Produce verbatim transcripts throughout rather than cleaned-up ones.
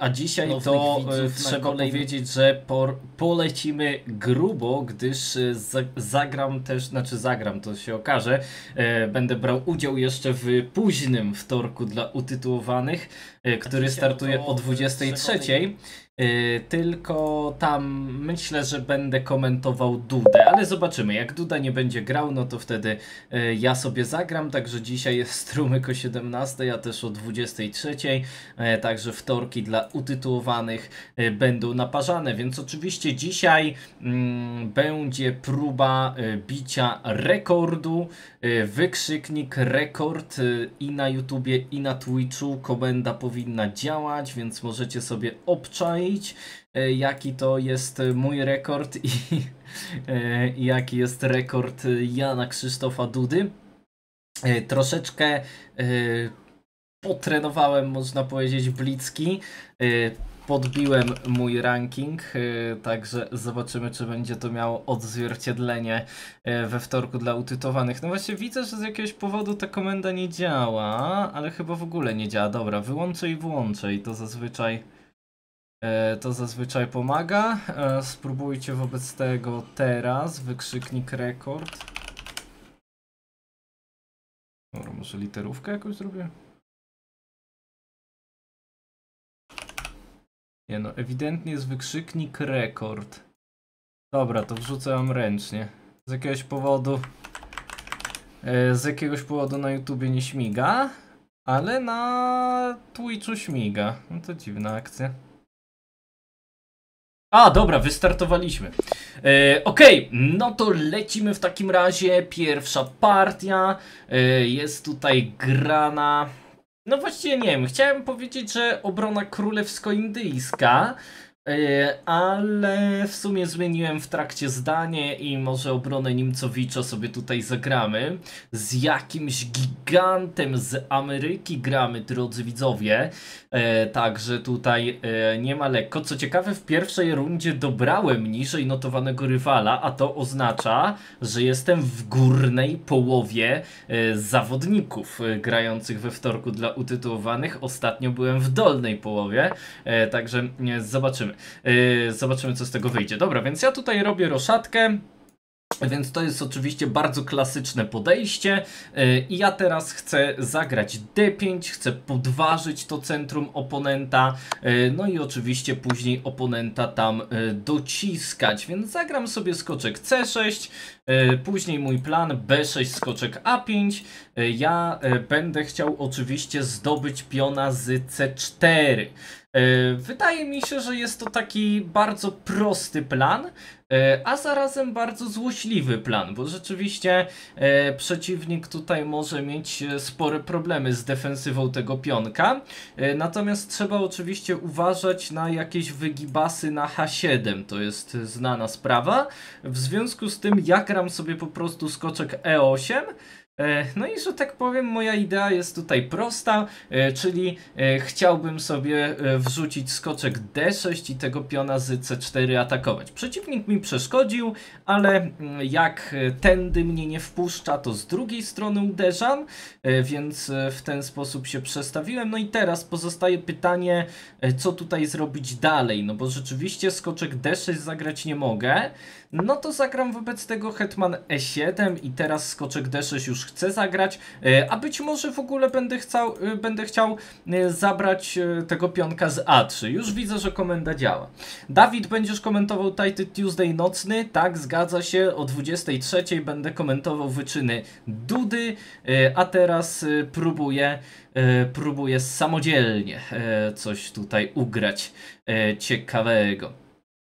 a dzisiaj to trzeba powiedzieć, że por, polecimy grubo, gdyż za, zagram też, znaczy zagram, to się okaże, e, będę brał udział jeszcze w późnym wtorku dla utytułowanych, e, który startuje o dwudziestej trzeciej. Yy, tylko tam myślę, że będę komentował Dudę, ale zobaczymy, jak Duda nie będzie grał, no to wtedy yy, ja sobie zagram, także dzisiaj jest strumyk o siedemnastej, a też o dwudziestej trzeciej, yy, także wtorki dla utytułowanych yy, będą naparzane, więc oczywiście dzisiaj yy, będzie próba yy, bicia rekordu, yy, wykrzyknik rekord yy, i na YouTubie i na Twitchu, komenda powinna działać, więc możecie sobie obczaić jaki to jest mój rekord i, i jaki jest rekord Jana Krzysztofa Dudy. Troszeczkę potrenowałem, można powiedzieć, blitzki. Podbiłem mój ranking, także zobaczymy, czy będzie to miało odzwierciedlenie we wtorku dla utytułowanych. No właśnie widzę, że z jakiegoś powodu ta komenda nie działa, ale chyba w ogóle nie działa. Dobra, wyłączę i włączę i to zazwyczaj To zazwyczaj pomaga. Spróbujcie wobec tego teraz. Wykrzyknik rekord. Dobra, może literówkę jakąś zrobię? Nie no, ewidentnie jest wykrzyknik rekord. Dobra, to wrzucę wam ręcznie. Z jakiegoś powodu Z jakiegoś powodu na YouTubie nie śmiga, ale na Twitchu śmiga. No to dziwna akcja. A, dobra, wystartowaliśmy. E, Okej, okay, no to lecimy w takim razie. Pierwsza partia e, jest tutaj grana. No właściwie nie wiem, chciałem powiedzieć, że obrona królewsko-indyjska, e, ale w sumie zmieniłem w trakcie zdanie i może obronę Nimcowicza sobie tutaj zagramy. Z jakimś gigantem z Ameryki gramy, drodzy widzowie. E, także tutaj e, nie ma lekko. Co ciekawe, w pierwszej rundzie dobrałem niżej notowanego rywala, a to oznacza, że jestem w górnej połowie e, zawodników e, grających we wtorku dla utytułowanych. Ostatnio byłem w dolnej połowie, e, także e, zobaczymy. E, zobaczymy, co z tego wyjdzie. Dobra, więc ja tutaj robię roszadkę. Więc to jest oczywiście bardzo klasyczne podejście i ja teraz chcę zagrać D pięć, chcę podważyć to centrum oponenta, no i oczywiście później oponenta tam dociskać, więc zagram sobie skoczek C sześć, później mój plan B sześć, skoczek A pięć, ja będę chciał oczywiście zdobyć piona z C cztery. Wydaje mi się, że jest to taki bardzo prosty plan, a zarazem bardzo złośliwy plan, bo rzeczywiście e, przeciwnik tutaj może mieć spore problemy z defensywą tego pionka, e, natomiast trzeba oczywiście uważać na jakieś wygibasy na H siedem, to jest znana sprawa. W związku z tym ja gram sobie po prostu skoczek E osiem. No i że tak powiem, moja idea jest tutaj prosta, czyli chciałbym sobie wrzucić skoczek D sześć i tego piona z C cztery atakować. Przeciwnik mi przeszkodził, ale jak tędy mnie nie wpuszcza, to z drugiej strony uderzam, więc w ten sposób się przestawiłem. No i teraz pozostaje pytanie, co tutaj zrobić dalej, no bo rzeczywiście skoczek D sześć zagrać nie mogę. No to zagram wobec tego hetman E siedem i teraz skoczek D sześć już chcę zagrać, a być może w ogóle będę chciał, będę chciał zabrać tego pionka z A trzy. Już widzę, że komenda działa. Dawid, będziesz komentował Title Tuesday nocny? Tak, zgadza się. O dwudziestej trzeciej będę komentował wyczyny Dudy, a teraz próbuję, próbuję samodzielnie coś tutaj ugrać ciekawego.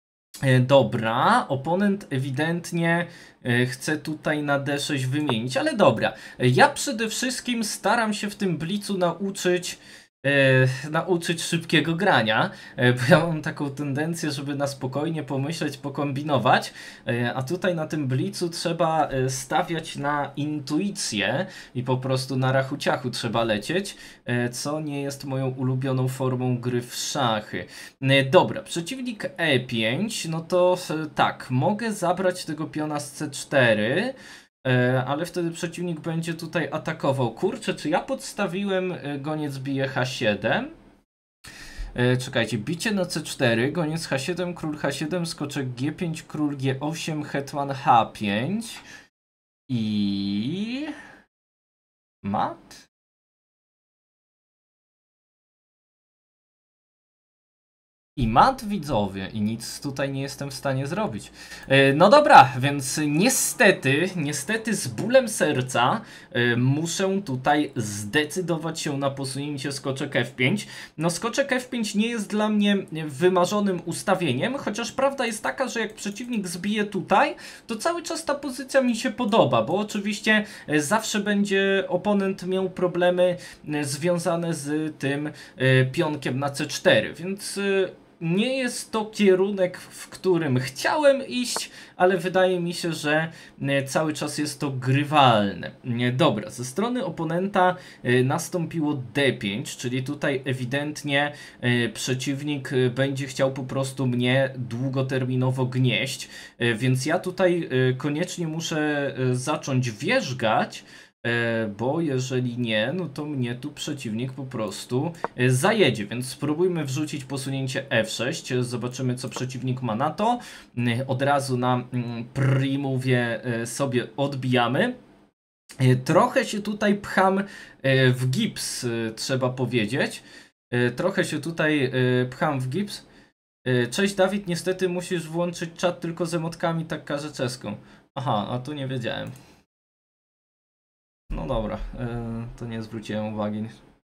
Dobra, oponent ewidentnie chce tutaj na D sześć wymienić, ale dobra. Ja przede wszystkim staram się w tym blicu nauczyć e, nauczyć szybkiego grania, e, bo ja mam taką tendencję, żeby na spokojnie pomyśleć, pokombinować, e, a tutaj na tym blicu trzeba stawiać na intuicję i po prostu na rachuciachu trzeba lecieć, e, co nie jest moją ulubioną formą gry w szachy. E, dobra, przeciwnik E pięć, no to e, tak, mogę zabrać tego piona z C cztery, ale wtedy przeciwnik będzie tutaj atakował. Kurczę, czy ja podstawiłem goniec bije H siedem? E, czekajcie, bicie na C cztery, goniec H siedem, król H siedem, skoczek G pięć, król G osiem, hetman H pięć i... mat? I mat, widzowie, i nic tutaj nie jestem w stanie zrobić. E, no dobra, więc niestety, niestety z bólem serca e, muszę tutaj zdecydować się na posunięcie skoczek F pięć. No skoczek F pięć nie jest dla mnie wymarzonym ustawieniem, chociaż prawda jest taka, że jak przeciwnik zbije tutaj, to cały czas ta pozycja mi się podoba, bo oczywiście e, zawsze będzie oponent miał problemy e, związane z tym e, pionkiem na C cztery, więc... E, nie jest to kierunek, w którym chciałem iść, ale wydaje mi się, że cały czas jest to grywalne. Dobra, ze strony oponenta nastąpiło D pięć, czyli tutaj ewidentnie przeciwnik będzie chciał po prostu mnie długoterminowo gnieść, więc ja tutaj koniecznie muszę zacząć wierzgać, bo jeżeli nie, no to mnie tu przeciwnik po prostu zajedzie, więc spróbujmy wrzucić posunięcie F sześć, zobaczymy co przeciwnik ma na to. Od razu na primovie sobie odbijamy. Trochę się tutaj pcham w gips, trzeba powiedzieć. Trochę się tutaj pcham w gips. Cześć Dawid, niestety musisz włączyć czat tylko z emotkami, tak każe czeską. Aha, a tu nie wiedziałem. No dobra, yy, to nie zwróciłem uwagi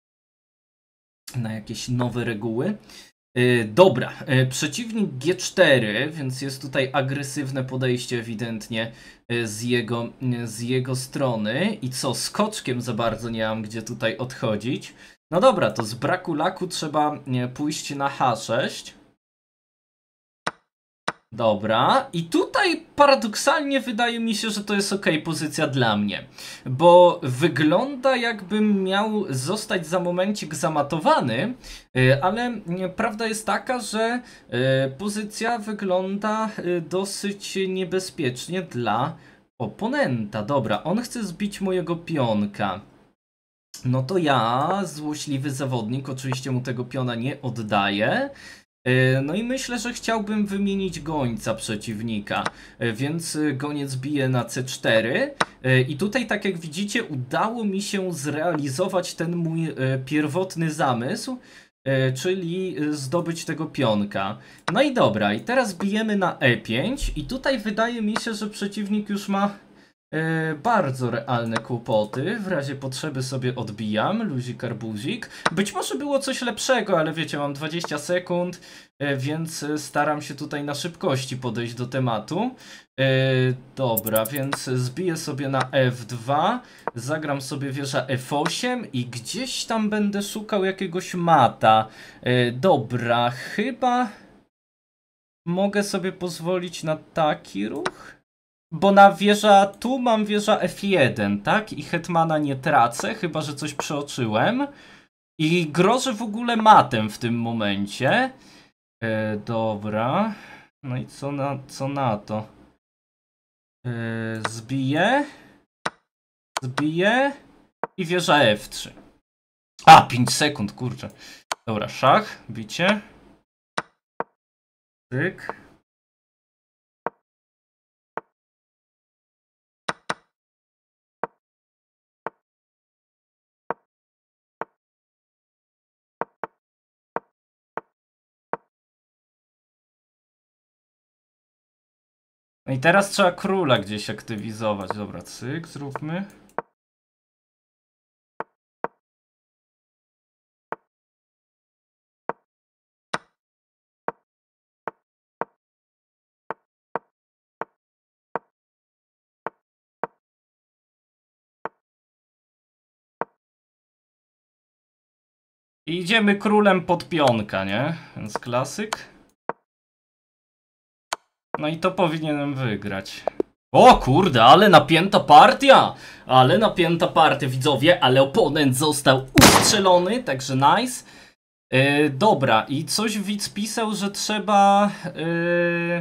na jakieś nowe reguły. Yy, dobra, yy, przeciwnik G cztery, więc jest tutaj agresywne podejście ewidentnie yy, z, jego, yy, z jego strony. I co, skoczkiem za bardzo nie mam gdzie tutaj odchodzić. No dobra, to z braku laku trzeba yy, pójść na H sześć. Dobra, i tutaj paradoksalnie wydaje mi się, że to jest ok pozycja dla mnie, bo wygląda jakbym miał zostać za momencik zamatowany, ale prawda jest taka, że pozycja wygląda dosyć niebezpiecznie dla oponenta. Dobra, on chce zbić mojego pionka. No to ja, złośliwy zawodnik, oczywiście mu tego piona nie oddaję. No i myślę, że chciałbym wymienić gońca przeciwnika, więc goniec bije na C cztery i tutaj, tak jak widzicie, udało mi się zrealizować ten mój pierwotny zamysł, czyli zdobyć tego pionka. No i dobra, i teraz bijemy na E pięć i tutaj wydaje mi się, że przeciwnik już ma E, bardzo realne kłopoty. W razie potrzeby sobie odbijam. Luzik, arbuzik. Być może było coś lepszego, ale wiecie, mam dwadzieścia sekund, e, więc staram się tutaj na szybkości podejść do tematu. E, dobra, więc zbiję sobie na F dwa, zagram sobie wieża F osiem i gdzieś tam będę szukał jakiegoś mata. E, dobra, chyba mogę sobie pozwolić na taki ruch. Bo na wieża, tu mam wieża F jeden, tak? I hetmana nie tracę, chyba że coś przeoczyłem. I grożę w ogóle matem w tym momencie. E, dobra. No i co na, co na to? E, zbiję. Zbiję. I wieża F trzy. A, pięć sekund, kurczę. Dobra, szach, bicie. Tyk. No i teraz trzeba króla gdzieś aktywizować. Dobra, cyk, zróbmy. I idziemy królem pod pionka, nie? Więc klasyk. No i to powinienem wygrać. O kurde, ale napięta partia! Ale napięta partia, widzowie, ale oponent został ustrzelony, także nice. Yy, dobra, i coś widz pisał, że trzeba... Yy...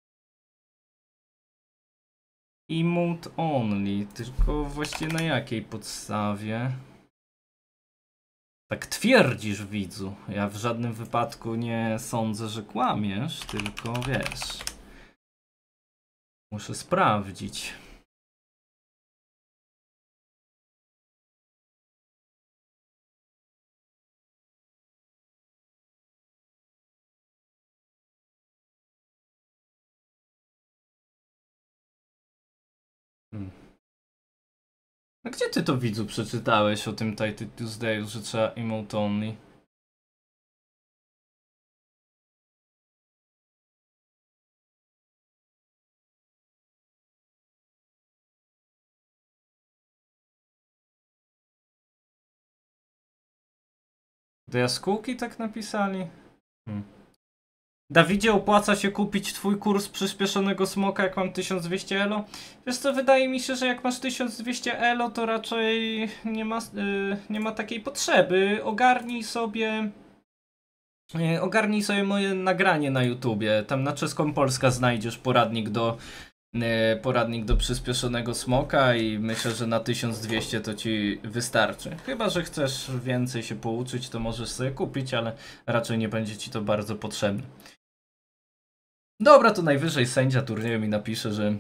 Emote only, tylko właściwie na jakiej podstawie? Tak twierdzisz, widzu. Ja w żadnym wypadku nie sądzę, że kłamiesz, tylko wiesz. Muszę sprawdzić. Hmm. A gdzie ty to, widzu, przeczytałeś o tym Title Tuesdayu, że trzeba emote only? Do jaskółki tak napisali? Hmm. Dawidzie, opłaca się kupić twój kurs przyspieszonego smoka, jak mam tysiąc dwieście elo? Wiesz co, wydaje mi się, że jak masz tysiąc dwieście elo, to raczej nie ma, yy, nie ma takiej potrzeby. Ogarnij sobie... Yy, ogarnij sobie moje nagranie na YouTubie. Tam na Czeską Polska znajdziesz poradnik do... Yy, poradnik do przyspieszonego smoka i myślę, że na tysiąc dwieście to ci wystarczy. Chyba że chcesz więcej się pouczyć, to możesz sobie kupić, ale raczej nie będzie ci to bardzo potrzebne. Dobra, to najwyżej sędzia turnieju mi napisze, że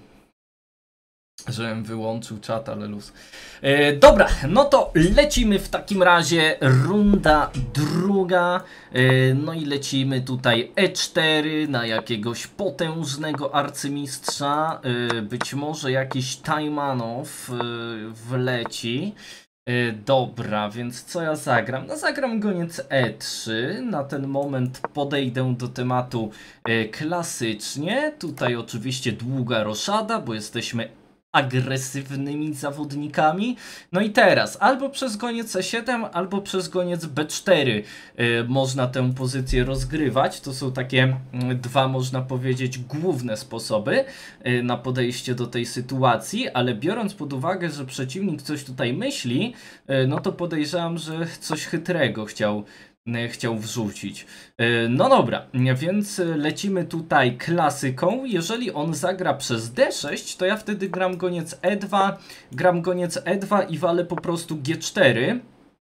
żebym wyłączył czat, ale luz. E, dobra, no to lecimy w takim razie. Runda druga. E, no i lecimy tutaj E cztery na jakiegoś potężnego arcymistrza. E, być może jakiś Tajmanow e, wleci. E, dobra, więc co ja zagram? No zagram goniec E trzy. Na ten moment podejdę do tematu e, klasycznie. Tutaj oczywiście długa roszada, bo jesteśmy agresywnymi zawodnikami. No i teraz albo przez goniec E siedem, albo przez goniec B cztery y, można tę pozycję rozgrywać. To są takie y, dwa, można powiedzieć, główne sposoby y, na podejście do tej sytuacji, ale biorąc pod uwagę, że przeciwnik coś tutaj myśli, y, no to podejrzewam, że coś chytrego chciał chciał wrzucić. No dobra, więc lecimy tutaj klasyką. Jeżeli on zagra przez D sześć, to ja wtedy gram goniec E dwa, gram goniec E dwa i walę po prostu G cztery.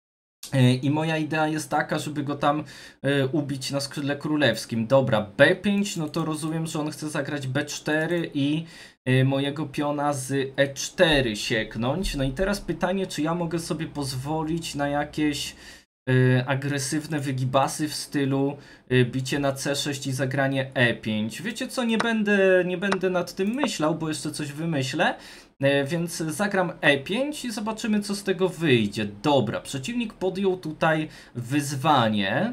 I moja idea jest taka, żeby go tam ubić na skrzydle królewskim. Dobra, B pięć, no to rozumiem, że on chce zagrać B cztery i mojego piona z E cztery sieknąć. No i teraz pytanie, czy ja mogę sobie pozwolić na jakieś agresywne wygibasy w stylu bicie na C sześć i zagranie E pięć. Wiecie co, nie będę, nie będę nad tym myślał, bo jeszcze coś wymyślę, więc zagram E pięć i zobaczymy, co z tego wyjdzie. Dobra, przeciwnik podjął tutaj wyzwanie.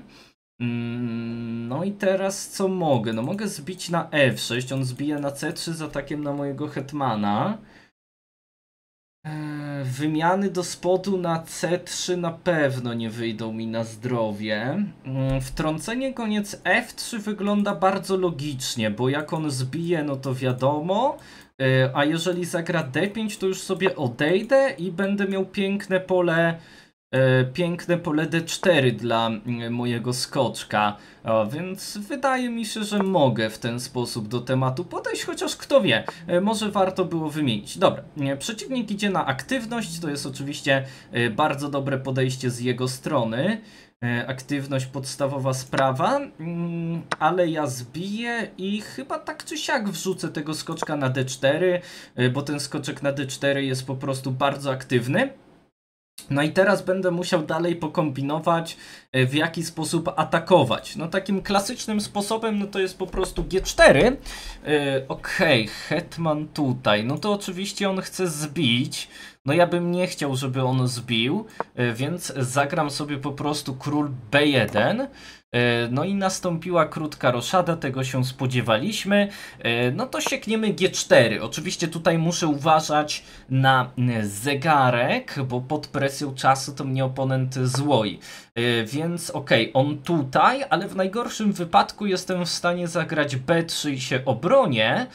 No i teraz co mogę? No mogę zbić na F sześć, on zbije na C trzy z atakiem na mojego hetmana. Wymiany do spodu na C trzy na pewno nie wyjdą mi na zdrowie. Wtrącenie goniec F trzy wygląda bardzo logicznie, bo jak on zbije, no to wiadomo. A jeżeli zagra D pięć, to już sobie odejdę i będę miał piękne pole piękne pole D cztery dla mojego skoczka, o, więc wydaje mi się, że mogę w ten sposób do tematu podejść, chociaż kto wie, może warto było wymienić. Dobra, przeciwnik idzie na aktywność, to jest oczywiście bardzo dobre podejście z jego strony. Aktywność podstawowa sprawa, ale ja zbiję i chyba tak czy siak wrzucę tego skoczka na D cztery, bo ten skoczek na D cztery jest po prostu bardzo aktywny. No i teraz będę musiał dalej pokombinować, w jaki sposób atakować. No takim klasycznym sposobem, no to jest po prostu G cztery. Yy, Okej, okay, hetman tutaj. No to oczywiście on chce zbić. No ja bym nie chciał, żeby on zbił, yy, więc zagram sobie po prostu król B jeden. No i nastąpiła krótka roszada, tego się spodziewaliśmy. No to siekniemy G cztery. Oczywiście tutaj muszę uważać na zegarek, bo pod presją czasu to mnie oponent złoi. Więc okej, okay, on tutaj, ale w najgorszym wypadku jestem w stanie zagrać B trzy i się obronię.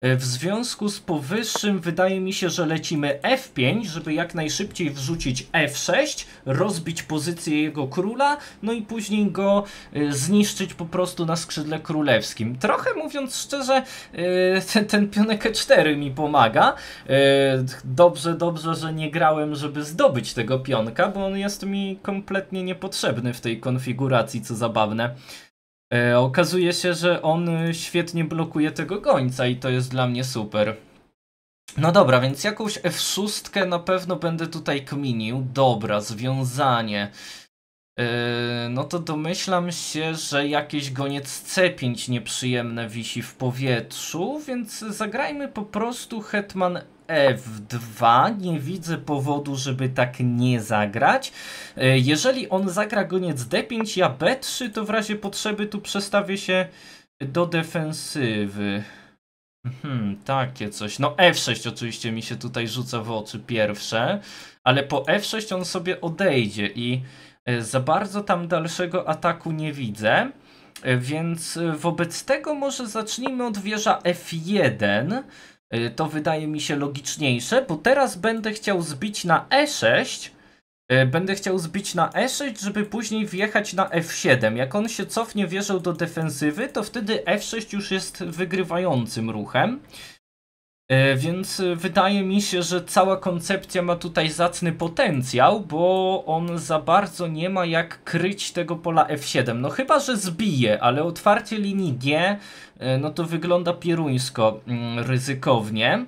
W związku z powyższym wydaje mi się, że lecimy F pięć, żeby jak najszybciej wrzucić F sześć, rozbić pozycję jego króla, no i później go zniszczyć po prostu na skrzydle królewskim. Trochę mówiąc szczerze, ten, ten pionek E cztery mi pomaga. Dobrze, dobrze, że nie grałem, żeby zdobyć tego pionka, bo on jest mi kompletnie niepotrzebny w tej konfiguracji, co zabawne. E, okazuje się, że on świetnie blokuje tego gońca i to jest dla mnie super. No dobra, więc jakąś F sześć na pewno będę tutaj kminił. Dobra, związanie. E, no to domyślam się, że jakiś goniec C pięć nieprzyjemne wisi w powietrzu, więc zagrajmy po prostu hetman F dwa. Nie widzę powodu, żeby tak nie zagrać. Jeżeli on zagra goniec D pięć, ja B trzy, to w razie potrzeby tu przestawię się do defensywy. Hmm, takie coś. No F sześć oczywiście mi się tutaj rzuca w oczy pierwsze, ale po F sześć on sobie odejdzie i za bardzo tam dalszego ataku nie widzę. Więc wobec tego może zacznijmy od wieża F jeden. To wydaje mi się logiczniejsze, bo teraz będę chciał zbić na E sześć. Będę chciał zbić na E sześć, żeby później wjechać na F siedem. Jak on się cofnie wieżą do defensywy, to wtedy F sześć już jest wygrywającym ruchem. Więc wydaje mi się, że cała koncepcja ma tutaj zacny potencjał, bo on za bardzo nie ma jak kryć tego pola F siedem. No chyba, że zbije, ale otwarcie linii G, no to wygląda pieruńsko ryzykownie.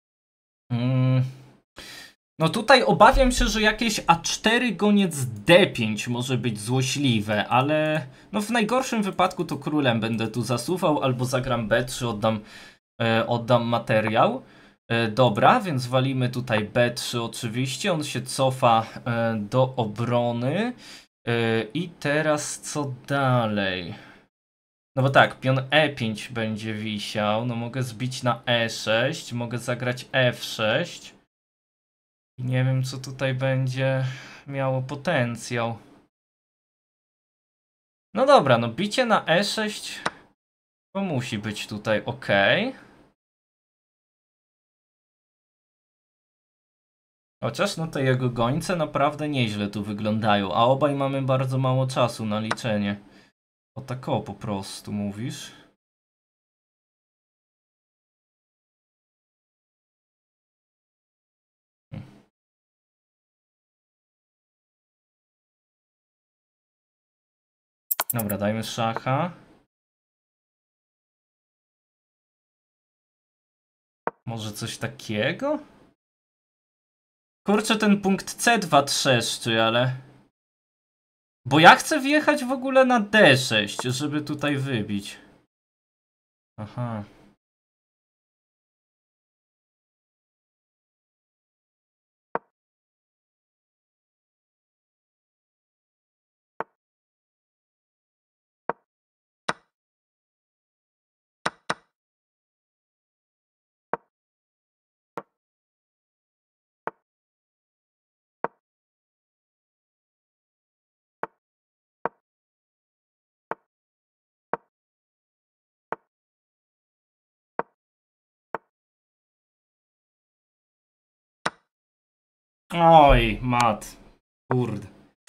No tutaj obawiam się, że jakieś A cztery goniec D pięć może być złośliwe, ale no w najgorszym wypadku to królem będę tu zasuwał, albo zagram B trzy, oddam E, oddam materiał. E, dobra, więc walimy tutaj B trzy oczywiście. On się cofa e, do obrony. E, I teraz co dalej? No bo tak, pion E pięć będzie wisiał. No mogę zbić na E sześć. Mogę zagrać F sześć. I nie wiem, co tutaj będzie miało potencjał. No dobra, no bicie na E sześć to musi być tutaj ok. Chociaż no te jego gońce naprawdę nieźle tu wyglądają, a obaj mamy bardzo mało czasu na liczenie. O tak o po prostu mówisz. Dobra, dajmy szacha. Może coś takiego? Kurczę, ten punkt C dwa trzeszczy, ale... Bo ja chcę wjechać w ogóle na D sześć, żeby tutaj wybić. Aha. Oj, mat. Kurde.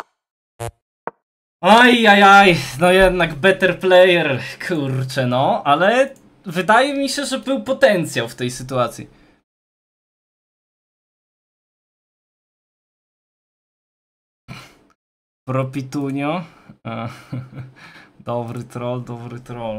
Aj, aj, aj. No jednak better player. Kurczę, no. Ale wydaje mi się, że był potencjał w tej sytuacji. Propitunio. Dobry troll, dobry troll.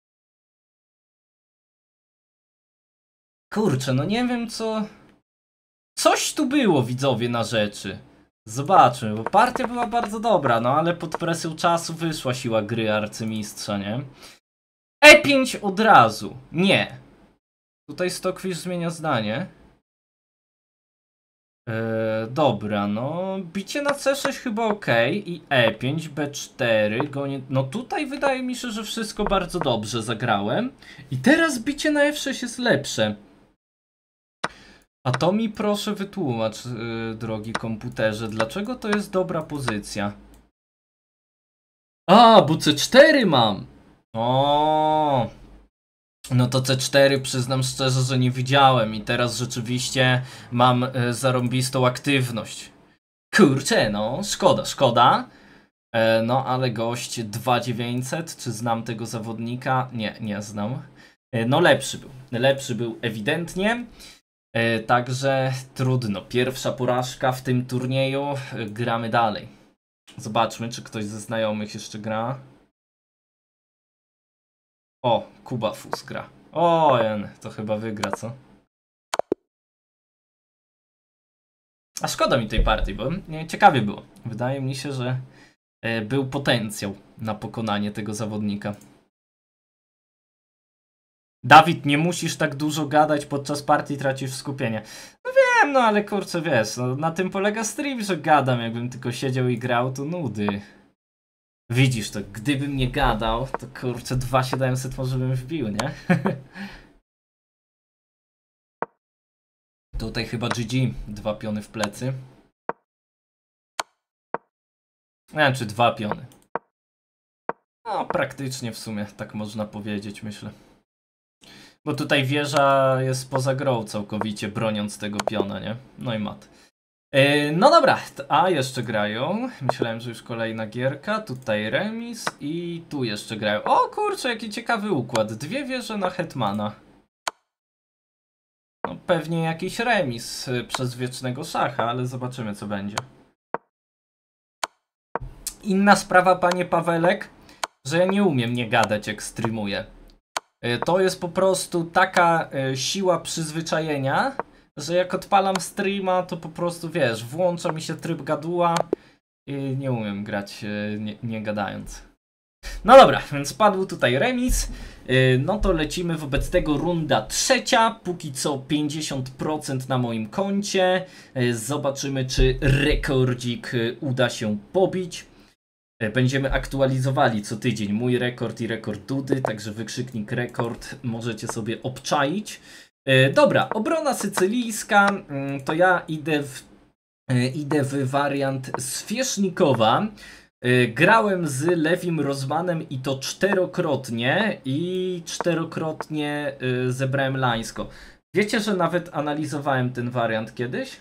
Kurczę, no nie wiem co... Coś tu było, widzowie, na rzeczy. Zobaczmy, bo partia była bardzo dobra, no ale pod presją czasu wyszła siła gry arcymistrza, nie? E pięć od razu. Nie. Tutaj Stockfish zmienia zdanie. Eee, dobra, no bicie na C sześć chyba ok. I E pięć, B cztery, gonie... No tutaj wydaje mi się, że wszystko bardzo dobrze zagrałem. I teraz bicie na F sześć jest lepsze. A to mi proszę wytłumacz, yy, drogi komputerze, dlaczego to jest dobra pozycja? A, bo C cztery mam! O. No to C cztery przyznam szczerze, że nie widziałem i teraz rzeczywiście mam e, zarąbistą aktywność. Kurczę, no, szkoda, szkoda. E, no, ale gość dwa tysiące dziewięćset, czy znam tego zawodnika? Nie, nie znam. E, no lepszy był, lepszy był ewidentnie. E, także trudno, pierwsza porażka w tym turnieju, e, gramy dalej. Zobaczmy, czy ktoś ze znajomych jeszcze gra. O, Kuba Fus gra. O, jen, to chyba wygra, co? A szkoda mi tej partii, bo nie, ciekawie było. Wydaje mi się, że e, był potencjał na pokonanie tego zawodnika. Dawid, nie musisz tak dużo gadać podczas partii, tracisz skupienie. No wiem, no ale kurczę, wiesz, no, na tym polega stream, że gadam. Jakbym tylko siedział i grał, to nudy. Widzisz to, gdybym nie gadał, to kurczę dwa tysiące siedemset może bym wbił, nie? Tutaj chyba G G, dwa piony w plecy. Nie wiem, czy dwa piony. No, praktycznie w sumie, tak można powiedzieć, myślę. Bo tutaj wieża jest poza grą całkowicie, broniąc tego piona, nie? No i mat. Yy, no dobra, a jeszcze grają. Myślałem, że już kolejna gierka. Tutaj remis i tu jeszcze grają. O kurczę, jaki ciekawy układ. Dwie wieże na hetmana. No pewnie jakiś remis przez wiecznego szacha, ale zobaczymy co będzie. Inna sprawa, panie Pawelek, że ja nie umiem nie gadać jak streamuję. To jest po prostu taka siła przyzwyczajenia, że jak odpalam streama, to po prostu wiesz, włącza mi się tryb gaduła i nie umiem grać nie, nie gadając. No dobra, więc padł tutaj remis. No to lecimy wobec tego runda trzecia. Póki co pięćdziesiąt procent na moim koncie. Zobaczymy, czy rekordzik uda się pobić. Będziemy aktualizowali co tydzień mój rekord i rekord Dudy, także wykrzyknik rekord możecie sobie obczaić. Dobra, obrona sycylijska, to ja idę w, idę w wariant Swiesznikowa. Grałem z Lewim Rozmanem i to czterokrotnie i czterokrotnie zebrałem Lańsko. Wiecie, że nawet analizowałem ten wariant kiedyś?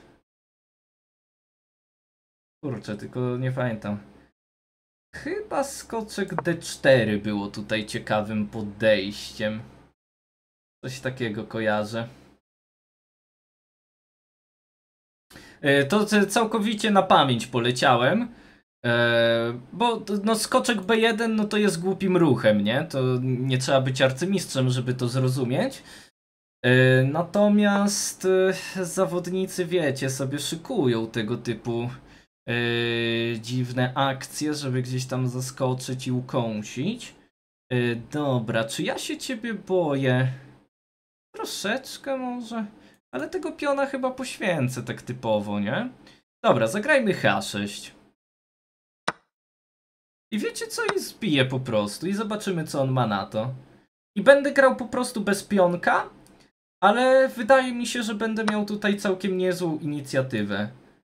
Kurczę, tylko nie pamiętam. Chyba skoczek D cztery było tutaj ciekawym podejściem. Coś takiego kojarzę. To całkowicie na pamięć poleciałem. Bo no, skoczek B jeden no to jest głupim ruchem, nie? To nie trzeba być arcymistrzem, żeby to zrozumieć. Natomiast zawodnicy, wiecie, sobie szykują tego typu Yy, dziwne akcje, żeby gdzieś tam zaskoczyć i ukąsić. Yy, dobra, czy ja się ciebie boję? Troszeczkę może, ale tego piona chyba poświęcę tak typowo, nie? Dobra, zagrajmy H sześć. I wiecie co? I zbiję po prostu i zobaczymy co on ma na to. I będę grał po prostu bez pionka, ale wydaje mi się, że będę miał tutaj całkiem niezłą inicjatywę.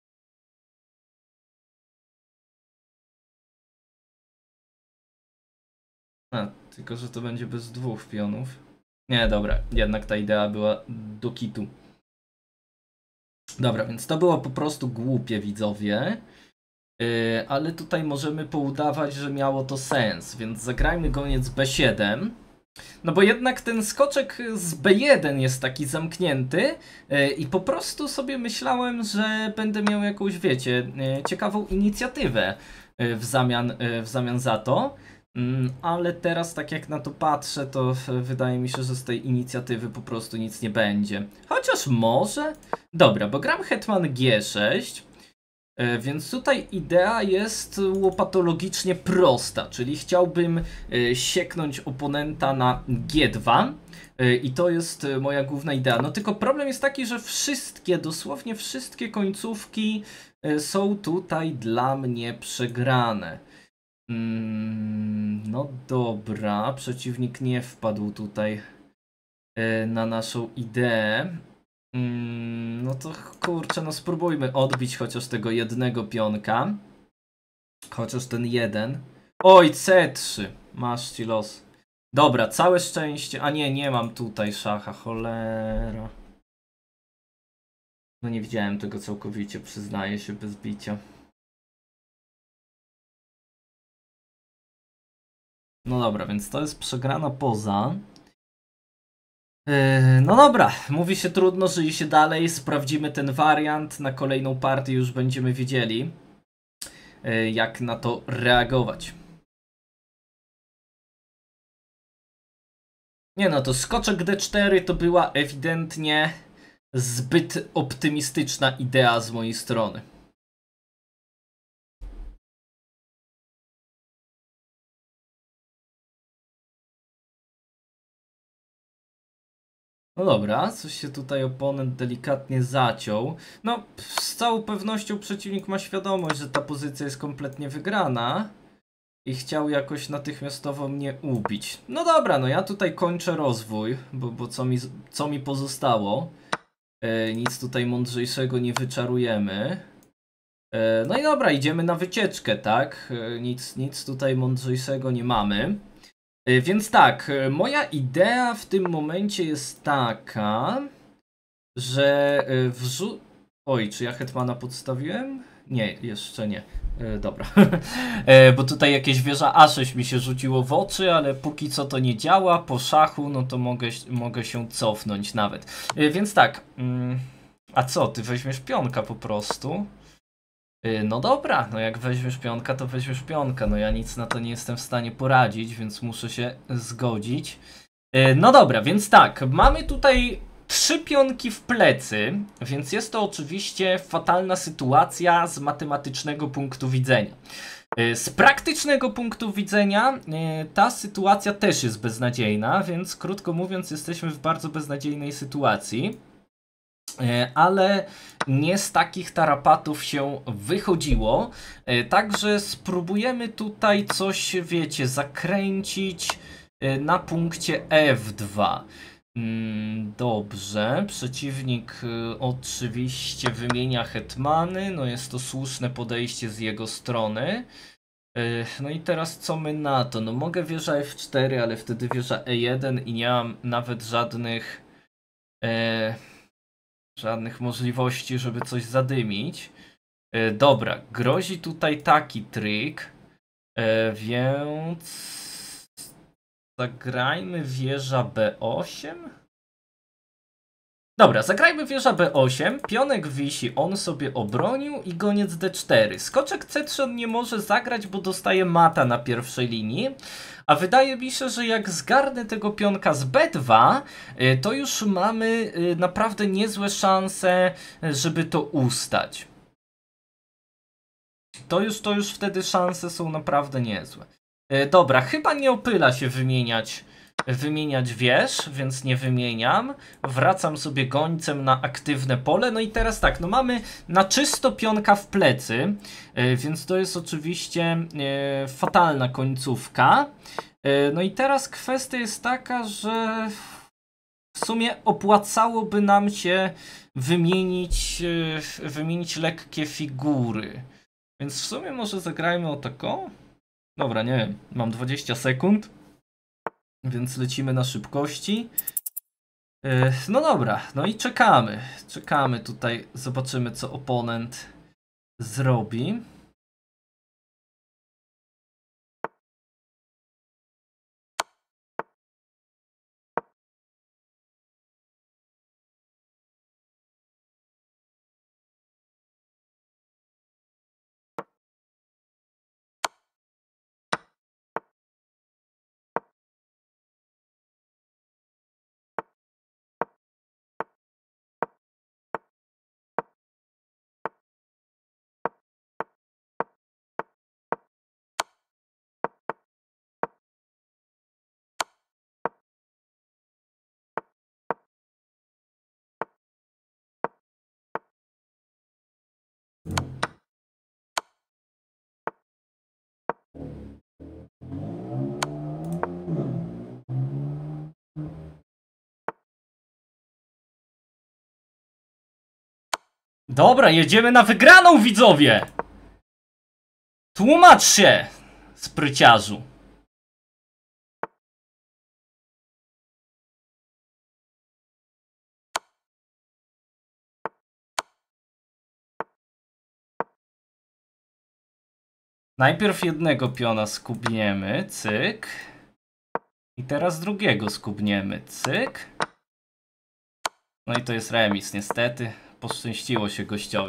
A, tylko że to będzie bez dwóch pionów. Nie, dobra, jednak ta idea była do kitu. Dobra, więc to było po prostu głupie, widzowie. Yy, ale tutaj możemy poudawać, że miało to sens, więc zagrajmy goniec B siedem. No bo jednak ten skoczek z B jeden jest taki zamknięty yy, i po prostu sobie myślałem, że będę miał jakąś, wiecie, yy, ciekawą inicjatywę yy, w zamian, yy, w zamian za to. Ale teraz tak jak na to patrzę, to wydaje mi się, że z tej inicjatywy po prostu nic nie będzie. Chociaż może? Dobra, bo gram hetman G sześć, więc tutaj idea jest łopatologicznie prosta, czyli chciałbym sieknąć oponenta na G dwa i to jest moja główna idea. No tylko problem jest taki, że wszystkie, dosłownie wszystkie końcówki są tutaj dla mnie przegrane. Mm, no dobra, przeciwnik nie wpadł tutaj y, na naszą ideę. Mm, no to kurczę, no spróbujmy odbić chociaż tego jednego pionka. Chociaż ten jeden. Oj, C trzy. Masz ci los. Dobra, całe szczęście. A nie, nie mam tutaj szacha, cholera. No nie widziałem tego całkowicie, przyznaję się bez bicia. No dobra, więc to jest przegrana poza. Yy, no dobra, mówi się trudno, żyje się dalej, sprawdzimy ten wariant, na kolejną partię już będziemy wiedzieli, yy, jak na to reagować. Nie no, to skoczek D cztery to była ewidentnie zbyt optymistyczna idea z mojej strony. No dobra, coś się tutaj oponent delikatnie zaciął. No, z całą pewnością przeciwnik ma świadomość, że ta pozycja jest kompletnie wygrana i chciał jakoś natychmiastowo mnie ubić. No dobra, no ja tutaj kończę rozwój, bo, bo co, mi, co mi pozostało? E, nic tutaj mądrzejszego nie wyczarujemy. E, no i dobra, idziemy na wycieczkę, tak? E, nic, nic tutaj mądrzejszego nie mamy. Więc tak, moja idea w tym momencie jest taka, że wrzu... Oj, czy ja hetmana podstawiłem? Nie, jeszcze nie. E, dobra. e, bo tutaj jakieś wieża A sześć mi się rzuciło w oczy, ale póki co to nie działa. Po szachu, no to mogę, mogę się cofnąć nawet. E, więc tak. Mm, a co, ty weźmiesz pionka po prostu? No dobra, no jak weźmiesz pionka, to weźmiesz pionka. No ja nic na to nie jestem w stanie poradzić, więc muszę się zgodzić. No dobra, więc tak, mamy tutaj trzy pionki w plecy, więc jest to oczywiście fatalna sytuacja z matematycznego punktu widzenia. Z praktycznego punktu widzenia ta sytuacja też jest beznadziejna, więc krótko mówiąc jesteśmy w bardzo beznadziejnej sytuacji. Ale nie z takich tarapatów się wychodziło. Także spróbujemy tutaj coś, wiecie, zakręcić na punkcie F dwa. Dobrze, przeciwnik oczywiście wymienia hetmany, no jest to słuszne podejście z jego strony. No i teraz co my na to? No mogę wieża F cztery, ale wtedy wieża E jeden i nie mam nawet żadnych... E Żadnych możliwości, żeby coś zadymić. E, dobra, grozi tutaj taki trik, e, więc zagrajmy wieża B osiem. Dobra, zagrajmy wieża B osiem, pionek wisi, on sobie obronił i goniec D cztery. Skoczek C trzy on nie może zagrać, bo dostaje mata na pierwszej linii. A wydaje mi się, że jak zgarnę tego pionka z B dwa, to już mamy naprawdę niezłe szanse, żeby to ustać. To już, to już wtedy szanse są naprawdę niezłe. Dobra, chyba nie opyla się wymieniać wymieniać wież, więc nie wymieniam. Wracam sobie gońcem na aktywne pole. No i teraz tak, no mamy na czysto pionka w plecy, więc to jest oczywiście fatalna końcówka. No i teraz kwestia jest taka, że w sumie opłacałoby nam się wymienić, wymienić lekkie figury. Więc w sumie może zagrajmy o taką. Dobra, nie wiem, mam dwadzieścia sekund. Więc lecimy na szybkości. No dobra, no i czekamy. Czekamy tutaj, zobaczymy co oponent zrobi. Dobra, jedziemy na wygraną, widzowie! Tłumacz się, spryciarzu. Najpierw jednego piona skubniemy, cyk. I teraz drugiego skubniemy, cyk. No i to jest remis, niestety. Poszczęściło się gościowi.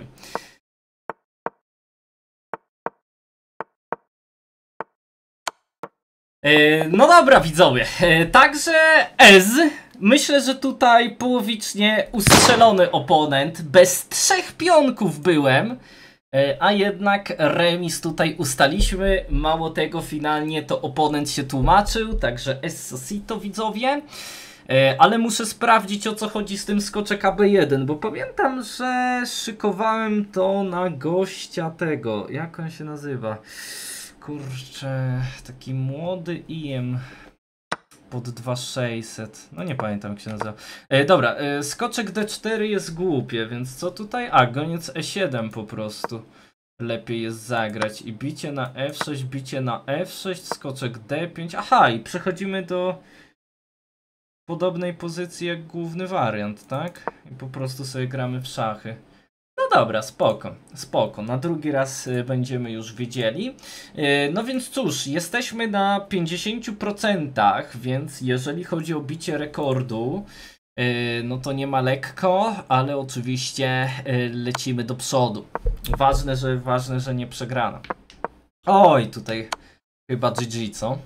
No dobra, widzowie, także Ez, myślę, że tutaj połowicznie ustrzelony oponent, bez trzech pionków byłem, a jednak remis tutaj ustaliśmy, mało tego, finalnie to oponent się tłumaczył, także Essosito, widzowie, ale muszę sprawdzić, o co chodzi z tym skoczek A B jeden, bo pamiętam, że szykowałem to na gościa tego, jak on się nazywa? Kurczę, taki młody I M pod dwa tysiące sześćset. No nie pamiętam, jak się nazywa. E, dobra, e, skoczek D cztery jest głupie, więc co tutaj? A, goniec E siedem po prostu. Lepiej jest zagrać. I bicie na F sześć, bicie na F sześć, skoczek D pięć. Aha, i przechodzimy do podobnej pozycji jak główny wariant, tak? I po prostu sobie gramy w szachy. No dobra, spoko, spoko. Na drugi raz y, będziemy już wiedzieli. Y, no więc cóż, jesteśmy na pięćdziesięciu procentach, więc jeżeli chodzi o bicie rekordu, y, no to nie ma lekko, ale oczywiście y, lecimy do przodu. Ważne, że, ważne, że nie przegrano. Oj, tutaj chyba G G, co?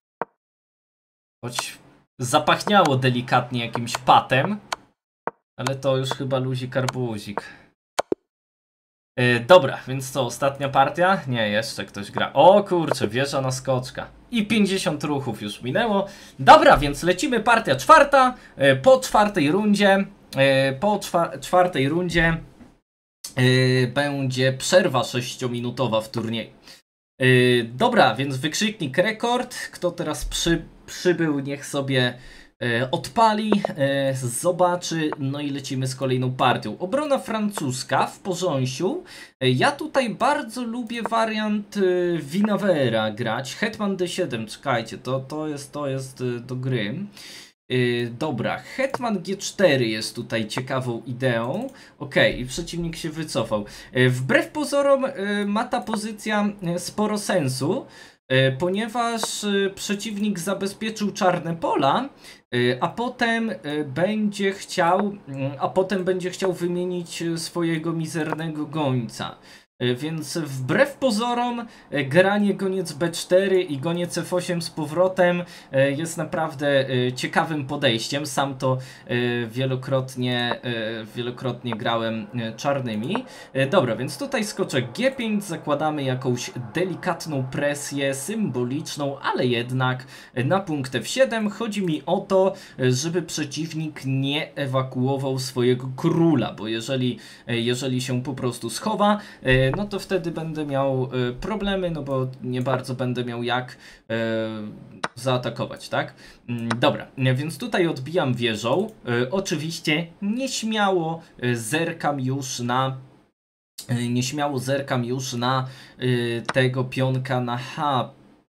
Choć zapachniało delikatnie jakimś patem, ale to już chyba luzik arbuzik. Yy, dobra, więc co, ostatnia partia? Nie, jeszcze ktoś gra. O kurczę, wieża na skoczka. I pięćdziesiąt ruchów już minęło. Dobra, więc lecimy partia czwarta. Yy, po czwartej rundzie, yy, po czwa czwartej rundzie yy, będzie przerwa sześciominutowa w turnieju. Yy, dobra, więc wykrzyknik rekord. Kto teraz przy, przybył, niech sobie E, odpali, e, zobaczy, no i lecimy z kolejną partią. Obrona francuska w porząsiu. E, ja tutaj bardzo lubię wariant e, Winawera grać. Hetman D siedem, czekajcie, to, to jest, to jest e, do gry. E, dobra, Hetman G cztery jest tutaj ciekawą ideą. Ok, i przeciwnik się wycofał. E, wbrew pozorom e, ma ta pozycja e, sporo sensu, e, ponieważ e, przeciwnik zabezpieczył czarne pola, a potem będzie chciał, a potem będzie chciał wymienić swojego mizernego gońca. Więc wbrew pozorom granie goniec B cztery i goniec F osiem z powrotem jest naprawdę ciekawym podejściem. Sam to wielokrotnie, wielokrotnie grałem czarnymi. Dobra, więc tutaj skoczek G pięć, zakładamy jakąś delikatną presję, symboliczną, ale jednak na punkt F siedem. Chodzi mi o to, żeby przeciwnik nie ewakuował swojego króla, bo jeżeli, jeżeli się po prostu schowa, no to wtedy będę miał y, problemy, no bo nie bardzo będę miał jak y, zaatakować, tak? Y, dobra, więc tutaj odbijam wieżą. Y, oczywiście nieśmiało y, zerkam już na y, nieśmiało zerkam już na y, tego pionka na H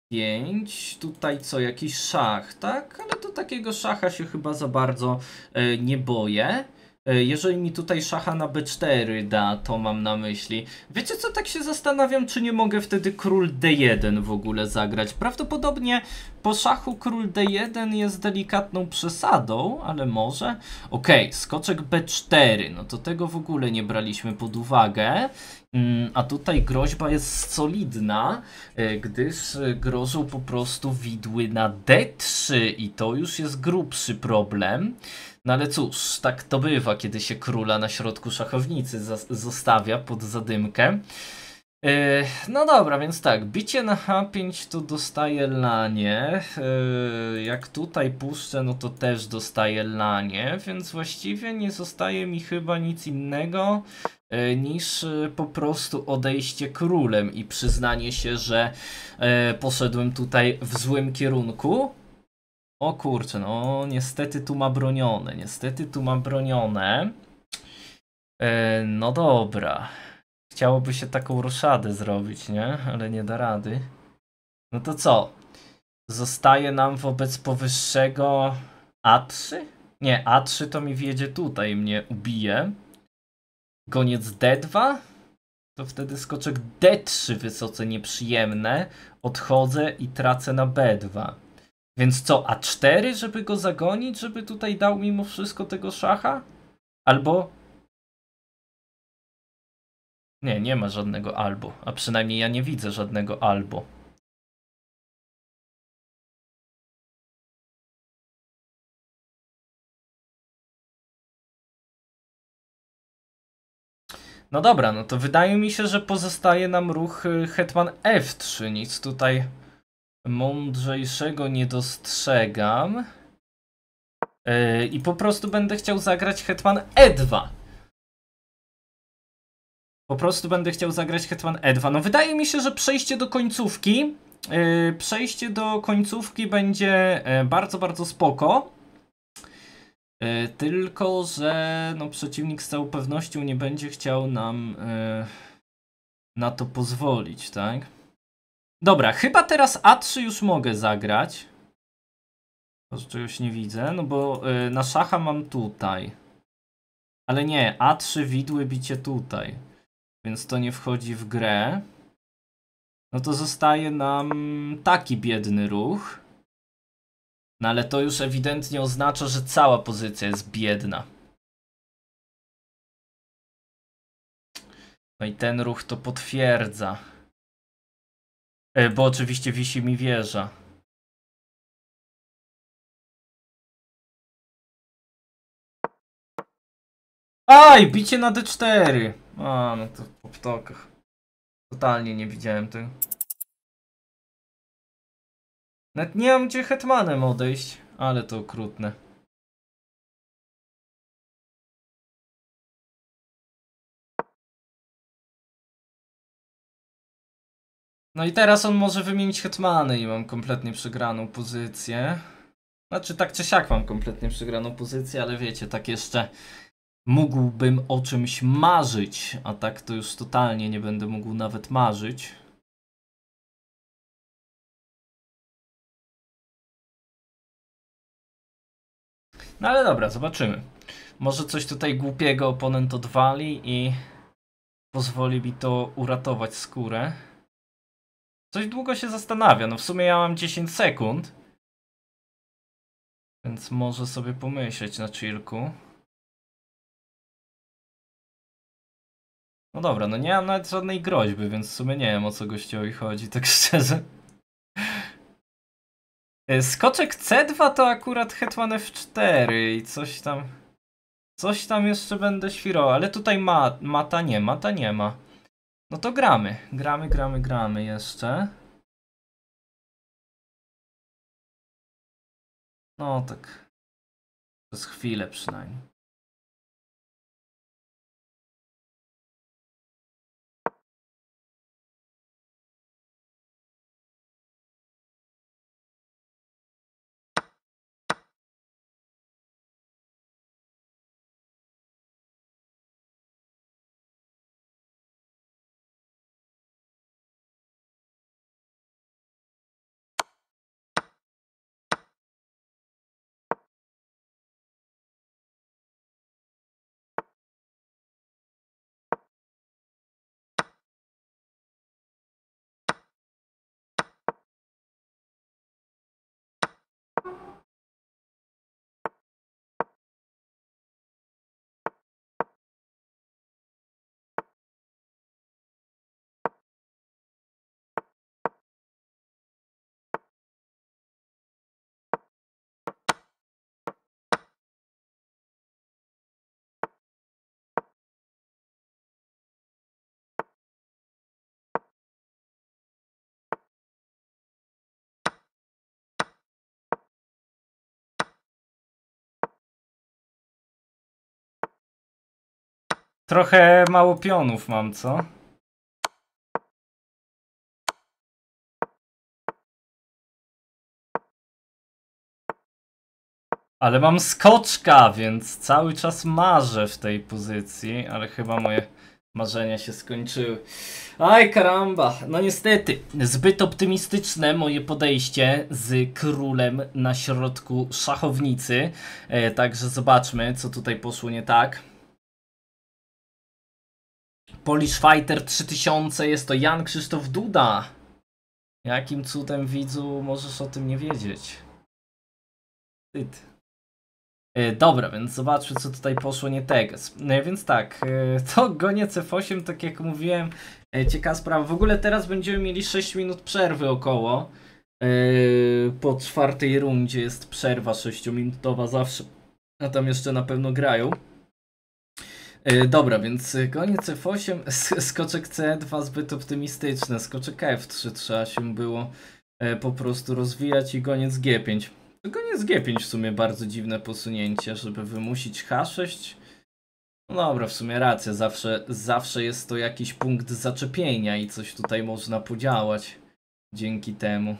pięć. Tutaj co, jakiś szach, tak? Ale do takiego szacha się chyba za bardzo y, nie boję. Jeżeli mi tutaj szacha na B cztery da, to mam na myśli. Wiecie co, tak się zastanawiam, czy nie mogę wtedy król D jeden w ogóle zagrać. Prawdopodobnie po szachu król D jeden jest delikatną przesadą, ale może. Okej, okay, skoczek B cztery, no to tego w ogóle nie braliśmy pod uwagę. A tutaj groźba jest solidna, gdyż grożą po prostu widły na D trzy i to już jest grubszy problem. No ale cóż, tak to bywa, kiedy się króla na środku szachownicy zostawia pod zadymkę. Yy, no dobra, więc tak, bicie na H pięć to dostaje lanie. Yy, jak tutaj puszczę, no to też dostaje lanie, więc właściwie nie zostaje mi chyba nic innego yy, niż yy, po prostu odejście królem i przyznanie się, że yy, poszedłem tutaj w złym kierunku. O kurczę, no niestety tu ma bronione, niestety tu ma bronione. E, no dobra. Chciałoby się taką roszadę zrobić, nie? Ale nie da rady. No to co? Zostaje nam wobec powyższego A trzy? Nie, A trzy to mi wjedzie tutaj, mnie ubije. Goniec D dwa? to wtedy skoczek D trzy wysoce nieprzyjemne. Odchodzę i tracę na B dwa. Więc co, A cztery, żeby go zagonić, żeby tutaj dał mimo wszystko tego szacha? Albo... Nie, nie ma żadnego albo. A przynajmniej ja nie widzę żadnego albo. No dobra, no to wydaje mi się, że pozostaje nam ruch hetman F trzy. Nic tutaj mądrzejszego nie dostrzegam. Yy, I po prostu będę chciał zagrać hetman E dwa. Po prostu będę chciał zagrać hetman E dwa. No wydaje mi się, że przejście do końcówki yy, przejście do końcówki będzie yy, bardzo, bardzo spoko. Yy, tylko, że no, przeciwnik z całą pewnością nie będzie chciał nam yy, na to pozwolić, tak? Dobra, chyba teraz A trzy już mogę zagrać. Może czegoś nie widzę, no bo yy, na szacha mam tutaj. Ale nie, A trzy widły bicie tutaj. Więc to nie wchodzi w grę. No to zostaje nam taki biedny ruch. No ale to już ewidentnie oznacza, że cała pozycja jest biedna. No i ten ruch to potwierdza. E, bo oczywiście wisi mi wieża. Aj, bicie na D cztery. A, no to po ptokach. Totalnie nie widziałem tego. Nawet nie mam gdzie hetmanem odejść, ale to okrutne. No i teraz on może wymienić hetmany i mam kompletnie przegraną pozycję. Znaczy tak czy siak mam kompletnie przegraną pozycję, ale wiecie, tak jeszcze mógłbym o czymś marzyć, a tak to już totalnie nie będę mógł nawet marzyć. No ale dobra, zobaczymy. Może coś tutaj głupiego oponent odwali i pozwoli mi to uratować skórę. Coś długo się zastanawia, no w sumie ja mam dziesięć sekund. Więc może sobie pomyśleć na chillku. No dobra, no nie mam nawet żadnej groźby, więc w sumie nie wiem, o co gościowi chodzi, tak szczerze. Skoczek C dwa to akurat hetman F cztery i coś tam... Coś tam jeszcze będę świrował, ale tutaj ma, mata nie, mata nie ma. No to gramy, gramy, gramy, gramy jeszcze. No tak. Przez chwilę przynajmniej. Trochę mało pionów mam, co? Ale mam skoczka, więc cały czas marzę w tej pozycji, ale chyba moje marzenia się skończyły. Aj karamba, no niestety, zbyt optymistyczne moje podejście z królem na środku szachownicy. E, także zobaczmy, co tutaj poszło nie tak. Polish Fighter trzy tysiące, jest to Jan Krzysztof Duda. Jakim cudem, widzu, możesz o tym nie wiedzieć? Wstyd. E, dobra, więc zobaczmy, co tutaj poszło nie tak. No więc tak, e, to goniec F osiem, tak jak mówiłem, e, ciekawa sprawa. W ogóle teraz będziemy mieli sześć minut przerwy około. E, po czwartej rundzie jest przerwa sześciominutowa zawsze. A tam jeszcze na pewno grają. E, dobra, więc goniec F osiem, skoczek C dwa zbyt optymistyczne, skoczek F trzy trzeba się było e, po prostu rozwijać i goniec G pięć. Goniec G pięć w sumie bardzo dziwne posunięcie, żeby wymusić H sześć. No dobra, w sumie racja, zawsze, zawsze jest to jakiś punkt zaczepienia i coś tutaj można podziałać dzięki temu.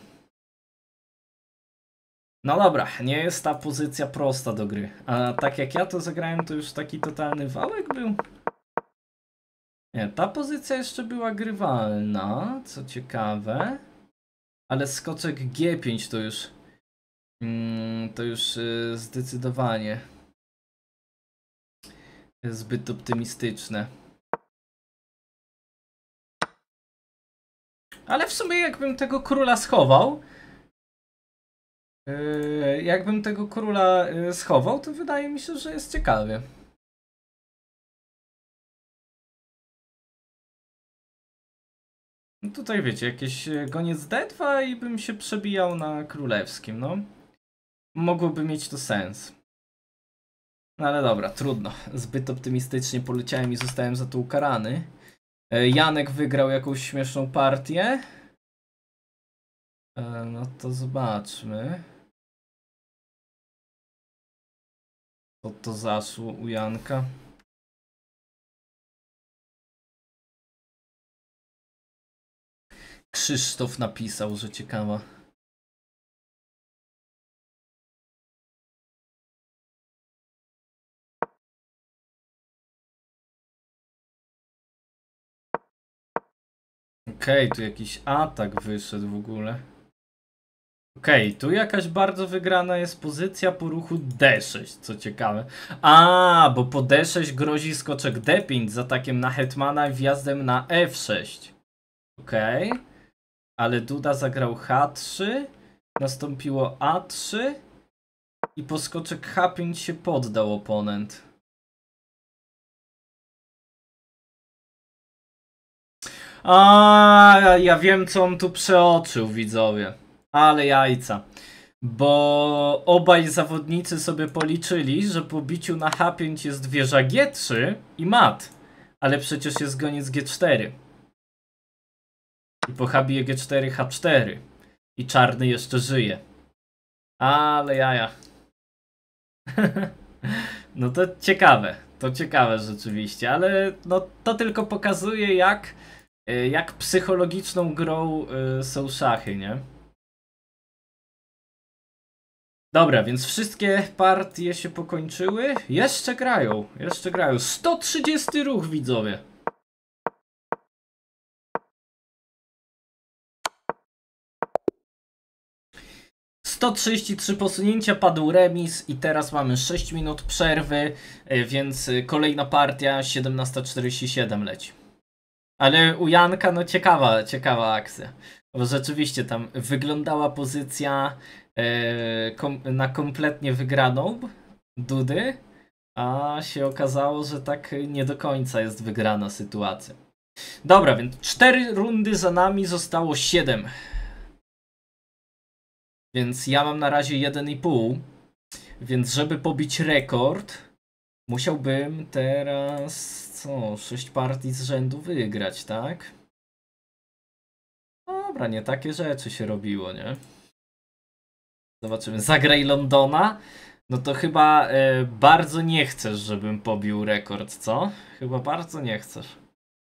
No dobra, nie jest ta pozycja prosta do gry. A tak jak ja to zagrałem, to już taki totalny wałek był. Nie, ta pozycja jeszcze była grywalna, co ciekawe. Ale skoczek G pięć to już... Mm, to już yy, zdecydowanie zbyt optymistyczne. Ale w sumie jakbym tego króla schował, yy, jakbym tego króla yy, schował, to wydaje mi się, że jest ciekawie. No tutaj wiecie, jakieś goniec D dwa i bym się przebijał na królewskim, no. Mogłoby mieć to sens. No ale dobra, trudno. Zbyt optymistycznie poleciałem i zostałem za to ukarany. Janek wygrał jakąś śmieszną partię. No to zobaczmy. Co to zaszło u Janka? Krzysztof napisał, że ciekawa. Okej, okay, tu jakiś atak wyszedł w ogóle. Okej, okay, tu jakaś bardzo wygrana jest pozycja po ruchu D sześć, co ciekawe. A, bo po D sześć grozi skoczek D pięć z atakiem na hetmana i wjazdem na F sześć. Okej. Okay. Ale Duda zagrał H trzy, nastąpiło A trzy i po skoczek H pięć się poddał oponent. A, ja wiem, co on tu przeoczył, widzowie. Ale jajca. Bo obaj zawodnicy sobie policzyli, że po biciu na H pięć jest wieża G trzy i mat. Ale przecież jest goniec G cztery. I po H bije G cztery, H cztery. I czarny jeszcze żyje. Ale jaja. No to ciekawe. To ciekawe rzeczywiście. Ale no to tylko pokazuje, jak, jak psychologiczną grą są szachy, nie? Dobra, więc wszystkie partie się pokończyły. Jeszcze grają. Jeszcze grają. sto trzydziesty ruch, widzowie. sto trzydzieści trzy posunięcia, padł remis i teraz mamy sześć minut przerwy, więc kolejna partia siedemnasta czterdzieści siedem leci. Ale u Janka no ciekawa, ciekawa akcja. Bo rzeczywiście tam wyglądała pozycja e, kom, na kompletnie wygraną Dudy, a się okazało, że tak nie do końca jest wygrana sytuacja. Dobra, więc cztery rundy za nami, zostało siedem. Więc ja mam na razie jeden i pół. Więc żeby pobić rekord, musiałbym teraz co? sześć partii z rzędu wygrać, tak? Dobra, nie takie rzeczy się robiło, nie? Zobaczymy. Zagraj Londona. No to chyba y, bardzo nie chcesz, żebym pobił rekord, co? Chyba bardzo nie chcesz.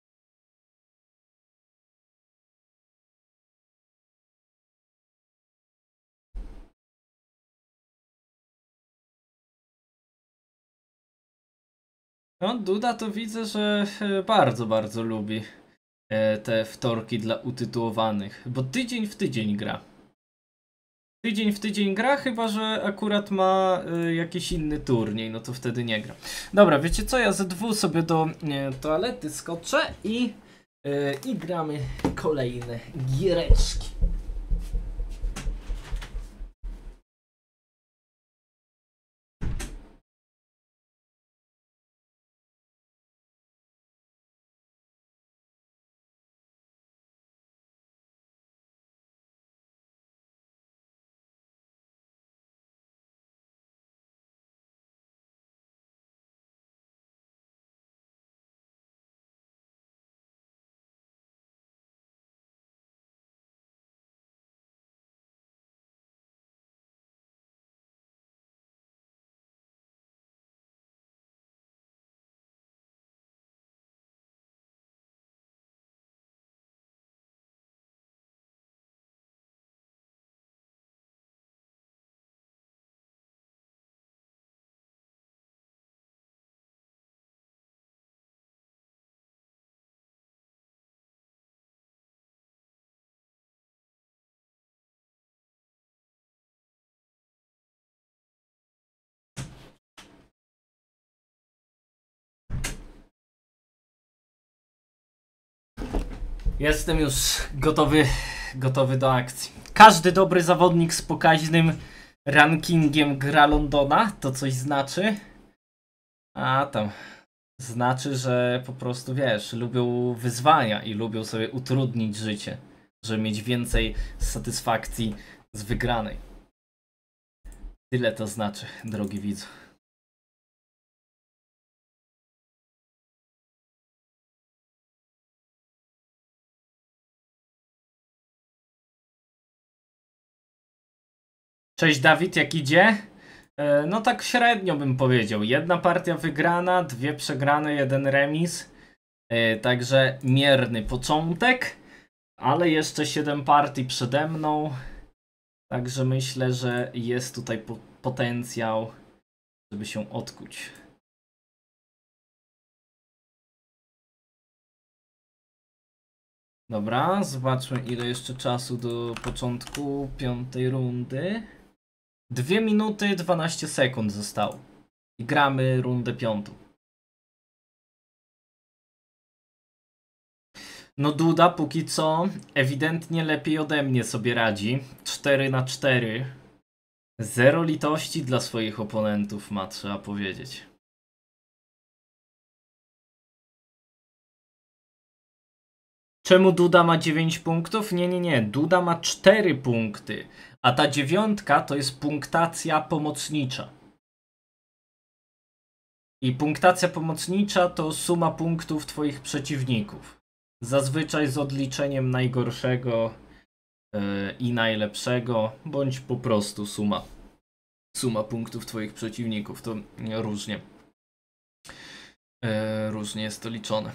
No, Duda to widzę, że bardzo, bardzo lubi te wtorki dla utytułowanych, bo tydzień w tydzień gra. tydzień w tydzień gra, chyba że akurat ma y, jakiś inny turniej, no to wtedy nie gra. Dobra, wiecie co, ja ze dwu sobie do nie, toalety skoczę i, y, i gramy kolejne giereczki. Jestem już gotowy, gotowy do akcji. Każdy dobry zawodnik z pokaźnym rankingiem gra Londona, to coś znaczy? A tam, znaczy, że po prostu wiesz, lubią wyzwania i lubią sobie utrudnić życie, żeby mieć więcej satysfakcji z wygranej. Tyle to znaczy, drogi widzu. Cześć Dawid, jak idzie? E, no tak średnio bym powiedział. Jedna partia wygrana, dwie przegrane, jeden remis. E, także mierny początek, ale jeszcze siedem partii przede mną. Także myślę, że jest tutaj po potencjał, żeby się odkuć. Dobra, zobaczmy ile jeszcze czasu do początku piątej rundy. dwie minuty dwanaście sekund zostało. I gramy rundę piątą. No Duda póki co ewidentnie lepiej ode mnie sobie radzi. cztery na cztery. Zero litości dla swoich oponentów ma, trzeba powiedzieć. Czemu Duda ma dziewięć punktów? Nie, nie, nie. Duda ma cztery punkty. A ta dziewiątka to jest punktacja pomocnicza. I punktacja pomocnicza to suma punktów twoich przeciwników. Zazwyczaj z odliczeniem najgorszego yy, i najlepszego, bądź po prostu suma. Suma punktów twoich przeciwników. To różnie. Yy, różnie jest to liczone.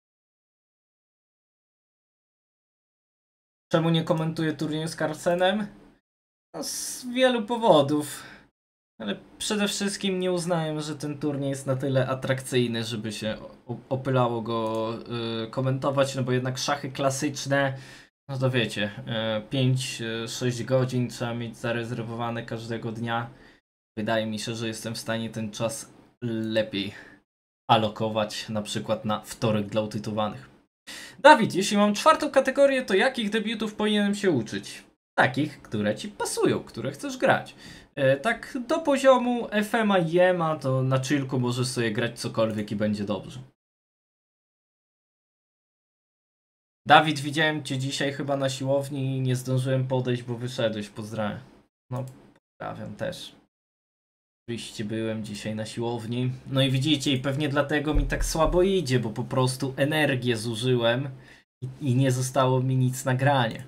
Czemu nie komentuję turnieju z Carlsenem? No, z wielu powodów. Ale przede wszystkim nie uznałem, że ten turniej jest na tyle atrakcyjny, żeby się opylało go yy, komentować, no bo jednak szachy klasyczne, no to wiecie, yy, pięć sześć godzin trzeba mieć zarezerwowane każdego dnia. Wydaje mi się, że jestem w stanie ten czas lepiej alokować, na przykład na wtorek dla utytułowanych. Dawid, jeśli mam czwartą kategorię, to jakich debiutów powinienem się uczyć? Takich, które ci pasują, które chcesz grać. E, tak do poziomu F M A i E M A to na chillku możesz sobie grać cokolwiek i będzie dobrze. Dawid, widziałem cię dzisiaj chyba na siłowni i nie zdążyłem podejść, bo wyszedłeś. Pozdrawiam. No, pozdrawiam też. Oczywiście byłem dzisiaj na siłowni. No i widzicie, i pewnie dlatego mi tak słabo idzie, bo po prostu energię zużyłem i, i nie zostało mi nic na granie.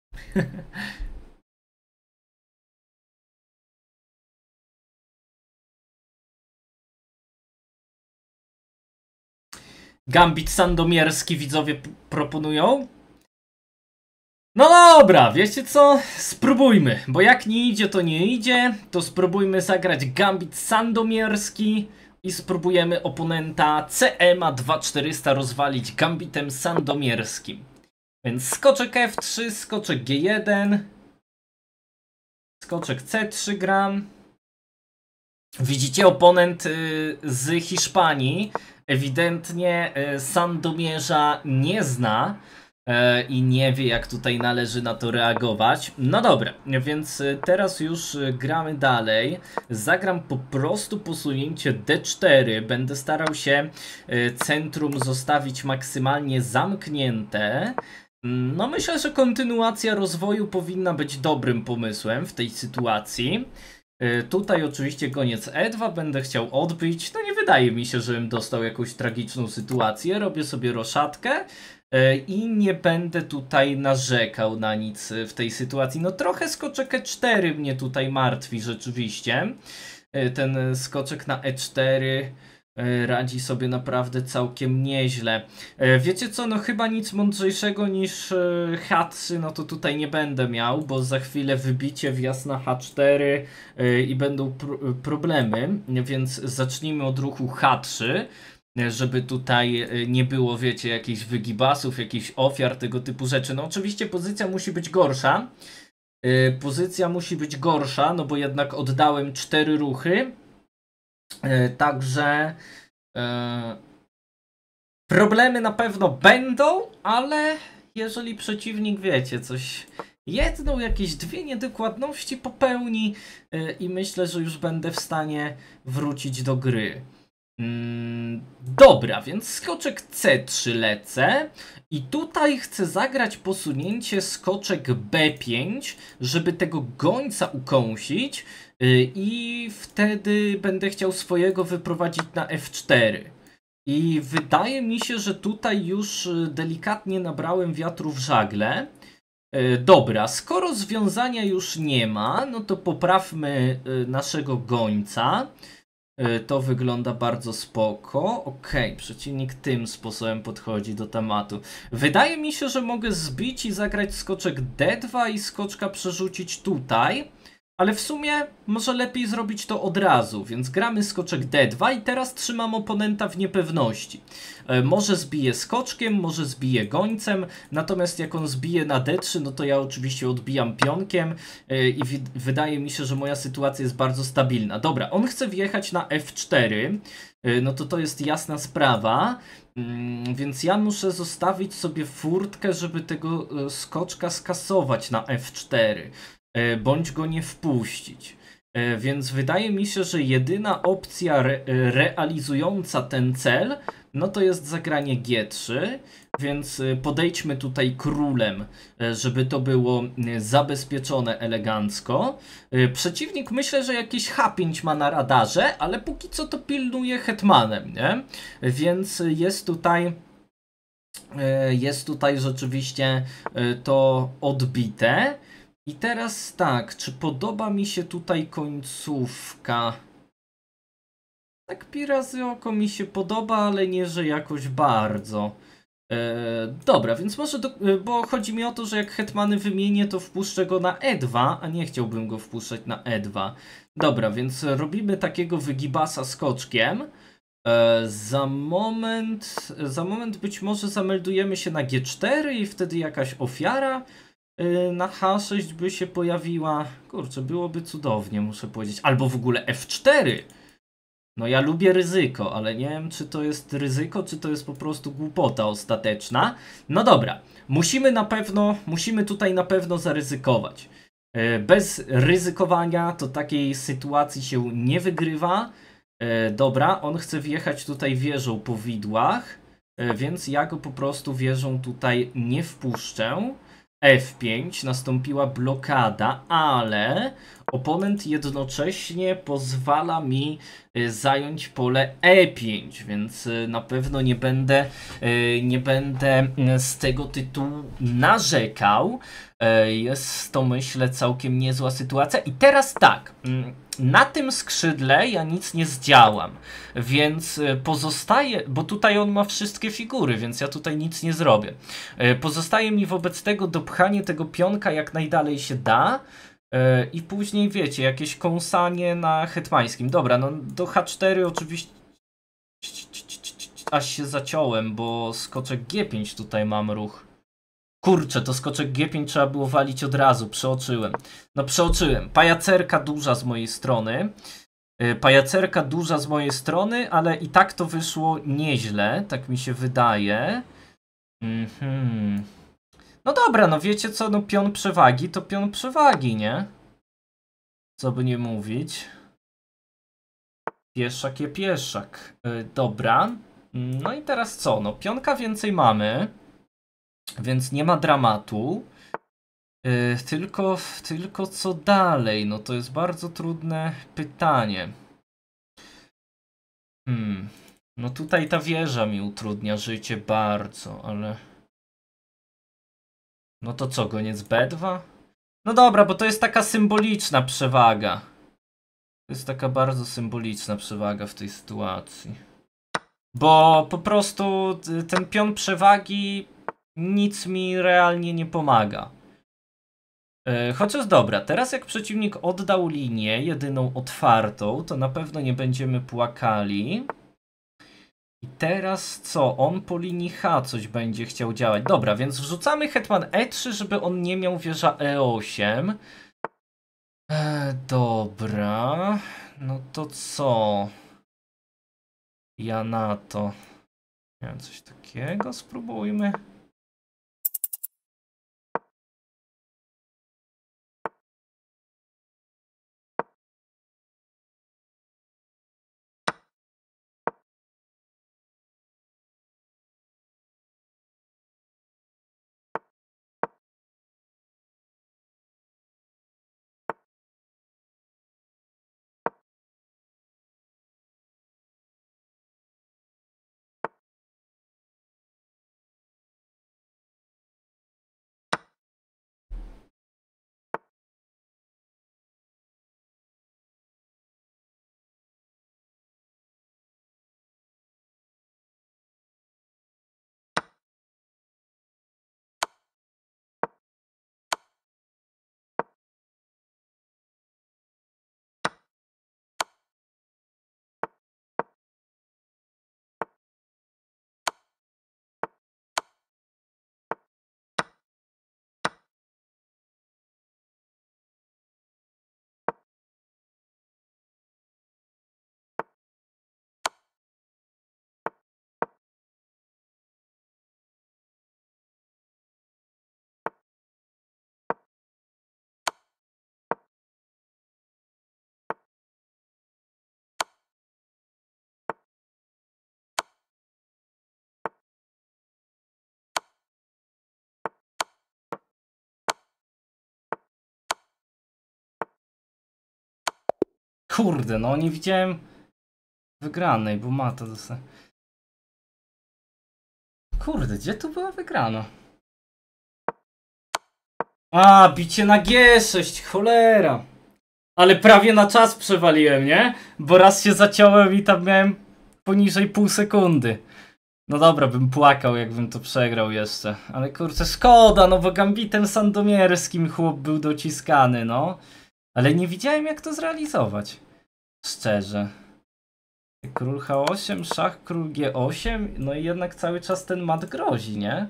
Gambit sandomierski widzowie proponują. No dobra, wiecie co? Spróbujmy, bo jak nie idzie, to nie idzie. To spróbujmy zagrać Gambit sandomierski i spróbujemy oponenta C M A dwa tysiące czterysta rozwalić Gambitem sandomierskim. Więc skoczek F trzy, skoczek G jeden, skoczek C trzy gram. Widzicie, oponent z Hiszpanii ewidentnie Sandomierza nie zna i nie wie, jak tutaj należy na to reagować. No dobra, więc teraz już gramy dalej. Zagram po prostu posunięcie D cztery. Będę starał się centrum zostawić maksymalnie zamknięte. No myślę, że kontynuacja rozwoju powinna być dobrym pomysłem w tej sytuacji. Tutaj oczywiście goniec E dwa będę chciał odbić. No nie wydaje mi się, żebym dostał jakąś tragiczną sytuację. Robię sobie roszadkę i nie będę tutaj narzekał na nic w tej sytuacji. No trochę skoczek E cztery mnie tutaj martwi rzeczywiście. Ten skoczek na E cztery radzi sobie naprawdę całkiem nieźle. Wiecie co, no chyba nic mądrzejszego niż H trzy, no to tutaj nie będę miał, bo za chwilę wybicie wjazd na H cztery i będą pr problemy, więc zacznijmy od ruchu H trzy, żeby tutaj nie było, wiecie, jakichś wygibasów, jakichś ofiar, tego typu rzeczy. No oczywiście pozycja musi być gorsza. Pozycja musi być gorsza, no bo jednak oddałem cztery ruchy. Także e, problemy na pewno będą, ale jeżeli przeciwnik, wiecie, coś, jedną, jakieś dwie niedokładności popełni e, i myślę, że już będę w stanie wrócić do gry. Mm, dobra, więc skoczek C trzy lecę i tutaj chcę zagrać posunięcie skoczek B pięć, żeby tego gońca ukąsić. I wtedy będę chciał swojego wyprowadzić na F cztery. I wydaje mi się, że tutaj już delikatnie nabrałem wiatru w żagle. Dobra, skoro związania już nie ma, no to poprawmy naszego gońca. To wygląda bardzo spoko. Ok, przeciwnik tym sposobem podchodzi do tematu. Wydaje mi się, że mogę zbić i zagrać skoczek D dwa i skoczka przerzucić tutaj. Ale w sumie może lepiej zrobić to od razu, więc gramy skoczek D dwa i teraz trzymam oponenta w niepewności. E, może zbije skoczkiem, może zbije gońcem, natomiast jak on zbije na D trzy, no to ja oczywiście odbijam pionkiem e, i wydaje mi się, że moja sytuacja jest bardzo stabilna. Dobra, on chce wjechać na F cztery, e, no to to jest jasna sprawa. Mm, więc ja muszę zostawić sobie furtkę, żeby tego e, skoczka skasować na F cztery. Bądź go nie wpuścić. Więc wydaje mi się, że jedyna opcja re realizująca ten cel, no to jest zagranie G trzy, więc podejdźmy tutaj królem, żeby to było zabezpieczone elegancko. Przeciwnik myślę, że jakieś H pięć ma na radarze, ale póki co to pilnuje hetmanem, nie? Więc jest tutaj jest tutaj rzeczywiście to odbite. I teraz tak, czy podoba mi się tutaj końcówka? Tak pi razy oko mi się podoba, ale nie, że jakoś bardzo. E, dobra, więc może, do, bo chodzi mi o to, że jak hetmany wymienię, to wpuszczę go na E dwa, a nie chciałbym go wpuszczać na E dwa. Dobra, więc robimy takiego wygibasa skoczkiem. E, za moment, za moment być może zameldujemy się na G cztery i wtedy jakaś ofiara na H sześć by się pojawiła. Kurczę, byłoby cudownie, muszę powiedzieć. Albo w ogóle F cztery. No ja lubię ryzyko, ale nie wiem, czy to jest ryzyko, czy to jest po prostu głupota ostateczna. No dobra, musimy na pewno, musimy tutaj na pewno zaryzykować. Bez ryzykowania to takiej sytuacji się nie wygrywa. Dobra, on chce wjechać tutaj wieżą po widłach, więc ja go po prostu wieżą tutaj nie wpuszczę. F pięć, nastąpiła blokada, ale oponent jednocześnie pozwala mi zająć pole E pięć, więc na pewno nie będę, nie będę z tego tytułu narzekał. Jest to, myślę, całkiem niezła sytuacja. I teraz tak, na tym skrzydle ja nic nie zdziałam, więc pozostaje, bo tutaj on ma wszystkie figury, więc ja tutaj nic nie zrobię. Pozostaje mi wobec tego dopchanie tego pionka jak najdalej się da. I później, wiecie, jakieś kąsanie na hetmańskim. Dobra, no do H cztery oczywiście aż się zaciąłem, bo skoczek G pięć tutaj mam ruch. Kurczę, to skoczek G pięć trzeba było walić od razu, przeoczyłem. No przeoczyłem. Pajacerka duża z mojej strony. Pajacerka duża z mojej strony, ale i tak to wyszło nieźle, tak mi się wydaje. Mhm. No dobra, no wiecie co, no pion przewagi to pion przewagi, nie? Co by nie mówić. Pieszak je pieszak. Yy, dobra. No i teraz co? No pionka więcej mamy, więc nie ma dramatu. Yy, tylko, tylko co dalej? No to jest bardzo trudne pytanie. Hmm. No tutaj ta wieża mi utrudnia życie bardzo, ale... No to co, goniec B dwa? No dobra, bo to jest taka symboliczna przewaga. To jest taka bardzo symboliczna przewaga w tej sytuacji. Bo po prostu ten pion przewagi nic mi realnie nie pomaga. Chociaż dobra, teraz jak przeciwnik oddał linię, jedyną otwartą, to na pewno nie będziemy płakali. I teraz co? On po linii H coś będzie chciał działać. Dobra, więc wrzucamy hetman E trzy, żeby on nie miał wieża E osiem. E, dobra. No to co? Ja na to. Nie wiem, coś takiego spróbujmy. Kurde, no nie widziałem wygranej, bo ma to dostać. Kurde, gdzie tu była wygrana? A, bicie na G sześć, cholera. Ale prawie na czas przewaliłem, nie? Bo raz się zaciąłem i tam miałem poniżej pół sekundy. No dobra, bym płakał, jakbym to przegrał jeszcze. Ale kurczę, szkoda, no bo gambitem sandomierskim chłop był dociskany, no. Ale nie widziałem, jak to zrealizować. Szczerze. Król H osiem, szach, król G osiem, no i jednak cały czas ten mat grozi, nie?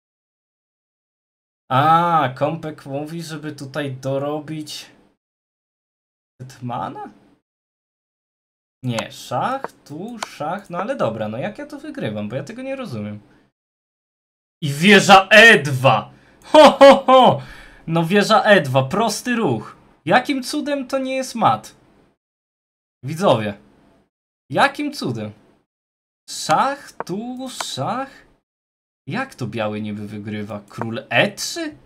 A, Kompek mówi, żeby tutaj dorobić hetmana? Nie, szach, tu, szach, no ale dobra, no jak ja to wygrywam, bo ja tego nie rozumiem. I wieża E dwa! Ho, ho, ho! No wieża E dwa, prosty ruch. Jakim cudem to nie jest mat? Widzowie. Jakim cudem? Szach, tu, szach? Jak to biały niby wygrywa? Król E trzy?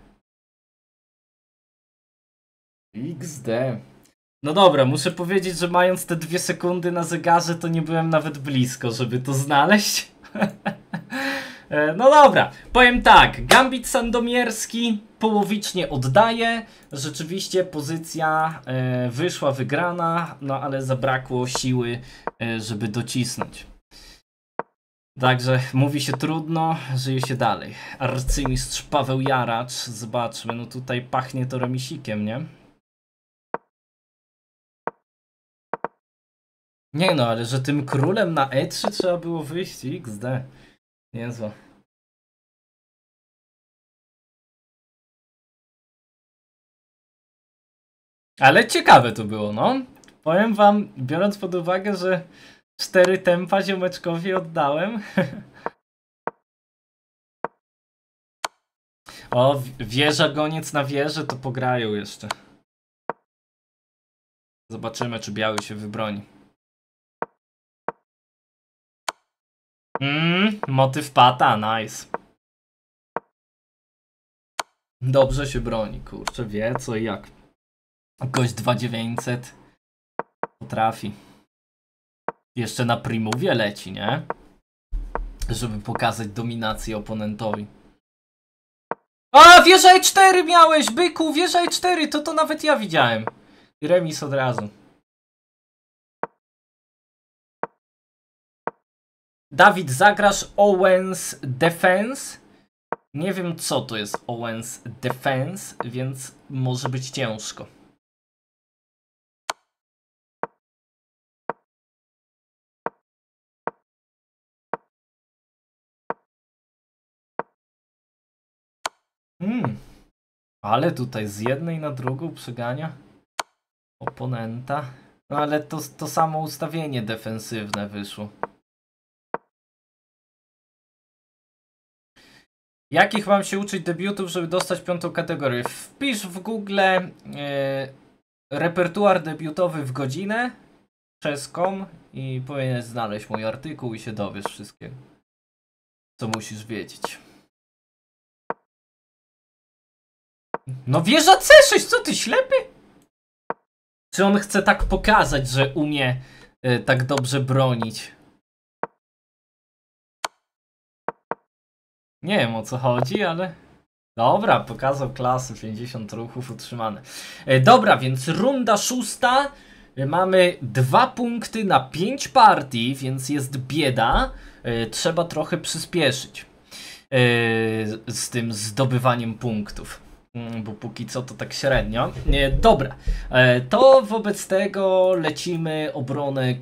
iks de. No dobra, muszę powiedzieć, że mając te dwie sekundy na zegarze, to nie byłem nawet blisko, żeby to znaleźć. No dobra, powiem tak, gambit sandomierski połowicznie oddaje. Rzeczywiście pozycja e, wyszła wygrana, no ale zabrakło siły, e, żeby docisnąć. Także mówi się trudno, żyje się dalej. Arcymistrz Paweł Jaracz, zobaczmy, no tutaj pachnie to remisikiem, nie? Nie no, ale że tym królem na E trzy trzeba było wyjść, iks de. Niezłe. Ale ciekawe to było, no. Powiem wam, biorąc pod uwagę, że cztery tempa ziomeczkowi oddałem. O, wieża, goniec na wieżę, to pograją jeszcze. Zobaczymy, czy biały się wybroni. Mmm, motyw pata, nice. Dobrze się broni, kurczę, wie co i jak. Gość dwa tysiące dziewięćset potrafi. Jeszcze na primovie leci, nie? Żeby pokazać dominację oponentowi. A, wieża e cztery miałeś, byku, wieża e cztery, to to nawet ja widziałem. I remis od razu. Dawid, zagrasz Owens Defense? Nie wiem, co to jest Owens Defense, więc może być ciężko. Hmm. Ale tutaj z jednej na drugą przegania oponenta. No ale to, to samo ustawienie defensywne wyszło. Jakich mam się uczyć debiutów, żeby dostać piątą kategorię? Wpisz w Google yy, repertuar debiutowy w godzinę przez kom i powinieneś znaleźć mój artykuł i się dowiesz wszystkiego, co musisz wiedzieć. No wieża C sześć, co ty ślepy? Czy on chce tak pokazać, że umie yy, tak dobrze bronić? Nie wiem, o co chodzi, ale... Dobra, pokazał klasę, pięćdziesiąt ruchów utrzymane. E, dobra, więc runda szósta. E, mamy dwa punkty na pięć partii, więc jest bieda. E, trzeba trochę przyspieszyć e, z tym zdobywaniem punktów. Mm, bo póki co to tak średnio. E, dobra, e, to wobec tego lecimy obronę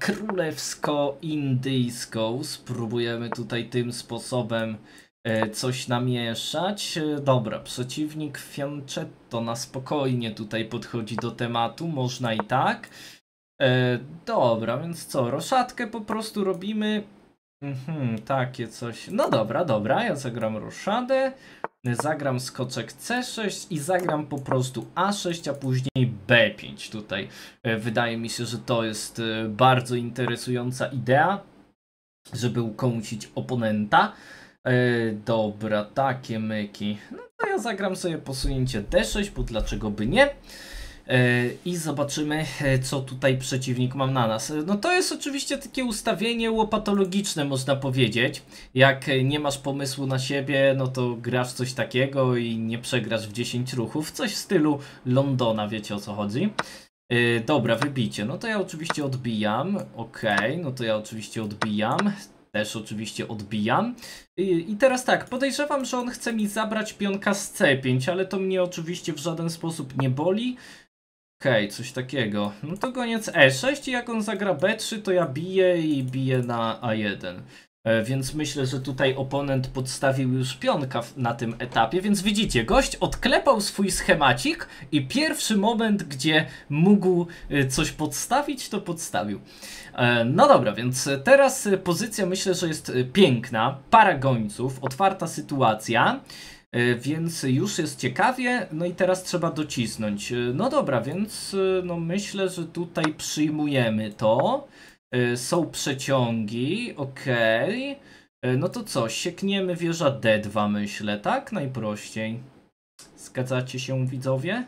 królewsko-indyjską. Spróbujemy tutaj tym sposobem coś namieszać. Dobra, przeciwnik Fianchetto na spokojnie tutaj podchodzi do tematu, można i tak. E, dobra, więc co, roszadkę po prostu robimy. Mhm, takie coś. No dobra, dobra, ja zagram roszadę, zagram skoczek C sześć i zagram po prostu A sześć, a później B pięć tutaj. E, wydaje mi się, że to jest bardzo interesująca idea, żeby ukąsić oponenta. Yy, dobra, takie myki. No to ja zagram sobie posunięcie D sześć, bo dlaczego by nie? Yy, I zobaczymy, co tutaj przeciwnik ma na nas. No to jest oczywiście takie ustawienie łopatologiczne, można powiedzieć. Jak nie masz pomysłu na siebie, no to grasz coś takiego i nie przegrasz w dziesięć ruchów. Coś w stylu Londona, wiecie o co chodzi. Yy, dobra, wybicie. No to ja oczywiście odbijam. Okej, okay, no to ja oczywiście odbijam. Też oczywiście odbijam. I, I teraz tak, podejrzewam, że on chce mi zabrać pionka z C pięć, ale to mnie oczywiście w żaden sposób nie boli. Okej, okay, coś takiego. No to goniec E sześć i jak on zagra B trzy, to ja biję i biję na A jeden. E, więc myślę, że tutaj oponent podstawił już pionka w, na tym etapie, więc widzicie, gość odklepał swój schemacik i pierwszy moment, gdzie mógł e, coś podstawić, to podstawił. E, no dobra, więc teraz pozycja myślę, że jest piękna, para gońców, otwarta sytuacja. Więc już jest ciekawie, no i teraz trzeba docisnąć. No dobra, więc no myślę, że tutaj przyjmujemy to. Są przeciągi, okej. Okay. No to co, siekniemy wieża D dwa myślę, tak? Najprościej. Zgadzacie się widzowie?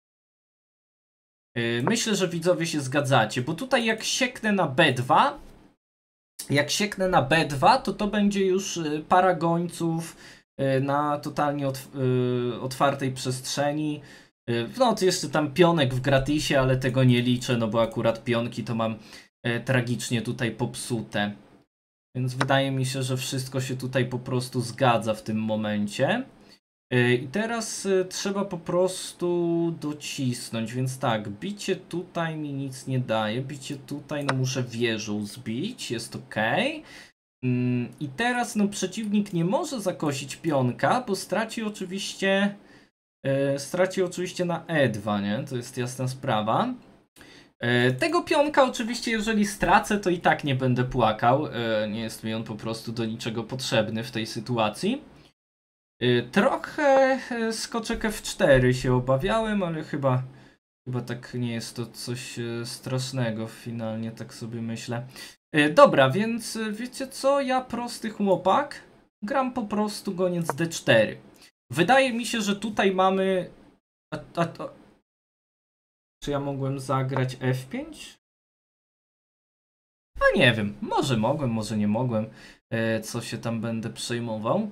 Myślę, że widzowie się zgadzacie, bo tutaj jak sieknę na B dwa, jak sieknę na B dwa, to to będzie już para gońców na totalnie otw otwartej przestrzeni. No to jeszcze tam pionek w gratisie, ale tego nie liczę, no bo akurat pionki to mam tragicznie tutaj popsute. Więc wydaje mi się, że wszystko się tutaj po prostu zgadza w tym momencie. I teraz trzeba po prostu docisnąć, więc tak, bicie tutaj mi nic nie daje, bicie tutaj no muszę wieżą zbić, jest ok. I teraz no przeciwnik nie może zakosić pionka, bo straci oczywiście E, straci oczywiście na E dwa, nie? To jest jasna sprawa. E, tego pionka oczywiście, jeżeli stracę, to i tak nie będę płakał. E, nie jest mi on po prostu do niczego potrzebny w tej sytuacji. E, trochę e, skoczek F cztery się obawiałem, ale chyba, chyba tak nie jest to coś e, strasznego finalnie, tak sobie myślę. E, dobra, więc e, wiecie co? Ja prosty chłopak. Gram po prostu goniec D cztery. Wydaje mi się, że tutaj mamy... A, a, a... Czy ja mogłem zagrać F pięć? A nie wiem, może mogłem, może nie mogłem. E, co się tam będę przejmował?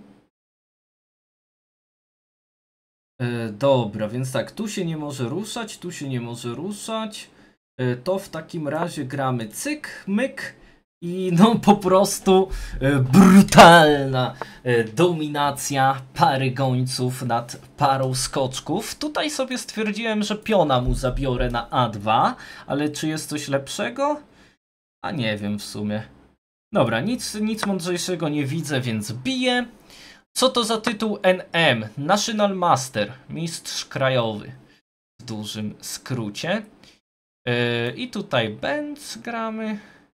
E, dobra, więc tak, tu się nie może ruszać, tu się nie może ruszać. E, to w takim razie gramy cyk, myk. I no po prostu e, brutalna e, dominacja pary gońców nad parą skoczków. Tutaj sobie stwierdziłem, że piona mu zabiorę na A dwa, ale czy jest coś lepszego? A nie wiem w sumie. Dobra, nic, nic mądrzejszego nie widzę, więc biję. Co to za tytuł N M? National Master, mistrz krajowy w dużym skrócie. E, I tutaj Benz gramy.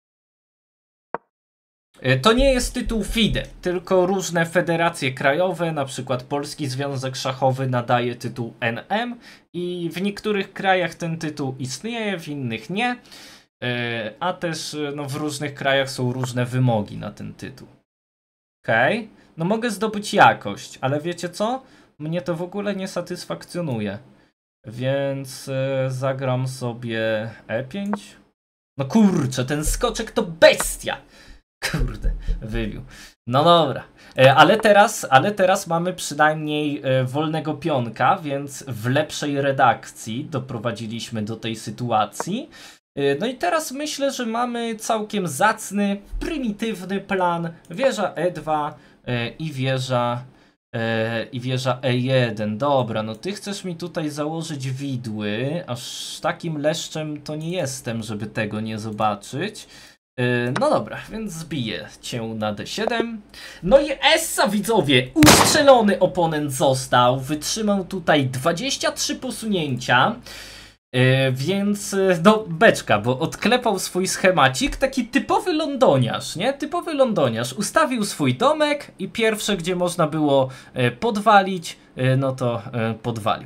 To nie jest tytuł F I D E, tylko różne federacje krajowe, na przykład Polski Związek Szachowy nadaje tytuł N M i w niektórych krajach ten tytuł istnieje, w innych nie, a też no, w różnych krajach są różne wymogi na ten tytuł. Okej, okay. No mogę zdobyć jakość, ale wiecie co? Mnie to w ogóle nie satysfakcjonuje, więc zagram sobie E pięć. No kurczę, ten skoczek to bestia! Kurde, wybił. No dobra, e, ale teraz, ale teraz mamy przynajmniej e, wolnego pionka, więc w lepszej redakcji doprowadziliśmy do tej sytuacji. E, no i teraz myślę, że mamy całkiem zacny, prymitywny plan. Wieża E dwa e, i wieża e, i wieża E jeden. Dobra, no ty chcesz mi tutaj założyć widły, aż takim leszczem to nie jestem, żeby tego nie zobaczyć. No dobra, więc zbiję cię na D siedem. No i Essa, widzowie, ustrzelony oponent został. Wytrzymał tutaj dwadzieścia trzy posunięcia. Yy, więc no beczka, bo odklepał swój schemacik, taki typowy lądoniarz, nie? Typowy lądoniarz. Ustawił swój domek i pierwsze, gdzie można było yy, podwalić, yy, no to yy, podwalił.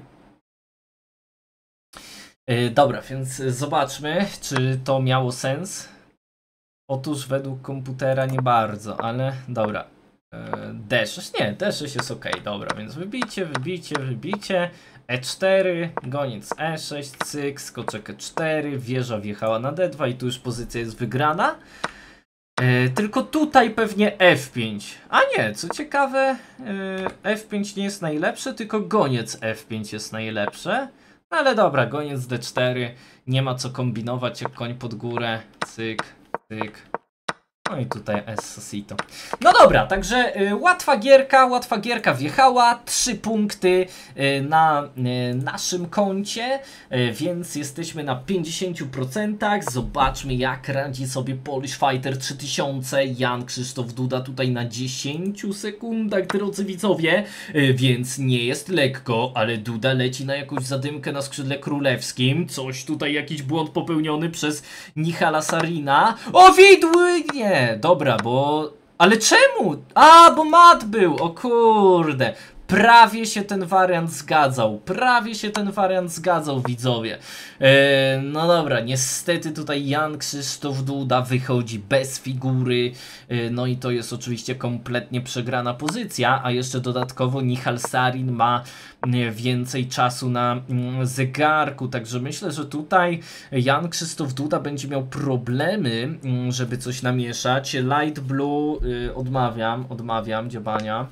Yy, dobra, więc zobaczmy, czy to miało sens. Otóż według komputera nie bardzo, ale dobra. D sześć, nie, D sześć jest ok, dobra, więc wybijcie, wybijcie, wybijcie. E cztery, goniec E sześć, cyk, skoczek E cztery, wieża wjechała na D dwa i tu już pozycja jest wygrana. E, tylko tutaj pewnie F pięć. A nie, co ciekawe, e, F pięć nie jest najlepsze, tylko goniec F pięć jest najlepsze. No ale dobra, goniec D cztery, nie ma co kombinować, jak koń pod górę, cyk. Tyk. No i tutaj Essosito. No dobra, także y, łatwa gierka, łatwa gierka wjechała, trzy punkty y, na y, naszym koncie, y, więc jesteśmy na pięćdziesięciu procentach. Zobaczmy, jak radzi sobie Polish Fighter trzy tysiące. Jan Krzysztof Duda tutaj na dziesięciu sekundach, drodzy widzowie, y, więc nie jest lekko, ale Duda leci na jakąś zadymkę na skrzydle królewskim. Coś tutaj, jakiś błąd popełniony przez Nichala Sarina. O, widły! Nie! Dobra, bo... Ale czemu? A, bo mat był! O kurde! Prawie się ten wariant zgadzał. Prawie się ten wariant zgadzał, widzowie. Eee, no dobra, niestety tutaj Jan Krzysztof Duda wychodzi bez figury. Eee, no i to jest oczywiście kompletnie przegrana pozycja, a jeszcze dodatkowo Nichal Sarin ma nie, więcej czasu na mm, zegarku, także myślę, że tutaj Jan Krzysztof Duda będzie miał problemy, mm, żeby coś namieszać. Light Blue y, odmawiam, odmawiam dziabania.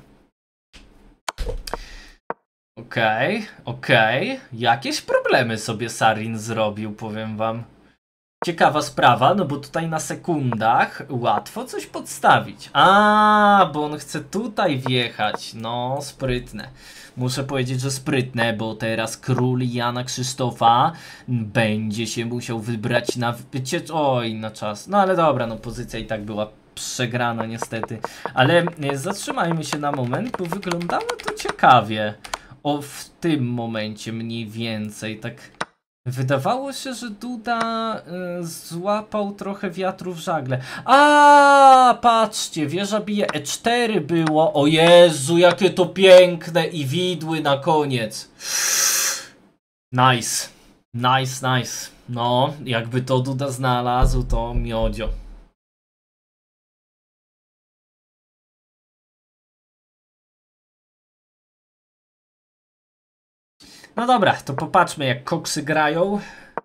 Okej, okay, okej. Okay. Jakieś problemy sobie Sarin zrobił, powiem wam. Ciekawa sprawa, no bo tutaj na sekundach łatwo coś podstawić. A, bo on chce tutaj wjechać. No, sprytne. Muszę powiedzieć, że sprytne, bo teraz król Jana Krzysztofa będzie się musiał wybrać na wycie... Oj, na czas. No ale dobra, no pozycja i tak była przegrana niestety. Ale zatrzymajmy się na moment, bo wyglądało to ciekawie. o w tym momencie mniej więcej, tak wydawało się, że Duda y, złapał trochę wiatru w żagle. A, patrzcie, wieża bije E cztery było, o Jezu, jakie to piękne i widły na koniec. Nice, nice, nice, no, jakby to Duda znalazł, to miodzio. No dobra, to popatrzmy jak koksy grają.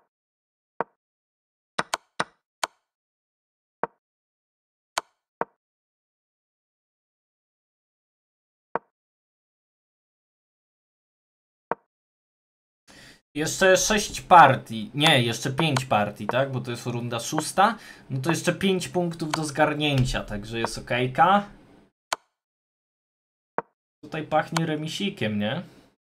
Jeszcze sześć partii, nie, jeszcze pięć partii, tak? Bo to jest runda szósta. No to jeszcze pięć punktów do zgarnięcia, także jest okejka. Tutaj pachnie remisikiem, nie?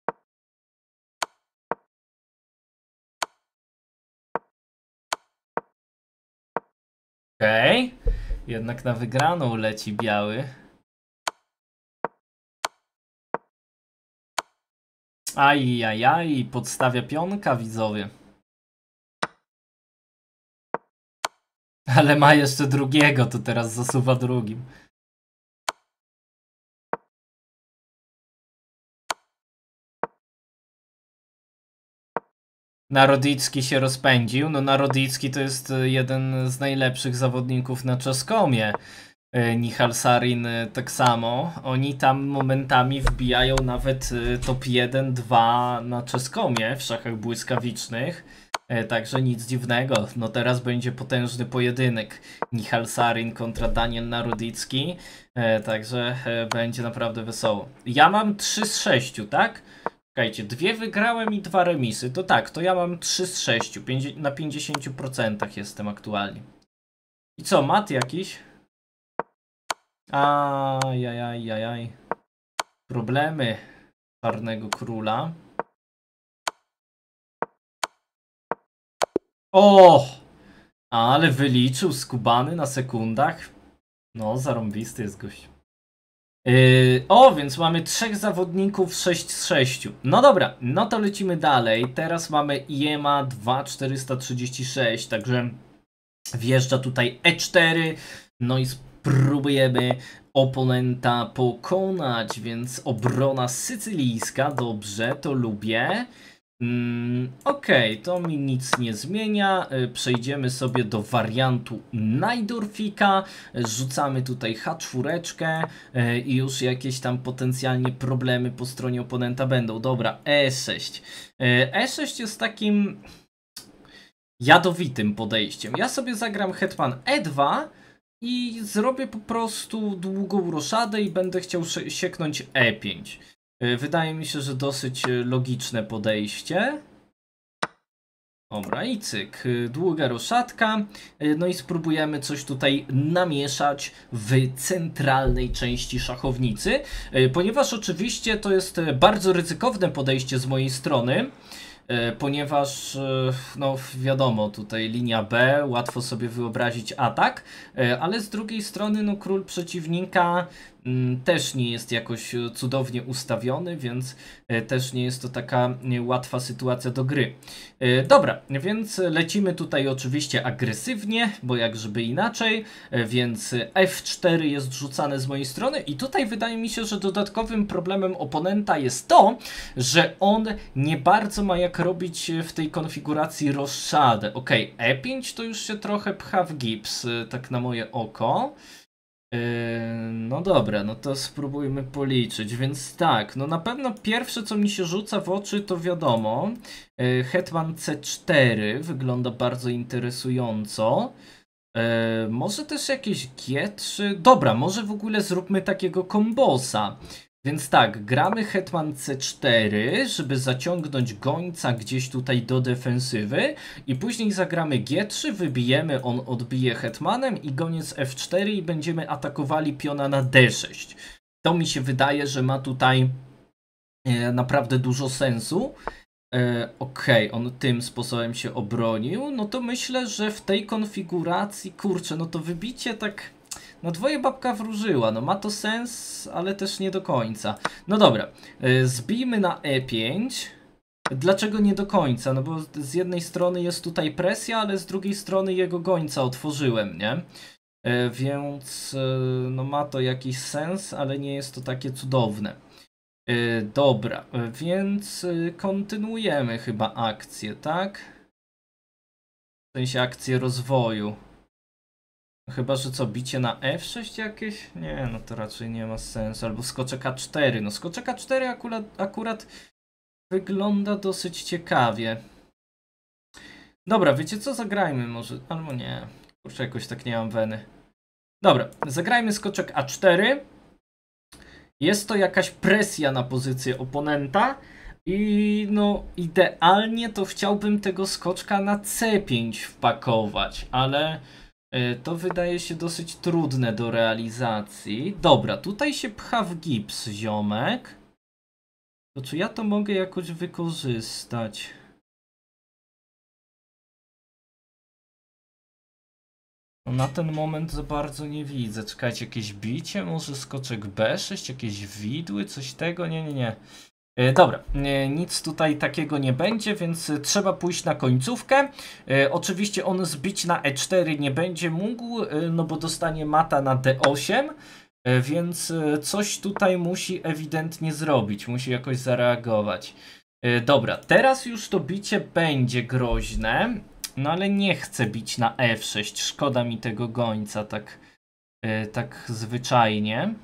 Okej, okay. Jednak na wygraną leci biały. Ajajaj, podstawia pionka, widzowie. Ale ma jeszcze drugiego, to teraz zasuwa drugim. Narodicki się rozpędził. No Narodicki to jest jeden z najlepszych zawodników na Czeskomie. Nihal Sarin tak samo. Oni tam momentami wbijają nawet top jeden dwa na Czeskomie w szachach błyskawicznych. Także nic dziwnego. No teraz będzie potężny pojedynek. Nihal Sarin kontra Daniel Narodicki. Także będzie naprawdę wesoło. Ja mam trzy z sześciu, tak? Czekajcie, dwie wygrałem i dwa remisy. To tak, to ja mam trzy z sześciu. Na pięćdziesięciu procentach jestem aktualnie. I co, mat jakiś? Ajajajajaj. Problemy czarnego króla. O! Ale wyliczył skubany na sekundach. No, zarąbisty jest gość. Yy, o, więc mamy trzech zawodników sześć z sześciu. No dobra, no to lecimy dalej. Teraz mamy I E M A dwa tysiące czterysta trzydzieści sześć, także wjeżdża tutaj E cztery. No i spróbujemy oponenta pokonać, więc obrona sycylijska, dobrze, to lubię. Mm, Okej, okay, to mi nic nie zmienia. Przejdziemy sobie do wariantu Najdorfika. Rzucamy tutaj H cztery i już jakieś tam potencjalnie problemy po stronie oponenta będą. Dobra, E sześć. E sześć jest takim jadowitym podejściem. Ja sobie zagram hetman E dwa i zrobię po prostu długą roszadę i będę chciał sieknąć E pięć. Wydaje mi się, że dosyć logiczne podejście. Dobra, i cyk. Długa roszadka. No i spróbujemy coś tutaj namieszać w centralnej części szachownicy. Ponieważ oczywiście to jest bardzo ryzykowne podejście z mojej strony. Ponieważ, no wiadomo, tutaj linia B, łatwo sobie wyobrazić atak, ale z drugiej strony no król przeciwnika też nie jest jakoś cudownie ustawiony, więc też nie jest to taka łatwa sytuacja do gry. Dobra, więc lecimy tutaj oczywiście agresywnie, bo jak żeby inaczej, więc F cztery jest rzucane z mojej strony i tutaj wydaje mi się, że dodatkowym problemem oponenta jest to, że on nie bardzo ma jak robić w tej konfiguracji roszadę. Ok, E pięć to już się trochę pcha w gips, tak na moje oko. No dobra, no to spróbujmy policzyć, więc tak, no na pewno pierwsze co mi się rzuca w oczy to wiadomo, hetman C cztery wygląda bardzo interesująco, może też jakieś G trzy, dobra, może w ogóle zróbmy takiego kombosa. Więc tak, gramy hetman C cztery, żeby zaciągnąć gońca gdzieś tutaj do defensywy i później zagramy G trzy, wybijemy, on odbije hetmanem i goniec F cztery i będziemy atakowali piona na D sześć. To mi się wydaje, że ma tutaj e, naprawdę dużo sensu. E, Okej, okay, on tym sposobem się obronił, no to myślę, że w tej konfiguracji, kurczę, no to wybicie tak... No dwoje babka wróżyła, no ma to sens, ale też nie do końca. No dobra, y, zbijmy na E pięć. Dlaczego nie do końca? No bo z jednej strony jest tutaj presja, ale z drugiej strony jego gońca otworzyłem, nie? Y, więc y, no ma to jakiś sens, ale nie jest to takie cudowne. Y, dobra, y, więc y, kontynuujemy chyba akcję, tak? W sensie akcję rozwoju. Chyba, że co, bicie na F sześć jakieś? Nie, no to raczej nie ma sensu. Albo skoczek A cztery. No skoczek A cztery akurat, akurat wygląda dosyć ciekawie. Dobra, wiecie co? Zagrajmy może. Albo nie. Kurczę, jakoś tak nie mam weny. Dobra, zagrajmy skoczek A cztery. Jest to jakaś presja na pozycję oponenta. I no idealnie to chciałbym tego skoczka na C pięć wpakować, ale to wydaje się dosyć trudne do realizacji. Dobra, tutaj się pcha w gips ziomek. To czy ja to mogę jakoś wykorzystać? No na ten moment za bardzo nie widzę. Czekajcie, jakieś bicie? Może skoczek B sześć? Jakieś widły? Coś tego? Nie, nie, nie. E, dobra, e, nic tutaj takiego nie będzie, więc trzeba pójść na końcówkę. E, oczywiście on zbić na E cztery nie będzie mógł, e, no bo dostanie mata na D osiem, e, więc e, coś tutaj musi ewidentnie zrobić, musi jakoś zareagować. E, dobra, teraz już to bicie będzie groźne, no ale nie chcę bić na F sześć, szkoda mi tego gońca tak, e, tak zwyczajnie.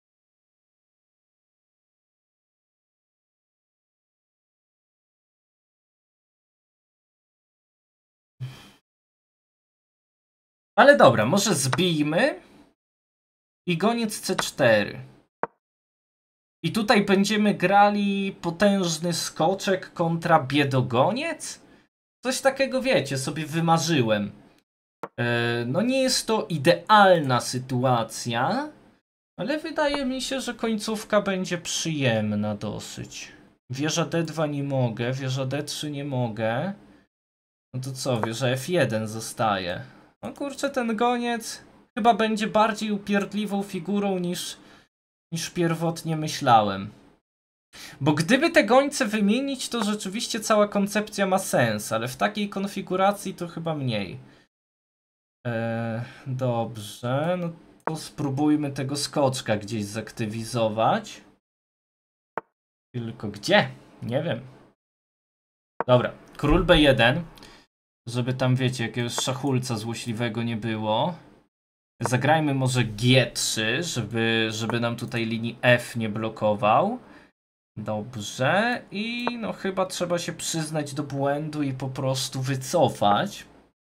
Ale dobra, może zbijmy i goniec C cztery. I tutaj będziemy grali potężny skoczek kontra biedogoniec? Coś takiego, wiecie, sobie wymarzyłem. E, no nie jest to idealna sytuacja, ale wydaje mi się, że końcówka będzie przyjemna dosyć. Wieża D dwa nie mogę, wieża D trzy nie mogę. No to co, wieża F jeden zostaje. No kurczę, ten goniec chyba będzie bardziej upierdliwą figurą niż, niż pierwotnie myślałem. Bo gdyby te gońce wymienić, to rzeczywiście cała koncepcja ma sens, ale w takiej konfiguracji to chyba mniej. Eee, dobrze, no to spróbujmy tego skoczka gdzieś zaktywizować. Tylko gdzie? Nie wiem. Dobra, król B jeden. Żeby tam, wiecie, jakiegoś szachulca złośliwego nie było. Zagrajmy może G trzy, żeby, żeby nam tutaj linii F nie blokował. Dobrze. I no chyba trzeba się przyznać do błędu i po prostu wycofać.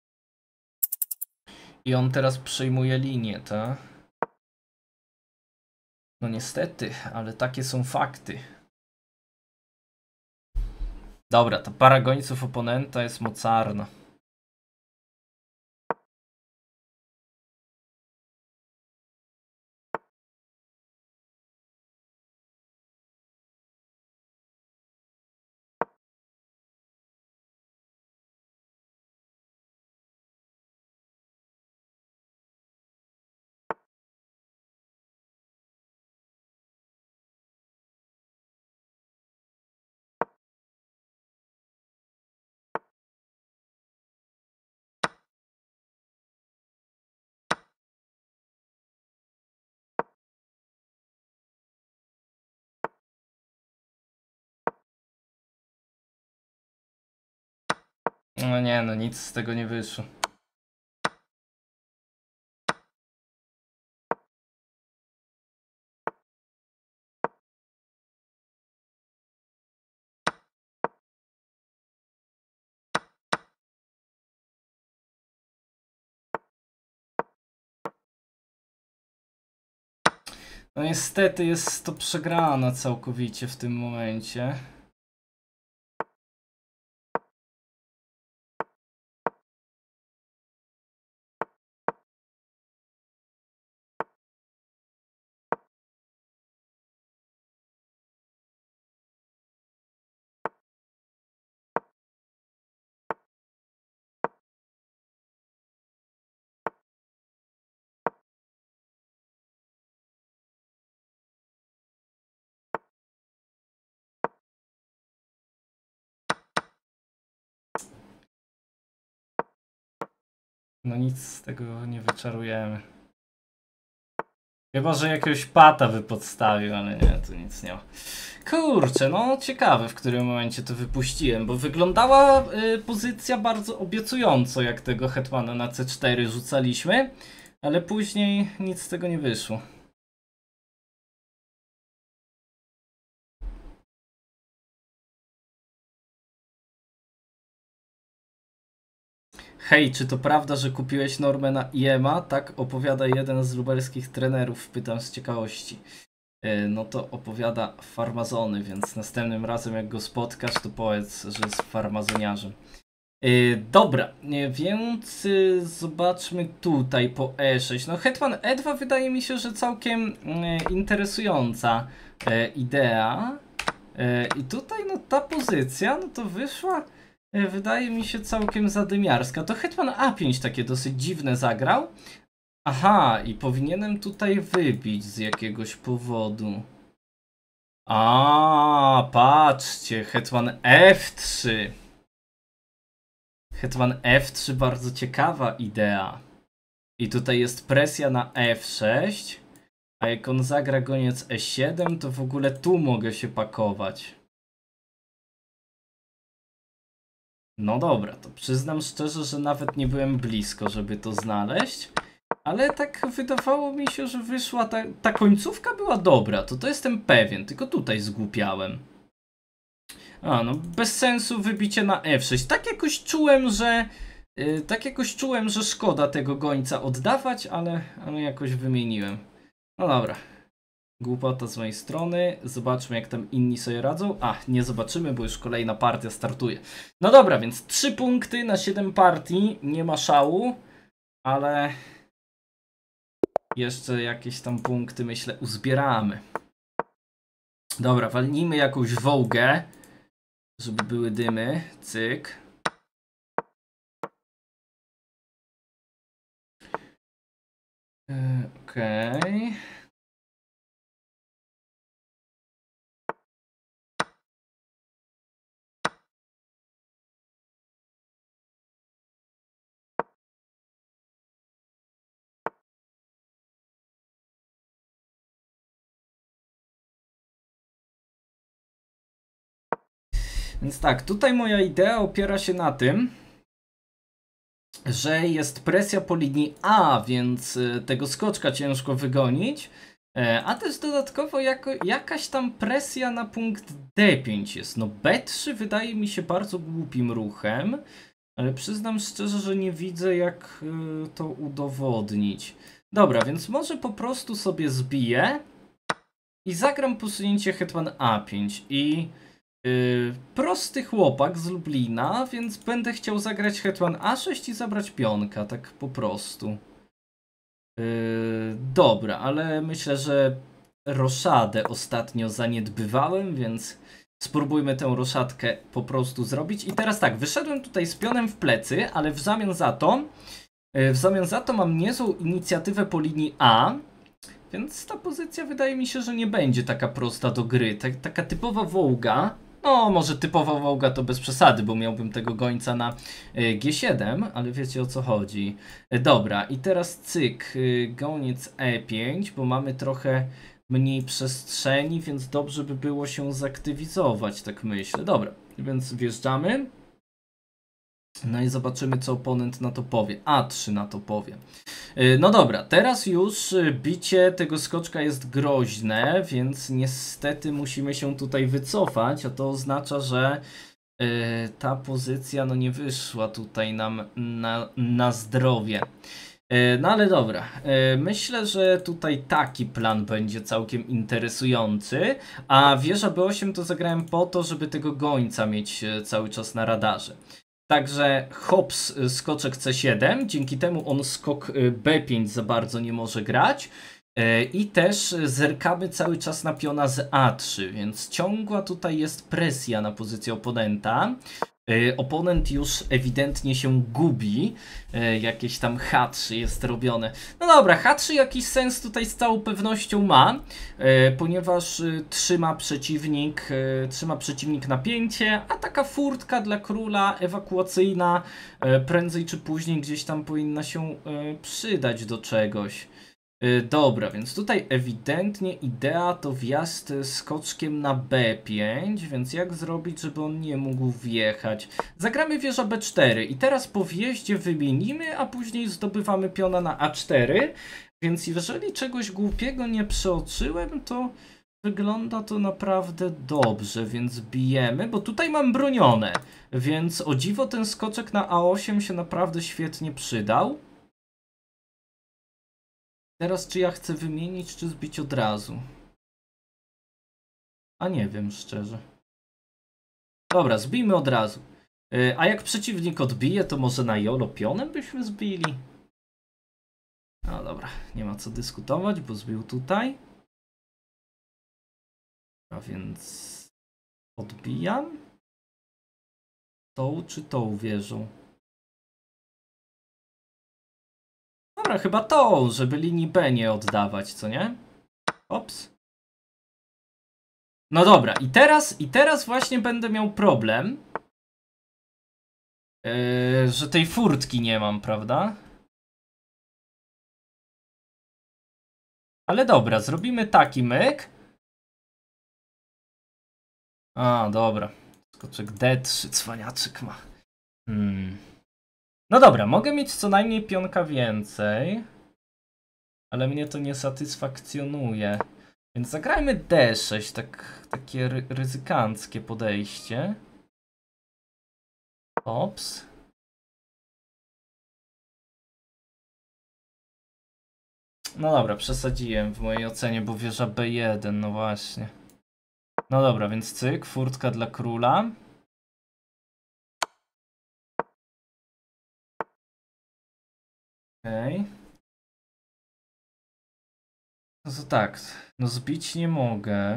I on teraz przejmuje linię, tak? No niestety, ale takie są fakty. Dobra, ta para gońców oponenta jest mocarna. No nie, no nic z tego nie wyszło. No niestety jest to przegrana całkowicie w tym momencie. No nic z tego nie wyczarujemy. Chyba, że jakiegoś pata by podstawił, ale nie, tu nic nie ma. Kurczę, no ciekawe, w którym momencie to wypuściłem, bo wyglądała y, pozycja bardzo obiecująco, jak tego hetmana na C cztery rzucaliśmy, ale później nic z tego nie wyszło. Hej, czy to prawda, że kupiłeś normę na I M A? Tak opowiada jeden z lubelskich trenerów, pytam z ciekawości. No to opowiada farmazony, więc następnym razem jak go spotkasz, to powiedz, że jest farmazoniarzem. Dobra, więc zobaczmy tutaj po E sześć. No hetman E dwa wydaje mi się, że całkiem interesująca idea. I tutaj no ta pozycja, no to wyszła, wydaje mi się całkiem zadymiarska. To hetman A pięć takie dosyć dziwne zagrał. Aha, i powinienem tutaj wybić z jakiegoś powodu. A, patrzcie, hetman F trzy. Hetman F trzy, bardzo ciekawa idea. I tutaj jest presja na F sześć, a jak on zagra goniec E siedem, to w ogóle tu mogę się pakować. No dobra, to przyznam szczerze, że nawet nie byłem blisko, żeby to znaleźć. Ale tak wydawało mi się, że wyszła ta, ta końcówka była dobra, to to jestem pewien, tylko tutaj zgłupiałem. A no, bez sensu wybicie na F sześć. Tak jakoś czułem, że yy, tak jakoś czułem, że szkoda tego gońca oddawać, ale, ale jakoś wymieniłem. No dobra. Głupota z mojej strony. Zobaczmy, jak tam inni sobie radzą. A, nie zobaczymy, bo już kolejna partia startuje. No dobra, więc trzy punkty na siedem partii. Nie ma szału, ale jeszcze jakieś tam punkty, myślę, uzbieramy. Dobra, walnijmy jakąś wołgę, żeby były dymy. Cyk. Yy, Okej. Okay. Więc tak, tutaj moja idea opiera się na tym, że jest presja po linii A, więc tego skoczka ciężko wygonić, a też dodatkowo jako, jakaś tam presja na punkt D pięć jest. No B trzy wydaje mi się bardzo głupim ruchem, ale przyznam szczerze, że nie widzę, jak to udowodnić. Dobra, więc może po prostu sobie zbiję i zagram posunięcie hetman A pięć i Yy, prosty chłopak z Lublina, więc będę chciał zagrać hetman A sześć i zabrać pionka, tak po prostu. Yy, dobra, ale myślę, że roszadę ostatnio zaniedbywałem, więc spróbujmy tę roszadkę po prostu zrobić. I teraz tak, wyszedłem tutaj z pionem w plecy, ale w zamian za to, yy, w zamian za to mam niezłą inicjatywę po linii A, więc ta pozycja wydaje mi się, że nie będzie taka prosta do gry. Tak, taka typowa wołga. No, może typowa wołga to bez przesady, bo miałbym tego gońca na G siedem, ale wiecie o co chodzi. Dobra, i teraz cyk, goniec E pięć, bo mamy trochę mniej przestrzeni, więc dobrze by było się zaktywizować, tak myślę. Dobra, więc wjeżdżamy. No i zobaczymy, co oponent na to powie. A trzy na to powie. No dobra, teraz już bicie tego skoczka jest groźne, więc niestety musimy się tutaj wycofać, a to oznacza, że yy, ta pozycja no nie wyszła tutaj nam na, na zdrowie. Yy, no ale dobra, yy, myślę, że tutaj taki plan będzie całkiem interesujący, a wieża B osiem to zagrałem po to, żeby tego gońca mieć cały czas na radarze. Także hops skoczek C siedem, dzięki temu on skok B pięć za bardzo nie może grać. I też zerkamy cały czas na piona z A trzy, więc ciągła tutaj jest presja na pozycję oponenta. Oponent już ewidentnie się gubi. Jakieś tam H trzy jest robione. No dobra, H trzy jakiś sens tutaj z całą pewnością ma, ponieważ trzyma przeciwnik, trzyma przeciwnik napięcie, a taka furtka dla króla ewakuacyjna prędzej czy później gdzieś tam powinna się przydać do czegoś. Dobra, więc tutaj ewidentnie idea to wjazd skoczkiem na B pięć, więc jak zrobić, żeby on nie mógł wjechać? Zagramy wieża B cztery i teraz po wjeździe wymienimy, a później zdobywamy piona na A cztery, więc jeżeli czegoś głupiego nie przeoczyłem, to wygląda to naprawdę dobrze, więc bijemy, bo tutaj mam bronione, więc o dziwo ten skoczek na A osiem się naprawdę świetnie przydał. Teraz czy ja chcę wymienić, czy zbić od razu? A nie wiem, szczerze. Dobra, zbijmy od razu. Yy, a jak przeciwnik odbije, to może na jolo pionem byśmy zbili? No dobra, nie ma co dyskutować, bo zbił tutaj. A więc odbijam. Tą czy tą wieżą? Dobra, chyba tą, żeby linii B nie oddawać, co nie? Ops. No dobra, i teraz, i teraz właśnie będę miał problem, yy, że tej furtki nie mam, prawda? Ale dobra, zrobimy taki myk. A, dobra. Skoczek D trzy, cwaniaczyk ma. Hmm. No dobra, mogę mieć co najmniej pionka więcej, ale mnie to nie satysfakcjonuje. Więc zagrajmy D sześć, tak, takie ry ryzykanckie podejście. Ops. No dobra, przesadziłem w mojej ocenie, bo wieża B jeden, no właśnie. No dobra, więc cyk, furtka dla króla. Okej. Okay. No to tak, no zbić nie mogę.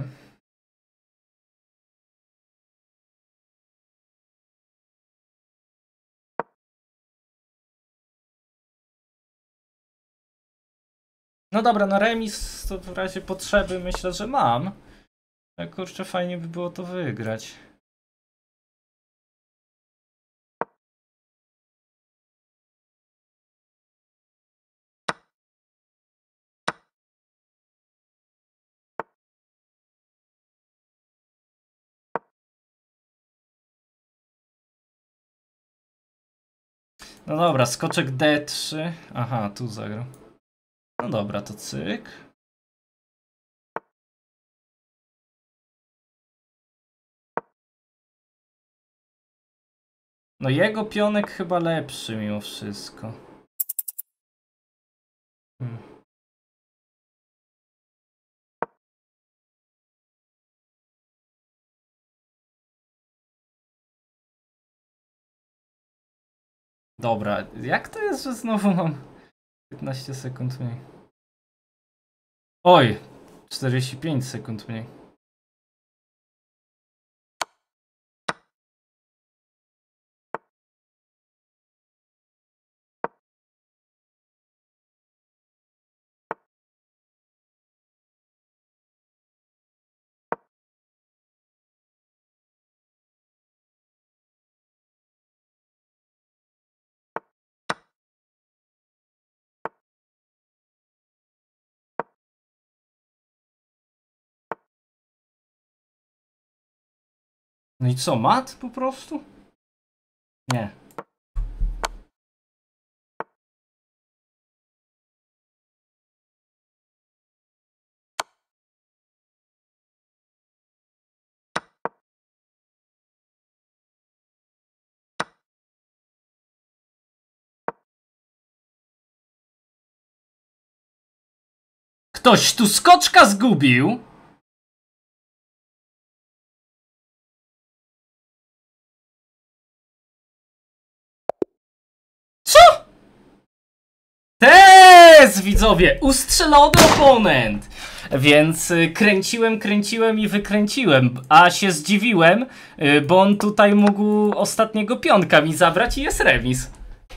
No dobra, no remis to w razie potrzeby myślę, że mam. Ale kurczę, fajnie by było to wygrać. No dobra, skoczek D trzy. Aha, tu zagrał. No dobra, to cyk. No jego pionek chyba lepszy mimo wszystko. Hmm. Dobra, jak to jest, że znowu mam piętnaście sekund mniej? Oj, czterdzieści pięć sekund mniej. No i co, mat po prostu? Nie. Ktoś tu skoczka zgubił? Co? Tez, widzowie! Ustrzelony oponent! Więc kręciłem, kręciłem i wykręciłem, a się zdziwiłem, bo on tutaj mógł ostatniego pionka mi zabrać i jest remis.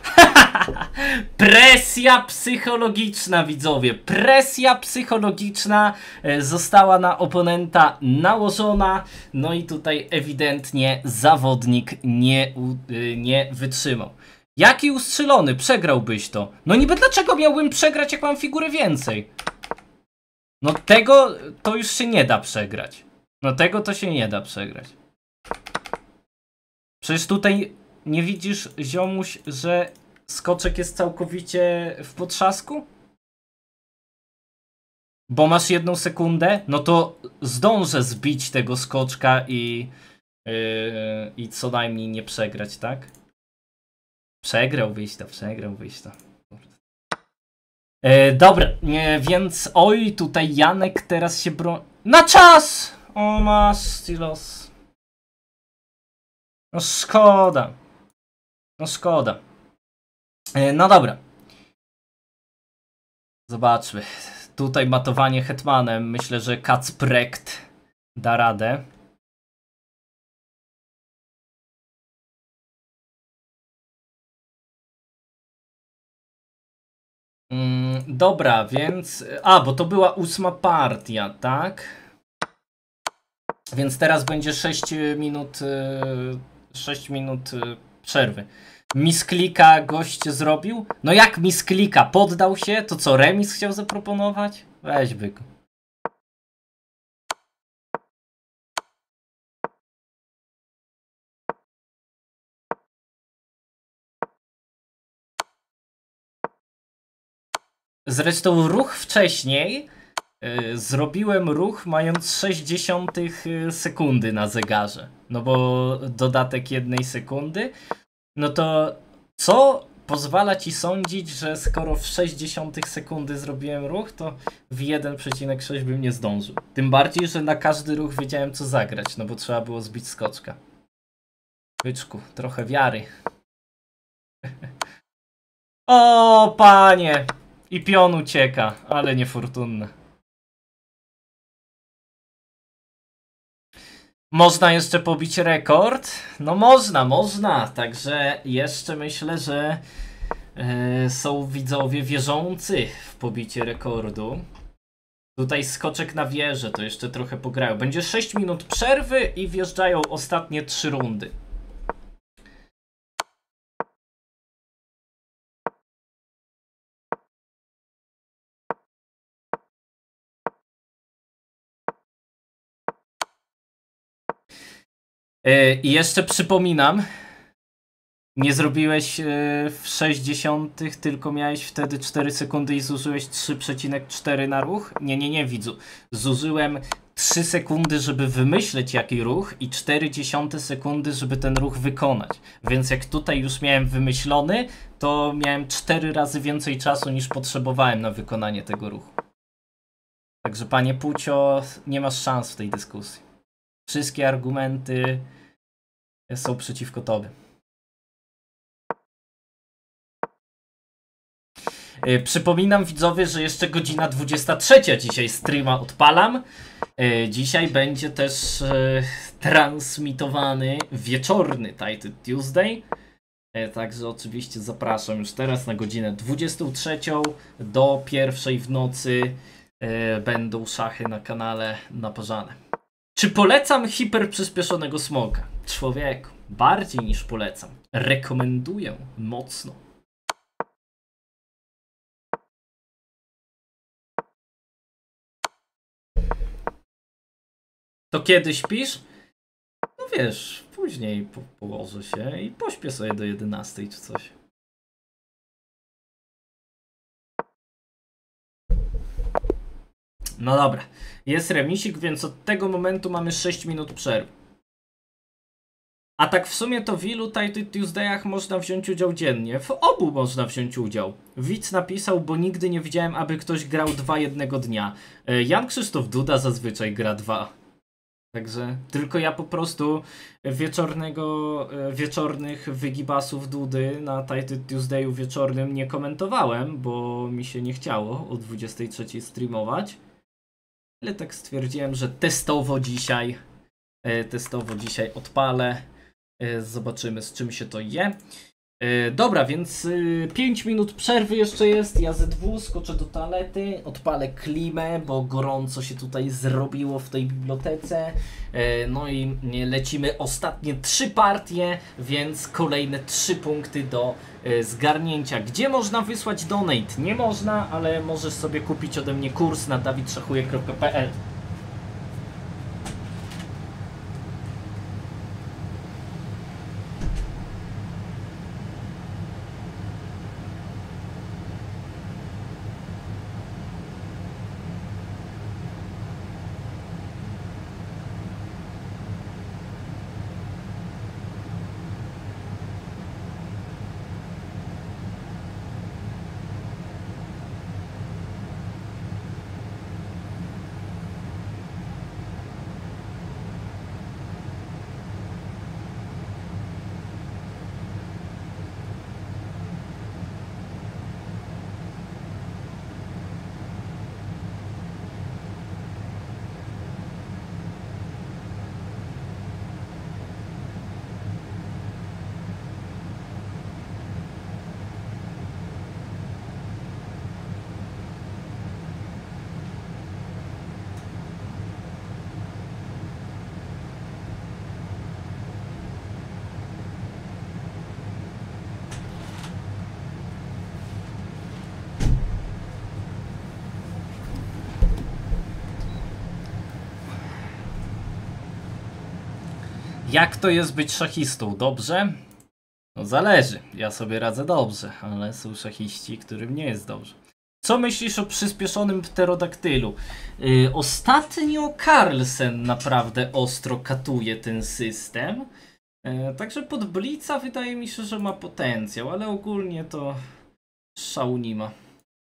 Presja psychologiczna, widzowie. Presja psychologiczna została na oponenta nałożona. No i tutaj ewidentnie zawodnik nie, nie wytrzymał. Jaki ustrzelony? Przegrałbyś to. No niby dlaczego miałbym przegrać, jak mam figurę więcej? No tego to już się nie da przegrać. No tego to się nie da przegrać. Przecież tutaj nie widzisz, ziomuś, że skoczek jest całkowicie w potrzasku? Bo masz jedną sekundę? No to zdążę zbić tego skoczka i, yy, i co najmniej nie przegrać, tak? Przegrałbyś to, przegrałbyś to. Yy, dobra, nie, więc oj, tutaj Janek teraz się bro... Na czas! O, masz stylos. No szkoda. No szkoda. Yy, no dobra. Zobaczmy. Tutaj matowanie hetmanem. Myślę, że Kacprekt da radę. Mm, dobra, więc... A, bo to była ósma partia, tak? Więc teraz będzie sześć minut... sześć minut przerwy. Misklika gość zrobił? No jak misklika? Poddał się? To co, remis chciał zaproponować? Weź byku. Zresztą ruch wcześniej yy, zrobiłem ruch mając sześćdziesiąt sekundy na zegarze. No bo dodatek jednej sekundy. No to co pozwala ci sądzić, że skoro w sześćdziesiąt sekundy zrobiłem ruch, to w jeden przecinek sześć bym nie zdążył. Tym bardziej, że na każdy ruch wiedziałem co zagrać, no bo trzeba było zbić skoczka. Byczku, trochę wiary. O panie! I pion ucieka, ale niefortunne. Można jeszcze pobić rekord? No można, można. Także jeszcze myślę, że yy, są widzowie wierzący w pobicie rekordu. Tutaj skoczek na wieżę, to jeszcze trochę pograją. Będzie sześć minut przerwy i wjeżdżają ostatnie trzy rundy. I jeszcze przypominam, nie zrobiłeś w sześćdziesiątych, tylko miałeś wtedy cztery sekundy i zużyłeś trzy przecinek cztery na ruch? Nie, nie, nie, widzu. Zużyłem trzy sekundy, żeby wymyśleć jaki ruch i cztery dziesiąte sekundy, żeby ten ruch wykonać. Więc jak tutaj już miałem wymyślony, to miałem cztery razy więcej czasu niż potrzebowałem na wykonanie tego ruchu. Także panie Pucio, nie masz szans w tej dyskusji. Wszystkie argumenty są przeciwko tobie. Yy, przypominam widzowie, że jeszcze godzina dwudziesta trzecia dzisiaj streama odpalam. Yy, dzisiaj będzie też yy, transmitowany wieczorny Title Tuesday. Yy, także oczywiście zapraszam już teraz na godzinę dwudziestą trzecią do pierwszej w nocy. Yy, będą szachy na kanale naparzane. Czy polecam hiperprzyspieszonego smoka? Człowieku, bardziej niż polecam. Rekomenduję mocno. To kiedy śpisz? No wiesz, później po położę się i pośpię sobie do jedenastej czy coś. No dobra, jest remisik, więc od tego momentu mamy sześć minut przerwy. A tak w sumie to w ilu Title Tuesdayach można wziąć udział dziennie? W obu można wziąć udział. Widz napisał, bo nigdy nie widziałem, aby ktoś grał dwa jednego dnia. Jan Krzysztof Duda zazwyczaj gra dwa. Także tylko ja po prostu wieczornego, wieczornych wygibasów Dudy na Title Tuesdayu wieczornym nie komentowałem, bo mi się nie chciało o dwudziestej trzeciej streamować. ale tak stwierdziłem, że testowo dzisiaj, testowo dzisiaj odpalę. Zobaczymy, z czym się to je. Dobra, więc pięć minut przerwy jeszcze jest. Ja ze dwu skoczę do toalety, odpalę klimę, bo gorąco się tutaj zrobiło w tej bibliotece. No i lecimy ostatnie trzy partie, więc kolejne trzy punkty do zgarnięcia. Gdzie można wysłać donate? Nie można, ale możesz sobie kupić ode mnie kurs na dawid szachuje kropka p l. Jak to jest być szachistą? Dobrze? No zależy. Ja sobie radzę dobrze, ale są szachiści, którym nie jest dobrze. Co myślisz o przyspieszonym pterodaktylu? Yy, ostatnio Carlsen naprawdę ostro katuje ten system. Yy, także pod Blitza wydaje mi się, że ma potencjał, ale ogólnie to szału nie ma.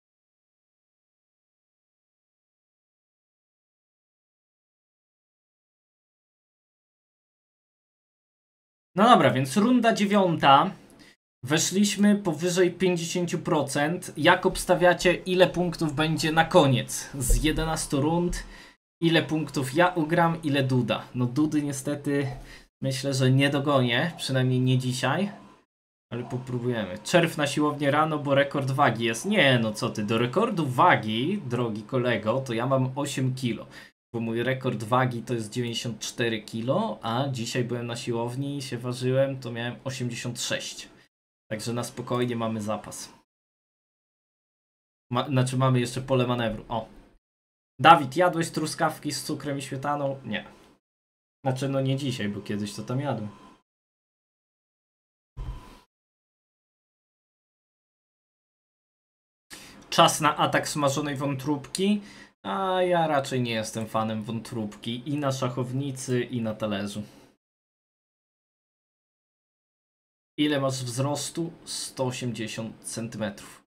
No dobra, więc runda dziewiąta. Weszliśmy powyżej pięćdziesiąt procent. Jak obstawiacie, ile punktów będzie na koniec? Z jedenastu rund. Ile punktów ja ugram, ile Duda? No Dudy niestety myślę, że nie dogonię. Przynajmniej nie dzisiaj. Ale popróbujemy. Czerw na siłownię rano, bo rekord wagi jest. Nie, no co ty, do rekordu wagi, drogi kolego, to ja mam osiem kilo. Bo mój rekord wagi to jest dziewięćdziesiąt cztery kilo, a dzisiaj byłem na siłowni i się ważyłem, to miałem osiemdziesiąt sześć. Także na spokojnie mamy zapas. Ma, znaczy mamy jeszcze pole manewru. O. Dawid, jadłeś truskawki z cukrem i śmietaną? Nie. Znaczy no nie dzisiaj, bo kiedyś to tam jadłem. Czas na atak smażonej wątróbki. A ja raczej nie jestem fanem wątróbki i na szachownicy, i na talerzu. Ile masz wzrostu? sto osiemdziesiąt centymetrów.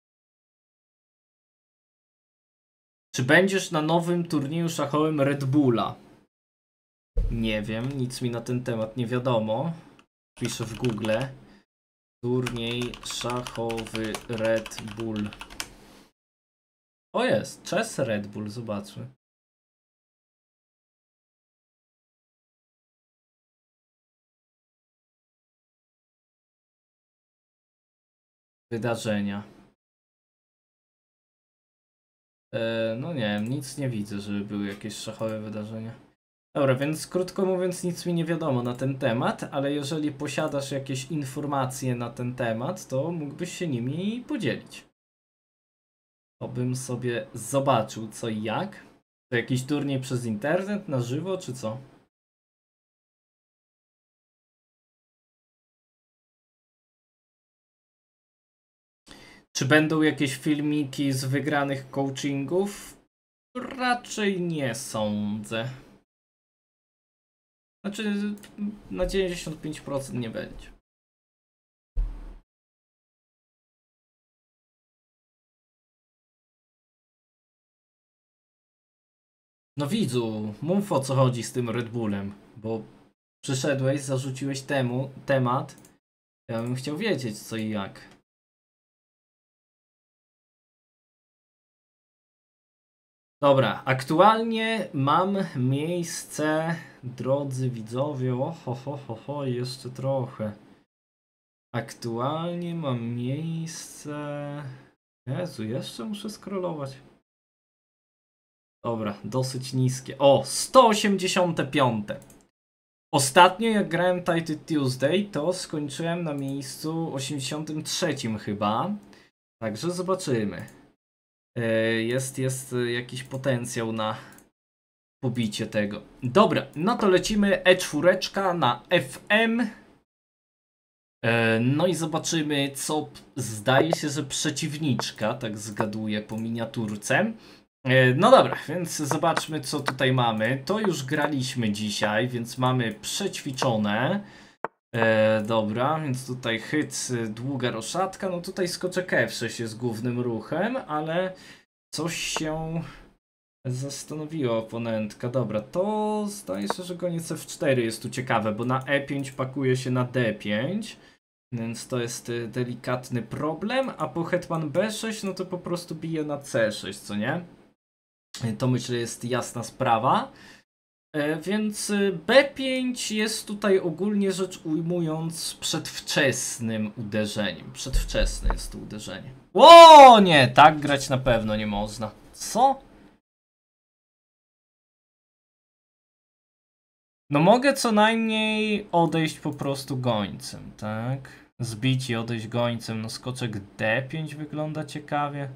Czy będziesz na nowym turnieju szachowym Red Bulla? Nie wiem, nic mi na ten temat nie wiadomo. Piszę w Google. Turniej szachowy Red Bull. O jest, Chess Red Bull, zobaczmy. Wydarzenia. E, no nie wiem, nic nie widzę, żeby były jakieś szachowe wydarzenia. Dobra, więc krótko mówiąc nic mi nie wiadomo na ten temat, ale jeżeli posiadasz jakieś informacje na ten temat, to mógłbyś się nimi podzielić. To bym sobie zobaczył co i jak. To jakiś turniej przez internet, na żywo, czy co? Czy będą jakieś filmiki z wygranych coachingów? Raczej nie sądzę. Znaczy na dziewięćdziesiąt pięć procent nie będzie. No widzu, mów o co chodzi z tym Red Bullem, bo przyszedłeś, zarzuciłeś temu temat. Ja bym chciał wiedzieć co i jak. To Dobra, aktualnie mam miejsce, drodzy widzowie, oho, ho, ho, ho, jeszcze trochę. Aktualnie mam miejsce... Jezu, jeszcze muszę scrollować. Dobra, dosyć niskie. O, sto osiemdziesiąt pięć. Ostatnio jak grałem Title Tuesday, to skończyłem na miejscu osiemdziesiątym trzecim chyba. Także zobaczymy. Jest, jest jakiś potencjał na pobicie tego. Dobra, no to lecimy E cztery na F M. No i zobaczymy, co zdaje się, że przeciwniczka, tak zgaduję po miniaturce. No dobra, więc zobaczmy, co tutaj mamy. To już graliśmy dzisiaj, więc mamy przećwiczone. E, dobra, więc tutaj hyc, długa roszatka. No tutaj skoczek F sześć jest głównym ruchem, ale coś się zastanowiła oponentka. Dobra, to zdaje się, że goniec F cztery jest tu ciekawe, bo na E pięć pakuje się na D pięć. Więc to jest delikatny problem, a po hetman B sześć, no to po prostu bije na C sześć, co nie? To myślę jest jasna sprawa. E, więc B pięć jest tutaj ogólnie rzecz ujmując przedwczesnym uderzeniem. Przedwczesne jest to uderzenie. O nie, tak grać na pewno nie można. Co? No mogę co najmniej odejść po prostu gońcem, tak? Zbić i odejść gońcem. No skoczek D pięć wygląda ciekawie.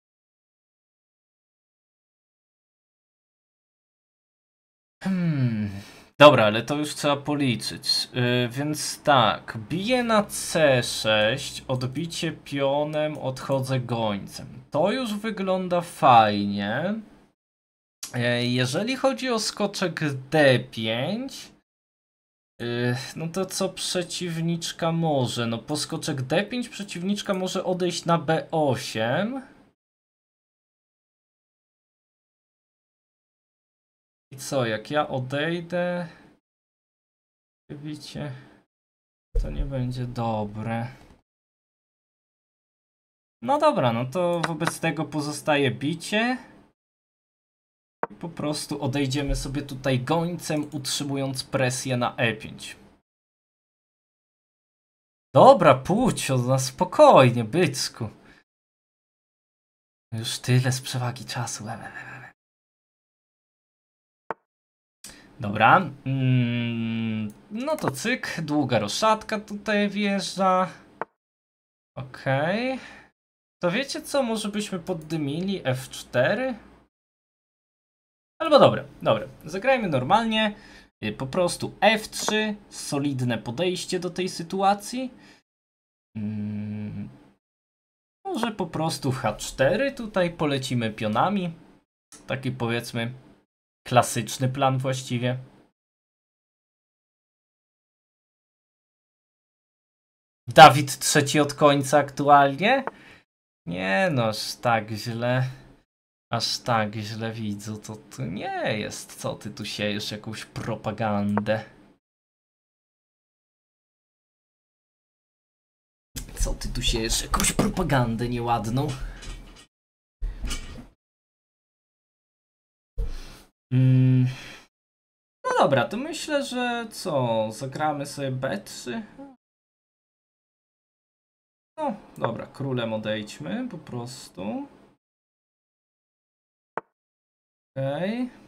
Hmm. Dobra, ale to już trzeba policzyć. Yy, więc tak, biję na C sześć, odbicie pionem, odchodzę gońcem. To już wygląda fajnie. Yy, jeżeli chodzi o skoczek D pięć, yy, no to co przeciwniczka może? No po skoczek D pięć przeciwniczka może odejść na B osiem. I co, jak ja odejdę, widzicie, to nie będzie dobre. No dobra, no to wobec tego pozostaje bicie. I po prostu odejdziemy sobie tutaj gońcem, utrzymując presję na E pięć. Dobra, pójdź, na spokojnie, bycku. Już tyle z przewagi czasu. Dobra, mm, no to cyk, długa roszatka tutaj wjeżdża. Okej. Okay. To wiecie co, może byśmy poddymili F cztery? Albo dobra, dobra, zagrajmy normalnie. Po prostu F trzy, solidne podejście do tej sytuacji. Hmm. Może po prostu H cztery tutaj polecimy pionami. Taki powiedzmy klasyczny plan właściwie. Dawid trzeci od końca aktualnie? Nie no, aż tak źle. Aż tak źle widzę, to to nie jest. Co ty tu siejesz jakąś propagandę? Co ty tu siejesz jakąś propagandę nieładną? Mm. No dobra, to myślę, że co? Zagramy sobie B trzy? No dobra, królem odejdźmy po prostu. Okej. Okay.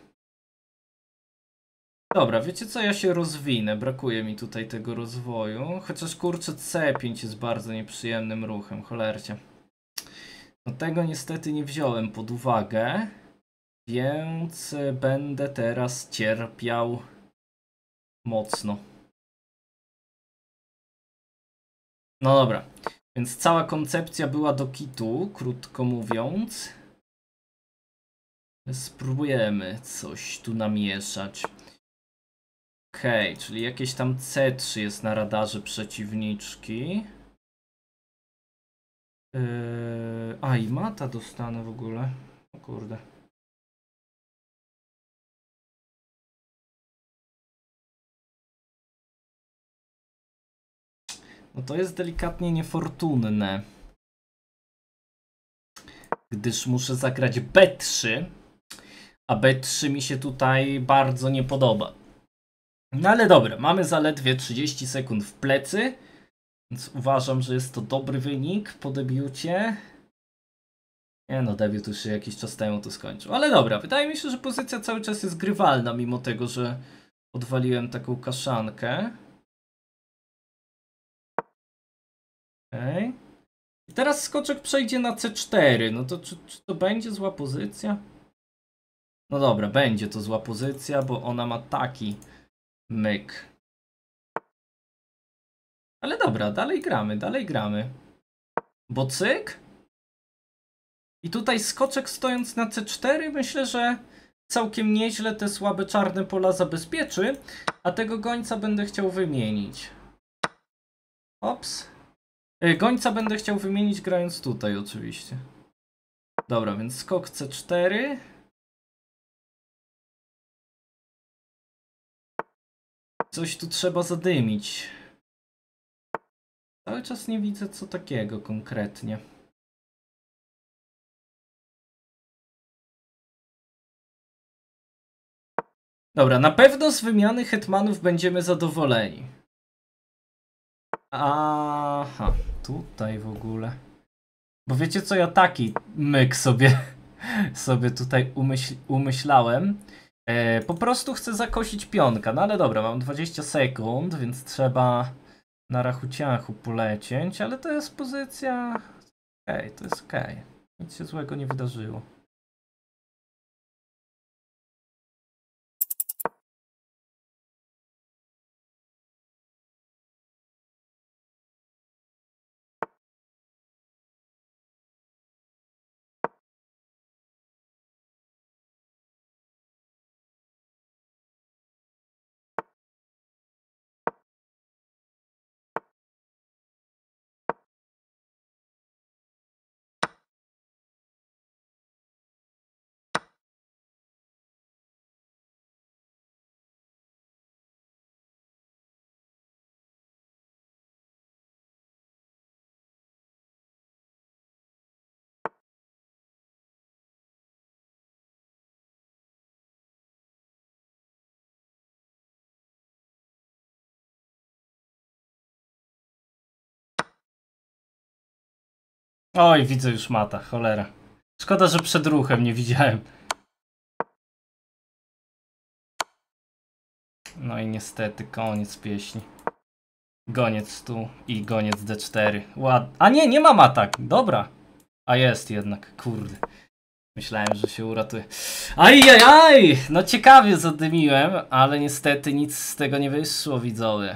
Dobra, wiecie co? Ja się rozwinę. Brakuje mi tutaj tego rozwoju. Chociaż kurczę C pięć jest bardzo nieprzyjemnym ruchem, cholercie. No tego niestety nie wziąłem pod uwagę. Więc będę teraz cierpiał mocno. No dobra. Więc cała koncepcja była do kitu, krótko mówiąc. Spróbujemy coś tu namieszać. Okej, okay, czyli jakieś tam C trzy jest na radarze przeciwniczki. Yy... A i mata dostanę w ogóle. O kurde. No to jest delikatnie niefortunne. Gdyż muszę zagrać B trzy. A B trzy mi się tutaj bardzo nie podoba. No ale dobra, mamy zaledwie trzydzieści sekund w plecy, więc uważam, że jest to dobry wynik po debiucie. Nie no, debiut już się jakiś czas temu to skończył. Ale dobra, wydaje mi się, że pozycja cały czas jest grywalna, mimo tego, że odwaliłem taką kaszankę. Okej. Okay. I teraz skoczek przejdzie na C cztery. No to czy, czy to będzie zła pozycja? No dobra, będzie to zła pozycja, bo ona ma taki myk. Ale dobra, dalej gramy, dalej gramy. Bo cyk. I tutaj skoczek stojąc na C cztery, myślę, że całkiem nieźle te słabe czarne pola zabezpieczy, a tego gońca będę chciał wymienić. Ops. Gońca będę chciał wymienić grając tutaj oczywiście. Dobra, więc skok C cztery. Coś tu trzeba zadymić. Cały czas nie widzę co takiego konkretnie. Dobra, na pewno z wymiany hetmanów będziemy zadowoleni. Aha, tutaj w ogóle. Bo wiecie co, ja taki myk sobie, sobie tutaj umyśl, umyślałem. E, po prostu chcę zakosić pionka. No ale dobra, mam dwadzieścia sekund, więc trzeba na rachuciachu polecieć, ale to jest pozycja... Okej, okay, to jest okej. Okay. Nic się złego nie wydarzyło. Oj, widzę już mata, cholera. Szkoda, że przed ruchem nie widziałem. No i niestety, koniec pieśni. Goniec tu i goniec D cztery. Ład... A nie, nie mam atak. Dobra. A jest jednak, kurde. Myślałem, że się uratuje. Ajajaj! No ciekawie zadymiłem, ale niestety nic z tego nie wyszło, widzowie.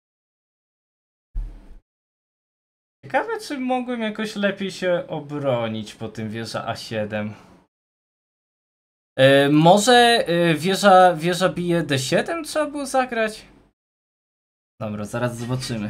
Ciekawe, czy mogłem jakoś lepiej się obronić po tym wieża A siedem. Yy, może yy, wieża, wieża bije D siedem trzeba było zagrać? Dobra, zaraz zobaczymy.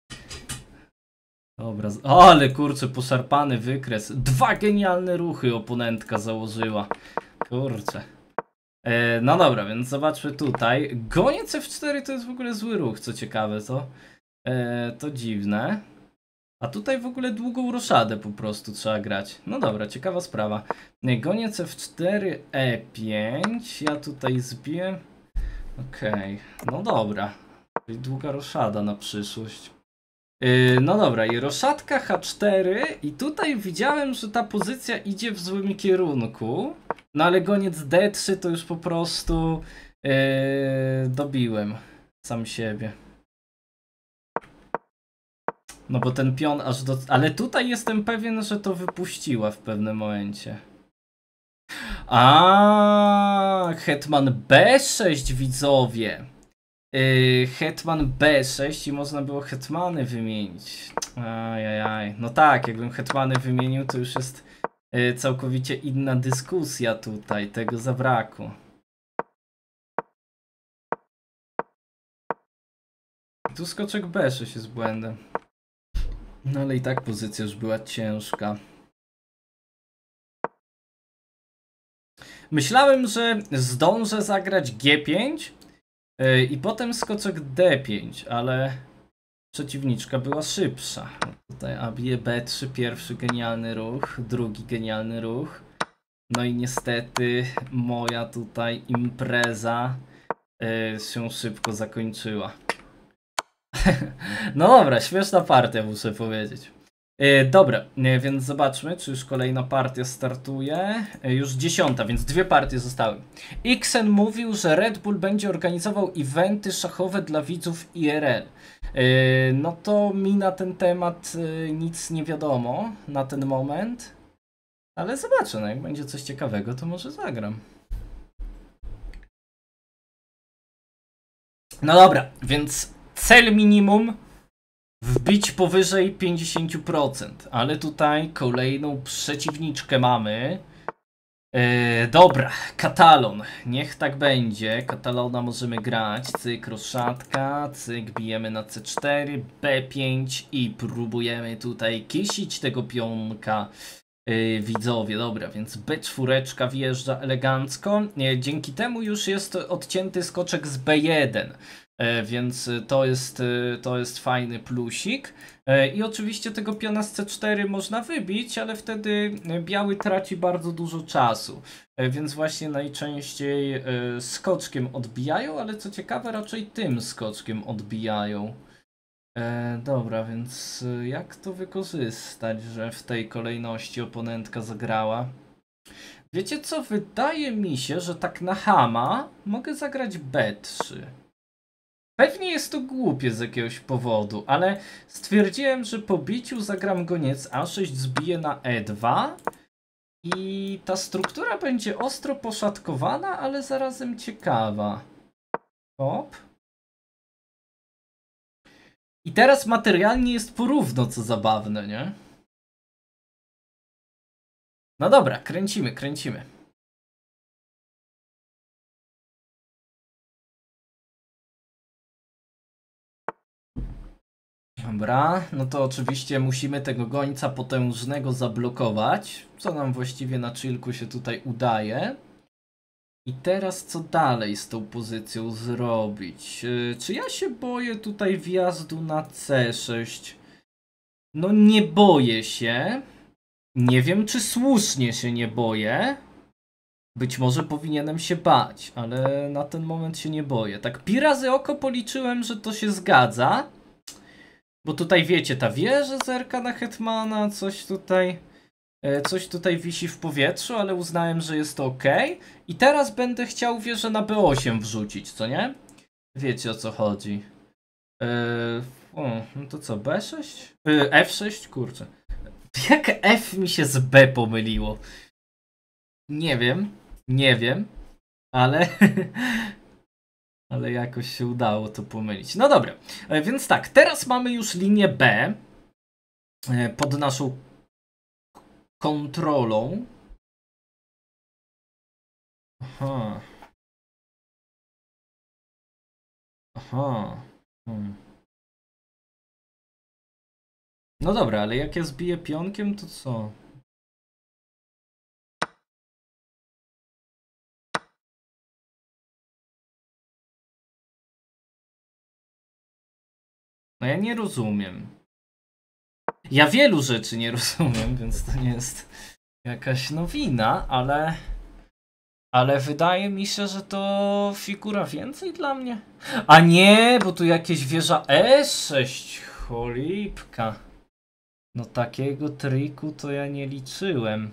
Dobra, o, ale kurczę, poszarpany wykres. Dwa genialne ruchy oponentka założyła. Kurczę. Yy, no dobra, więc zobaczmy tutaj. Goniec F cztery to jest w ogóle zły ruch, co ciekawe, to, yy, to dziwne. A tutaj w ogóle długą roszadę po prostu trzeba grać. No dobra, ciekawa sprawa. Goniec F cztery, E pięć. Ja tutaj zbiję. Okej, okay. No dobra. Czyli długa roszada na przyszłość. Yy, no dobra, i roszadka H cztery. I tutaj widziałem, że ta pozycja idzie w złym kierunku. No ale goniec D trzy to już po prostu yy, dobiłem sam siebie. No bo ten pion aż do... Ale tutaj jestem pewien, że to wypuściła w pewnym momencie. A, hetman B sześć, widzowie. Yy, hetman B sześć i można było hetmany wymienić. Ajajaj. No tak, jakbym hetmany wymienił, to już jest yy, całkowicie inna dyskusja tutaj. Tego zabrakło. Tu skoczek B sześć jest błędem. No ale i tak pozycja już była ciężka. Myślałem, że zdążę zagrać G pięć yy, i potem skoczek D pięć, ale przeciwniczka była szybsza. Tutaj A bije B trzy, pierwszy genialny ruch, drugi genialny ruch. No i niestety moja tutaj impreza yy, się szybko zakończyła. No dobra, śmieszna partia, muszę powiedzieć. Yy, dobra, yy, więc zobaczmy, czy już kolejna partia startuje. Yy, już dziesiąta, więc dwie partie zostały. Xen mówił, że Red Bull będzie organizował eventy szachowe dla widzów I R L. Yy, no to mi na ten temat yy, nic nie wiadomo na ten moment. Ale zobaczę, no jak będzie coś ciekawego, to może zagram. No dobra, więc cel minimum wbić powyżej pięćdziesiąt procent, ale tutaj kolejną przeciwniczkę mamy. Yy, dobra, Katalon, niech tak będzie. Katalona możemy grać, cyk, roszatka, cyk, bijemy na C cztery, B pięć i próbujemy tutaj kisić tego pionka. Yy, widzowie, dobra, więc B cztery wjeżdża elegancko. Yy, dzięki temu już jest odcięty skoczek z B jeden. Yy, więc to jest, yy, to jest fajny plusik. Yy, I oczywiście tego piona z C cztery można wybić, ale wtedy biały traci bardzo dużo czasu. Yy, więc właśnie najczęściej yy, skoczkiem odbijają, ale co ciekawe raczej tym skoczkiem odbijają. E, dobra, więc y, jak to wykorzystać, że w tej kolejności oponentka zagrała? Wiecie co? Wydaje mi się, że tak na chama mogę zagrać B trzy. Pewnie jest to głupie z jakiegoś powodu, ale stwierdziłem, że po biciu zagram goniec A sześć, zbiję na E dwa i ta struktura będzie ostro poszatkowana, ale zarazem ciekawa. Hop. I teraz materialnie jest porówno, co zabawne, nie? No dobra, kręcimy, kręcimy. Dobra, no to oczywiście musimy tego gońca potężnego zablokować, co nam właściwie na chillku się tutaj udaje. I teraz co dalej z tą pozycją zrobić? Yy, czy ja się boję tutaj wjazdu na C sześć? No nie boję się. Nie wiem, czy słusznie się nie boję. Być może powinienem się bać, ale na ten moment się nie boję. Tak pi razy oko policzyłem, że to się zgadza. Bo tutaj wiecie, ta wieża zerka na hetmana, coś tutaj... Coś tutaj wisi w powietrzu, ale uznałem, że jest to ok. I teraz będę chciał wieżę na B osiem wrzucić, co nie? Wiecie, o co chodzi. Yy, o, no to co, B sześć? Yy, F sześć? Kurczę. Jak F mi się z B pomyliło? Nie wiem, nie wiem, ale... ale jakoś się udało to pomylić. No dobra, więc tak, teraz mamy już linię B pod naszą kontrolą. Aha. Aha. Hmm. No dobra, ale jak ja zbiję pionkiem, to co? No ja nie rozumiem. Ja wielu rzeczy nie rozumiem, więc to nie jest jakaś nowina, ale... Ale wydaje mi się, że to figura więcej dla mnie. A nie, bo tu jakieś wieża E sześć. Cholipka. No takiego triku to ja nie liczyłem.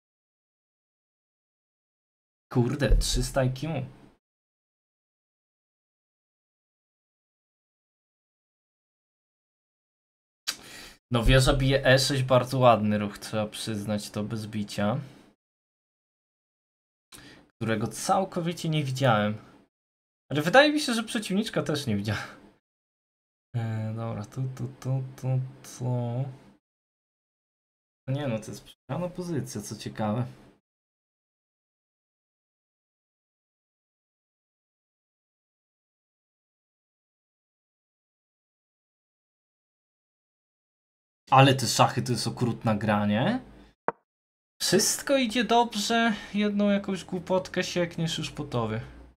Kurde, trzysta I Q. No wieża bije E sześć, bardzo ładny ruch, trzeba przyznać to bez bicia. Którego całkowicie nie widziałem. Ale wydaje mi się, że przeciwniczka też nie widziała. Eee, dobra, tu, tu, tu, tu, tu. No nie no, to jest przegrana pozycja, co ciekawe. Ale te szachy to jest okrutna gra, nie? Wszystko idzie dobrze, jedną jakąś głupotkę siekniesz już po tobie.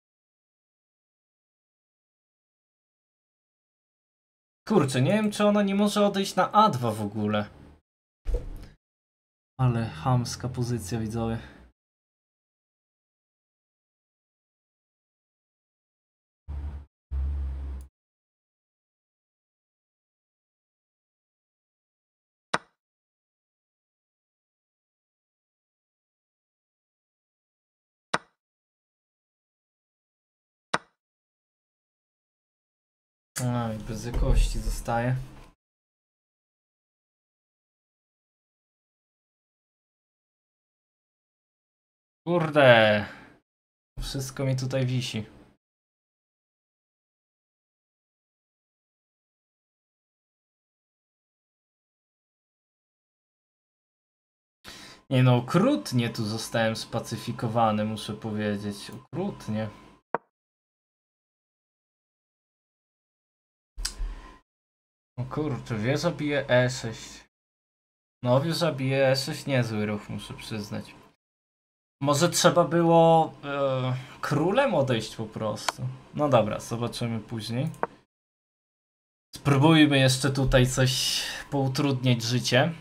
Kurczę, nie wiem czy ona nie może odejść na A dwa w ogóle. Ale chamska pozycja, widzowie. A, i bez jakości zostaje. Kurde. Wszystko mi tutaj wisi. Nie no, okrutnie tu zostałem spacyfikowany, muszę powiedzieć. Okrutnie. O kurczę, wieża bije E sześć. No, wieża bije E sześć, niezły ruch, muszę przyznać. Może trzeba było e, królem odejść po prostu. No dobra, zobaczymy później. Spróbujmy jeszcze tutaj coś poutrudniać życie.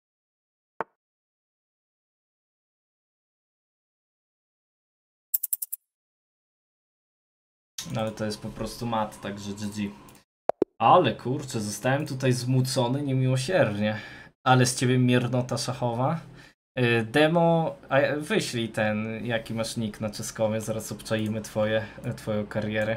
No ale to jest po prostu mat, także G G. Ale kurczę, zostałem tutaj zmucony niemiłosiernie. Ale z ciebie miernota szachowa. Demo, a wyślij ten, jaki masz nick na czeskomie, zaraz obczaimy twoje, twoją karierę.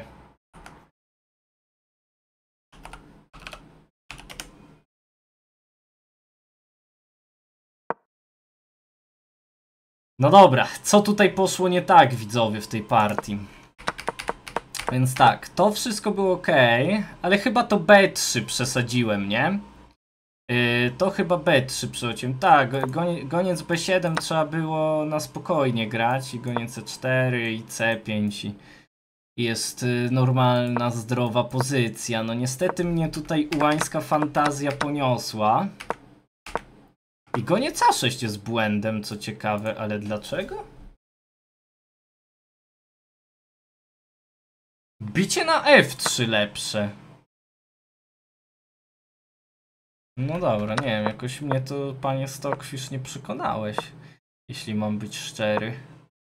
No dobra, co tutaj poszło nie tak, widzowie, w tej partii? Więc tak, to wszystko było ok, ale chyba to B trzy przesadziłem, nie? Yy, to chyba B trzy przechodziłem. Tak, goniec B siedem trzeba było na spokojnie grać i goniec C cztery i C pięć i jest yy, normalna, zdrowa pozycja. No niestety mnie tutaj ułańska fantazja poniosła. I goniec A sześć jest błędem, co ciekawe, ale dlaczego? Bicie na F trzy lepsze. No dobra, nie wiem, jakoś mnie to, panie Stockfish, nie przekonałeś, jeśli mam być szczery.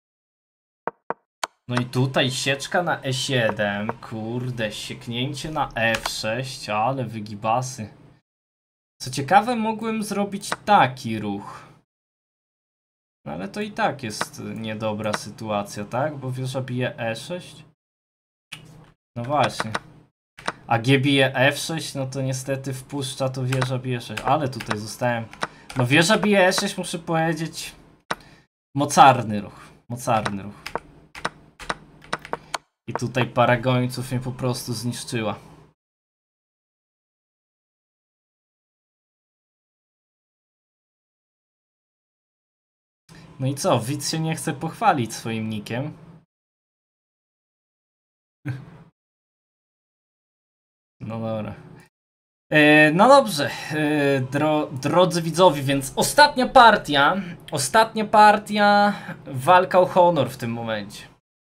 No i tutaj sieczka na E siedem, kurde, sieknięcie na F sześć, ale wygibasy. Co ciekawe, mogłem zrobić taki ruch. No ale to i tak jest niedobra sytuacja, tak? Bo wieża bije E sześć. No właśnie. A G bije F sześć, no to niestety wpuszcza to wieża bije E sześć. Ale tutaj zostałem. No wieża bije E sześć, muszę powiedzieć. Mocarny ruch. Mocarny ruch. I tutaj para gońców mnie po prostu zniszczyła. No i co? Widz się nie chce pochwalić swoim nickiem. No dobra. E, no dobrze, e, dro, drodzy widzowie, więc ostatnia partia, ostatnia partia, walka o honor w tym momencie.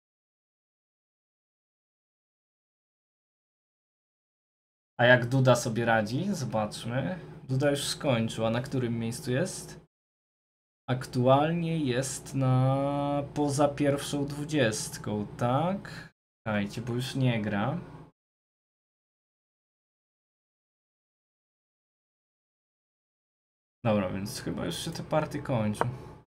A jak Duda sobie radzi? Zobaczmy. Duda już skończył, a na którym miejscu jest? Aktualnie jest na poza pierwszą dwudziestką, tak? Słuchajcie, bo już nie gra. Dobra, więc chyba już się te partie kończą.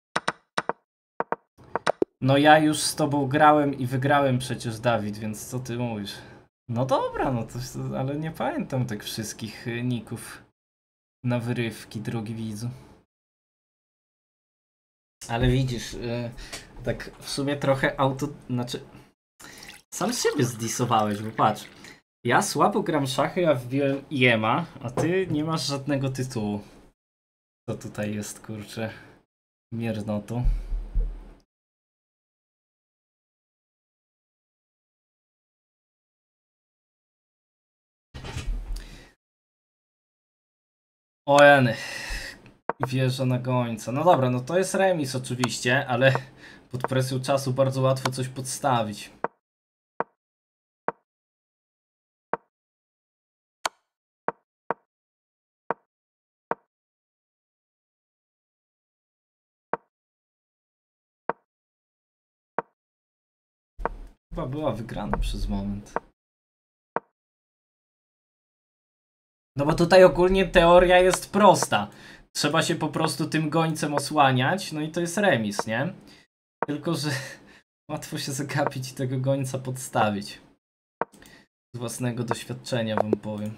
No ja już z tobą grałem i wygrałem przecież, Dawid, więc co ty mówisz? No dobra, no to, ale nie pamiętam tych wszystkich ników na wyrywki, drogi widzu. Ale widzisz, yy, tak w sumie trochę auto... Znaczy... Sam siebie zdisowałeś, bo patrz. Ja słabo gram szachy, ja wbiłem I E M a, a ty nie masz żadnego tytułu. Co tutaj jest, kurczę, miernotu. O jeny. Wjeżdża na gońca. No dobra, no to jest remis oczywiście, ale pod presją czasu bardzo łatwo coś podstawić. Chyba była wygrana przez moment. No bo tutaj ogólnie teoria jest prosta. Trzeba się po prostu tym gońcem osłaniać, no i to jest remis, nie? Tylko że łatwo się zagapić i tego gońca podstawić. Z własnego doświadczenia wam powiem.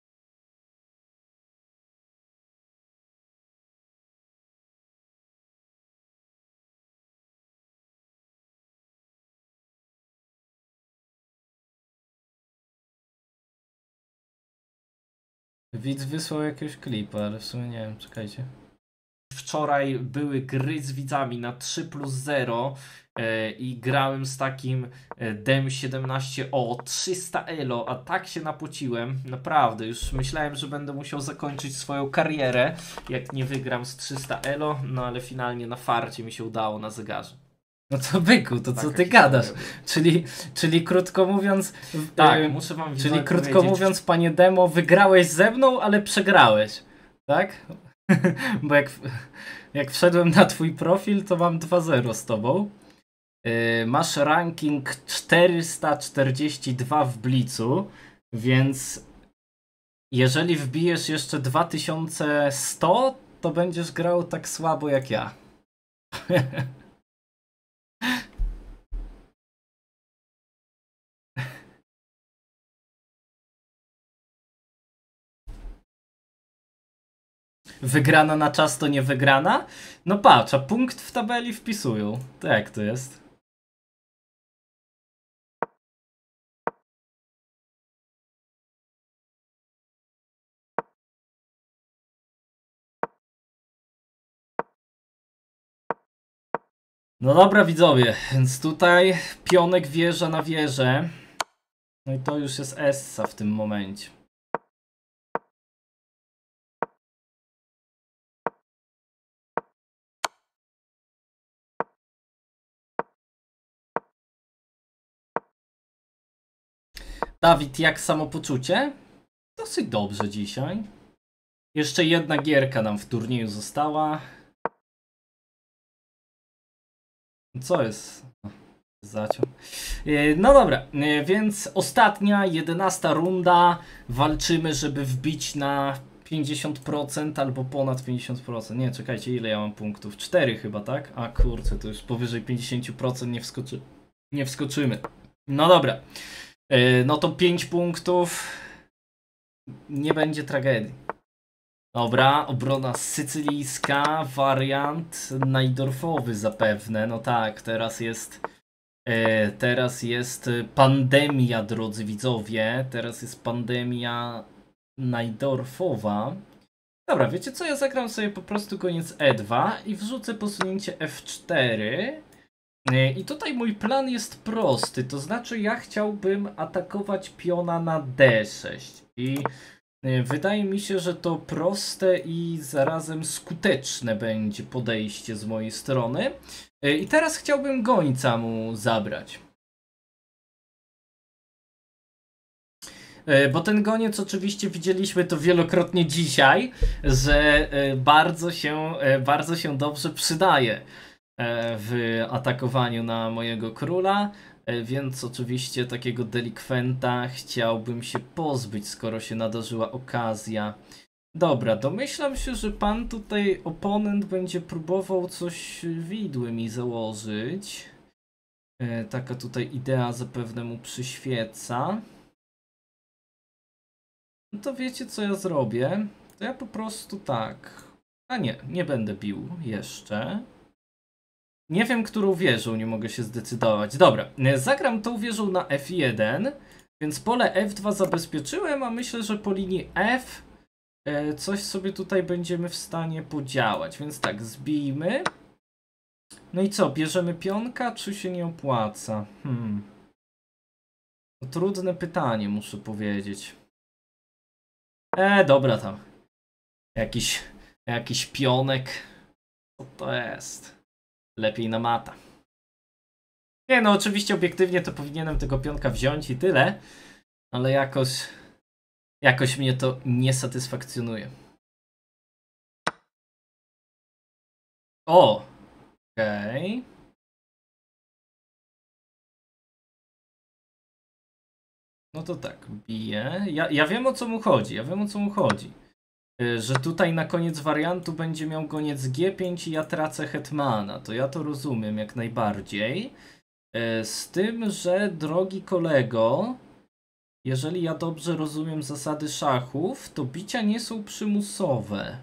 Widz wysłał jakiegoś klipa, ale w sumie nie wiem, czekajcie. Wczoraj były gry z widzami na trzy plus zero e, i grałem z takim e, D E M siedemnaście O trzysta elo, a tak się napociłem, naprawdę, już myślałem, że będę musiał zakończyć swoją karierę, jak nie wygram z trzysta elo, no ale finalnie na farcie mi się udało na zegarze. No to byku, to co ty gadasz? Czyli, czyli krótko mówiąc, Tak, e, muszę wam czyli widzowie krótko powiedzieć- mówiąc, panie Demo, wygrałeś ze mną, ale przegrałeś, tak? Bo jak, jak wszedłem na twój profil, to mam dwa zero z tobą. Yy, masz ranking czterysta czterdzieści dwa w Blicu, więc jeżeli wbijesz jeszcze dwa tysiące sto, to będziesz grał tak słabo jak ja. Wygrana na czas to nie wygrana? No patrz, a punkt w tabeli wpisują. To jak to jest? No dobra widzowie, więc tutaj pionek wjeżdża na wieżę. No i to już jest essa w tym momencie. Dawid, jak samopoczucie? Dosyć dobrze dzisiaj. Jeszcze jedna gierka nam w turnieju została. Co jest? Zaciął. No dobra, więc ostatnia, jedenasta runda. Walczymy, żeby wbić na pięćdziesiąt procent albo ponad pięćdziesiąt procent. Nie, czekajcie, ile ja mam punktów? cztery chyba, tak? A kurczę, to już powyżej pięćdziesiąt procent nie, wskoczy... nie wskoczymy. No dobra. No to pięć punktów. Nie będzie tragedii. Dobra, obrona sycylijska, wariant najdorfowy zapewne. No tak, teraz jest e, teraz jest pandemia, drodzy widzowie. Teraz jest pandemia najdorfowa. Dobra, wiecie co? Ja zagram sobie po prostu koniec E dwa i wrzucę posunięcie F cztery. E, I tutaj mój plan jest prosty, to znaczy ja chciałbym atakować piona na D sześć. I wydaje mi się, że to proste i zarazem skuteczne będzie podejście z mojej strony. I teraz chciałbym gońca mu zabrać. Bo ten goniec oczywiście widzieliśmy to wielokrotnie dzisiaj, że bardzo się, bardzo się dobrze przydaje w atakowaniu na mojego króla. Więc oczywiście takiego delikwenta chciałbym się pozbyć, skoro się nadarzyła okazja. Dobra, domyślam się, że pan tutaj, oponent, będzie próbował coś widły mi założyć. E, taka tutaj idea zapewne mu przyświeca. No to wiecie co ja zrobię? To ja po prostu tak. A nie, nie będę bił jeszcze. Nie wiem, którą wieżą nie mogę się zdecydować. Dobra, zagram tą wieżą na F jeden, więc pole F dwa zabezpieczyłem, a myślę, że po linii F coś sobie tutaj będziemy w stanie podziałać. Więc tak, zbijmy. No i co, bierzemy pionka, czy się nie opłaca? Hmm. To trudne pytanie, muszę powiedzieć. E, dobra tam. Jakiś, jakiś pionek. Co to jest? Lepiej na mata. Nie no, oczywiście obiektywnie to powinienem tego pionka wziąć i tyle, ale jakoś jakoś mnie to nie satysfakcjonuje. O! Okej. Okay. No to tak, biję. Ja, ja wiem o co mu chodzi, ja wiem o co mu chodzi. Że tutaj na koniec wariantu będzie miał goniec G pięć i ja tracę hetmana. To ja to rozumiem jak najbardziej. Z tym, że drogi kolego, jeżeli ja dobrze rozumiem zasady szachów, to bicia nie są przymusowe.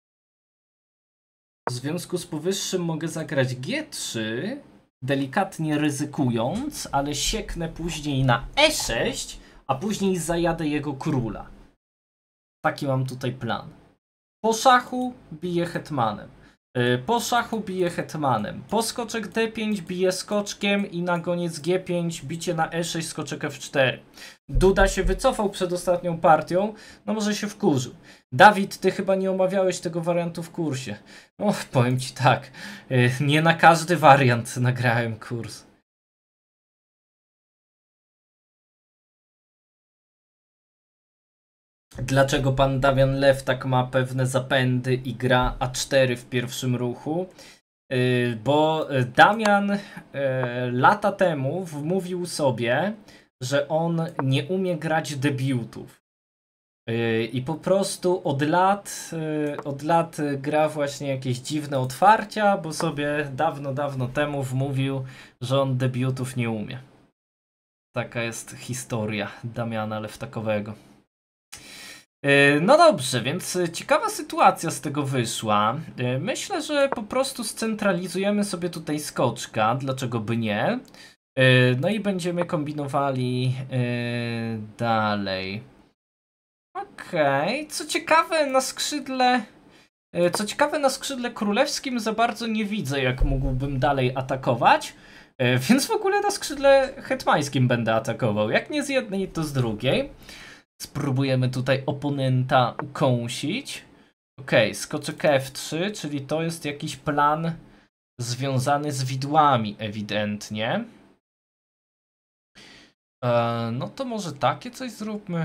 W związku z powyższym mogę zagrać G trzy, delikatnie ryzykując, ale sieknę później na E sześć, a później zajadę jego króla. Taki mam tutaj plan. Po szachu biję hetmanem. Po szachu bije hetmanem. Po skoczek D pięć bije skoczkiem i na goniec G pięć bicie na E sześć, skoczek F cztery. Duda się wycofał przed ostatnią partią, no może się wkurzył. Dawid, ty chyba nie omawiałeś tego wariantu w kursie. No, powiem ci tak, nie na każdy wariant nagrałem kurs. Dlaczego pan Damian Lew tak ma pewne zapędy i gra A cztery w pierwszym ruchu? Yy, bo Damian yy, lata temu wmówił sobie, że on nie umie grać debiutów. Yy, I po prostu od lat, yy, od lat gra właśnie jakieś dziwne otwarcia, bo sobie dawno, dawno temu wmówił, że on debiutów nie umie. Taka jest historia Damiana Lewtakowego. No dobrze, więc ciekawa sytuacja z tego wyszła. Myślę, że po prostu scentralizujemy sobie tutaj skoczka, dlaczego by nie. No i będziemy kombinowali dalej. Okej, okay. Co ciekawe na skrzydle... Co ciekawe na skrzydle królewskim za bardzo nie widzę, jak mógłbym dalej atakować. Więc w ogóle na skrzydle hetmańskim będę atakował. Jak nie z jednej, to z drugiej. Spróbujemy tutaj oponenta ukąsić. Ok, skoczek F trzy, czyli to jest jakiś plan związany z widłami ewidentnie. Eee, no to może takie coś zróbmy.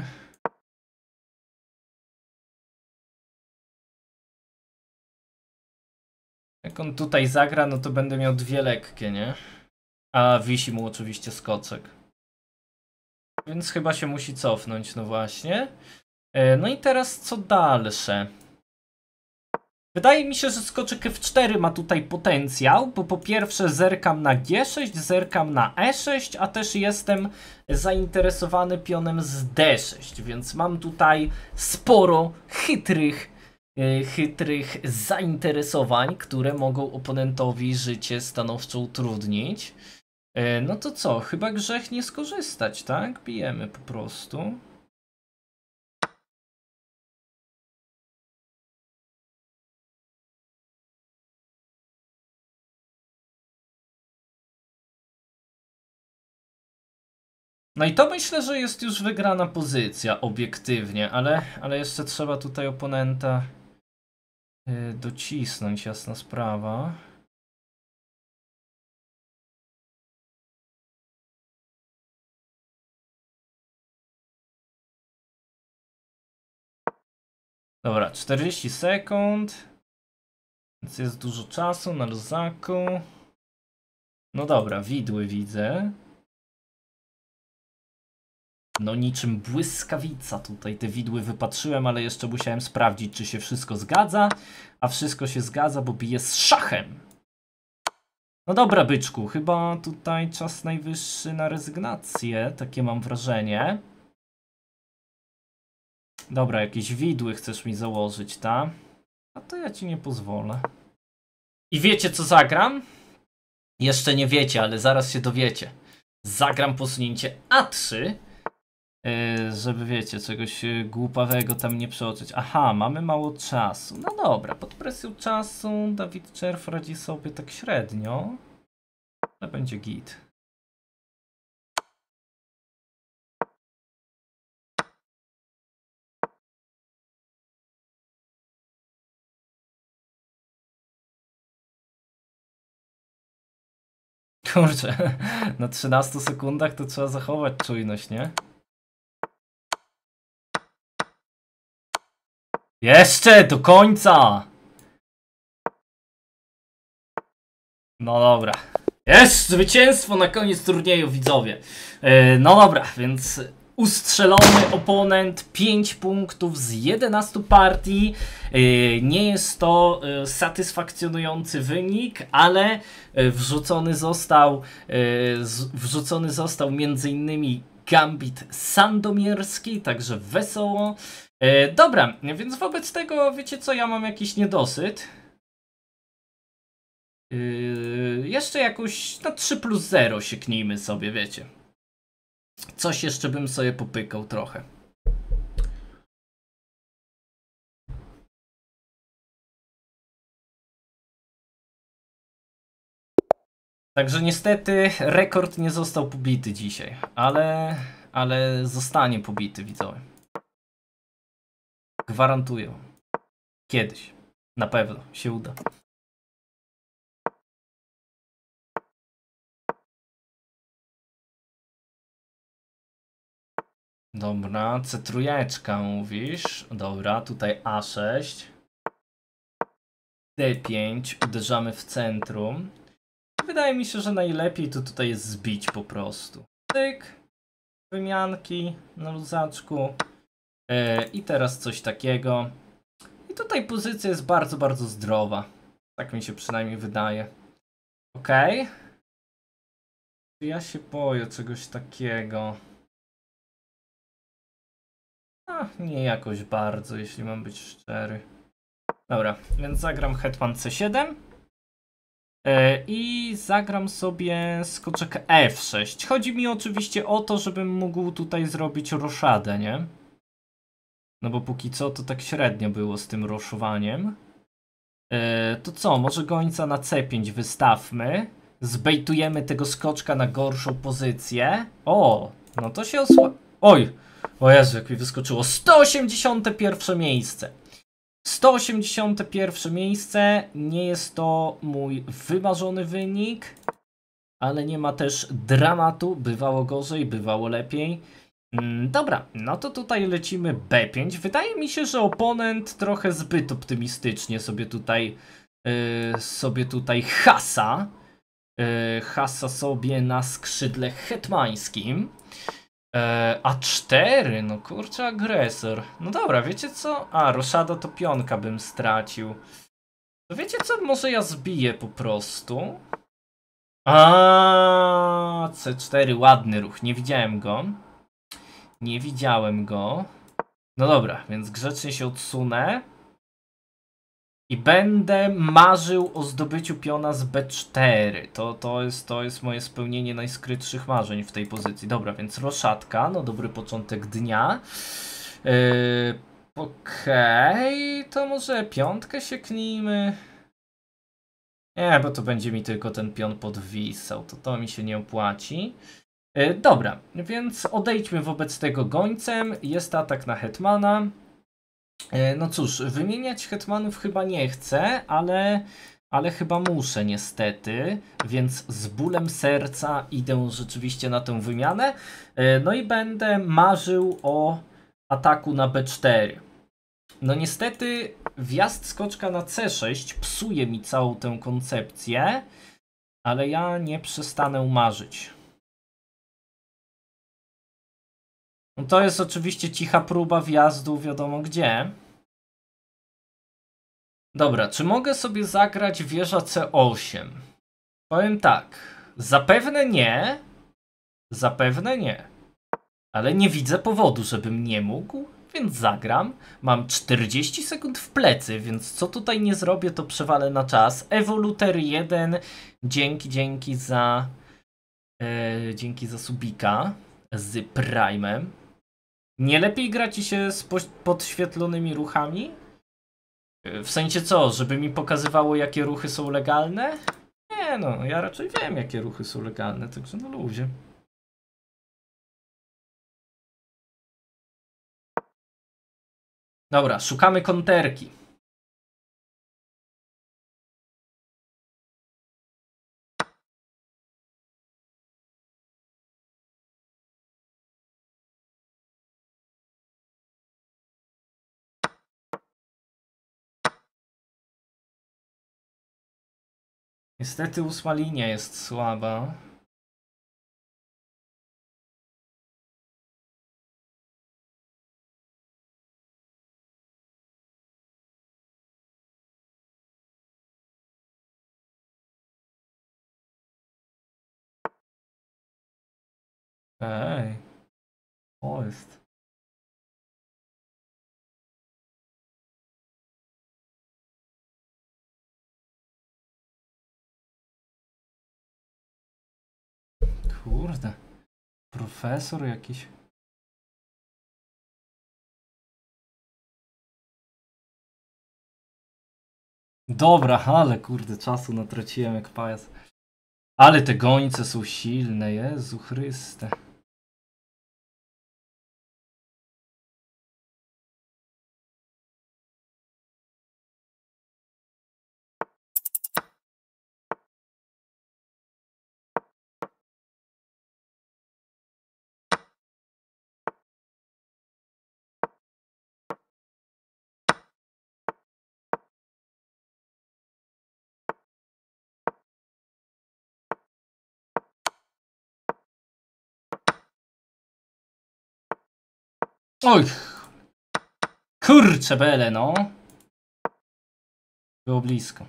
Jak on tutaj zagra, no to będę miał dwie lekkie, nie? A wisi mu oczywiście skoczek. Więc chyba się musi cofnąć, no właśnie. No i teraz co dalsze? Wydaje mi się, że skoczek F cztery ma tutaj potencjał, bo po pierwsze zerkam na G sześć, zerkam na E sześć, a też jestem zainteresowany pionem z D sześć, więc mam tutaj sporo chytrych, chytrych zainteresowań, które mogą oponentowi życie stanowczo utrudnić. No to co? Chyba grzech nie skorzystać, tak? Bijemy po prostu. No i to myślę, że jest już wygrana pozycja, obiektywnie, ale, ale jeszcze trzeba tutaj oponenta yy, docisnąć, jasna sprawa. Dobra, czterdzieści sekund. Więc jest dużo czasu na luzaku. No dobra, widły widzę. No niczym błyskawica tutaj te widły wypatrzyłem, ale jeszcze musiałem sprawdzić, czy się wszystko zgadza. A wszystko się zgadza, bo bije z szachem. No dobra, byczku, chyba tutaj czas najwyższy na rezygnację. Takie mam wrażenie. Dobra, jakieś widły chcesz mi założyć, ta? A to ja ci nie pozwolę. I wiecie, co zagram? Jeszcze nie wiecie, ale zaraz się dowiecie. Zagram posunięcie A trzy, żeby wiecie, czegoś głupawego tam nie przeoczyć. Aha, mamy mało czasu. No dobra, pod presją czasu Dawid Czerw radzi sobie tak średnio. Ale będzie git. Kurczę, na trzynastu sekundach to trzeba zachować czujność, nie? Jeszcze do końca! No dobra. Jest zwycięstwo na koniec turnieju, widzowie. Yy, no dobra, więc ustrzelony oponent, pięć punktów z jedenastu partii. Yy, nie jest to yy, satysfakcjonujący wynik, ale yy, wrzucony został, yy, z, wrzucony został między innymi Gambit Sandomierski, także wesoło. E, dobra, więc wobec tego, wiecie co, ja mam jakiś niedosyt. E, jeszcze jakoś na trzy plus zero sieknijmy sobie, wiecie. Coś jeszcze bym sobie popykał trochę. Także niestety rekord nie został pobity dzisiaj, ale, ale zostanie pobity, widzowie. Gwarantuję. Kiedyś. Na pewno się uda. Dobra, C trzy mówisz. Dobra, tutaj A sześć. D pięć, uderzamy w centrum. Wydaje mi się, że najlepiej to tutaj jest zbić po prostu. Tyk. Wymianki na luzaczku. Yy, I teraz coś takiego. I tutaj pozycja jest bardzo, bardzo zdrowa. Tak mi się przynajmniej wydaje. Ok. Ja się boję czegoś takiego. A, nie jakoś bardzo, jeśli mam być szczery. Dobra, więc zagram hetman C siedem. Yy, I zagram sobie skoczek F sześć. Chodzi mi oczywiście o to, żebym mógł tutaj zrobić roszadę, nie? No bo póki co to tak średnio było z tym roszowaniem. Yy, to co, może gońca na C pięć wystawmy. Zbejtujemy tego skoczka na gorszą pozycję. O, no to się osła... Oj, o Jezu, jak mi wyskoczyło. sto osiemdziesiąte pierwsze miejsce. sto osiemdziesiąte pierwsze miejsce. Nie jest to mój wymarzony wynik. Ale nie ma też dramatu. Bywało gorzej, bywało lepiej. Mm, dobra, no to tutaj lecimy B pięć. Wydaje mi się, że oponent trochę zbyt optymistycznie sobie tutaj yy, sobie tutaj hasa. Yy, hasa sobie na skrzydle hetmańskim. Yy, A cztery, no kurczę, agresor. No dobra, wiecie co? A, roszada to pionka bym stracił. To wiecie co? Może ja zbiję po prostu. A C cztery, ładny ruch, nie widziałem go. Nie widziałem go. No dobra, więc grzecznie się odsunę. I będę marzył o zdobyciu piona z B cztery. To, to, jest, to jest moje spełnienie najskrytszych marzeń w tej pozycji. Dobra, więc roszatka. No dobry początek dnia. Yy, Okej, okay. To może piątkę sieknijmy. Nie, bo to będzie mi tylko ten pion podwisał. To to mi się nie opłaci. Yy, dobra, więc odejdźmy wobec tego gońcem. Jest atak na hetmana. No cóż, wymieniać hetmanów chyba nie chcę, ale, ale chyba muszę niestety, więc z bólem serca idę rzeczywiście na tę wymianę. No i będę marzył o ataku na B cztery. No niestety wjazd skoczka na C sześć psuje mi całą tę koncepcję, ale ja nie przestanę marzyć. No to jest oczywiście cicha próba wjazdu wiadomo gdzie. Dobra, czy mogę sobie zagrać wieża C osiem? Powiem tak, zapewne nie, zapewne nie, ale nie widzę powodu, żebym nie mógł, więc zagram. Mam czterdzieści sekund w plecy, więc co tutaj nie zrobię, to przewalę na czas. Ewoluter jeden, dzięki, dzięki za, e, dzięki za subika z Prime'em. Nie lepiej gra ci się z podświetlonymi ruchami? W sensie co, żeby mi pokazywało jakie ruchy są legalne? Nie no, ja raczej wiem jakie ruchy są legalne, także no ludzie. Dobra, szukamy konterki. Niestety ósma linia jest słaba. Ej. O, jest. Kurde. Profesor jakiś. Dobra, ale kurde, czasu natraciłem jak pajac. Ale te gońce są silne, Jezu Chryste. Oj! Kurcze bele, no. Było blisko.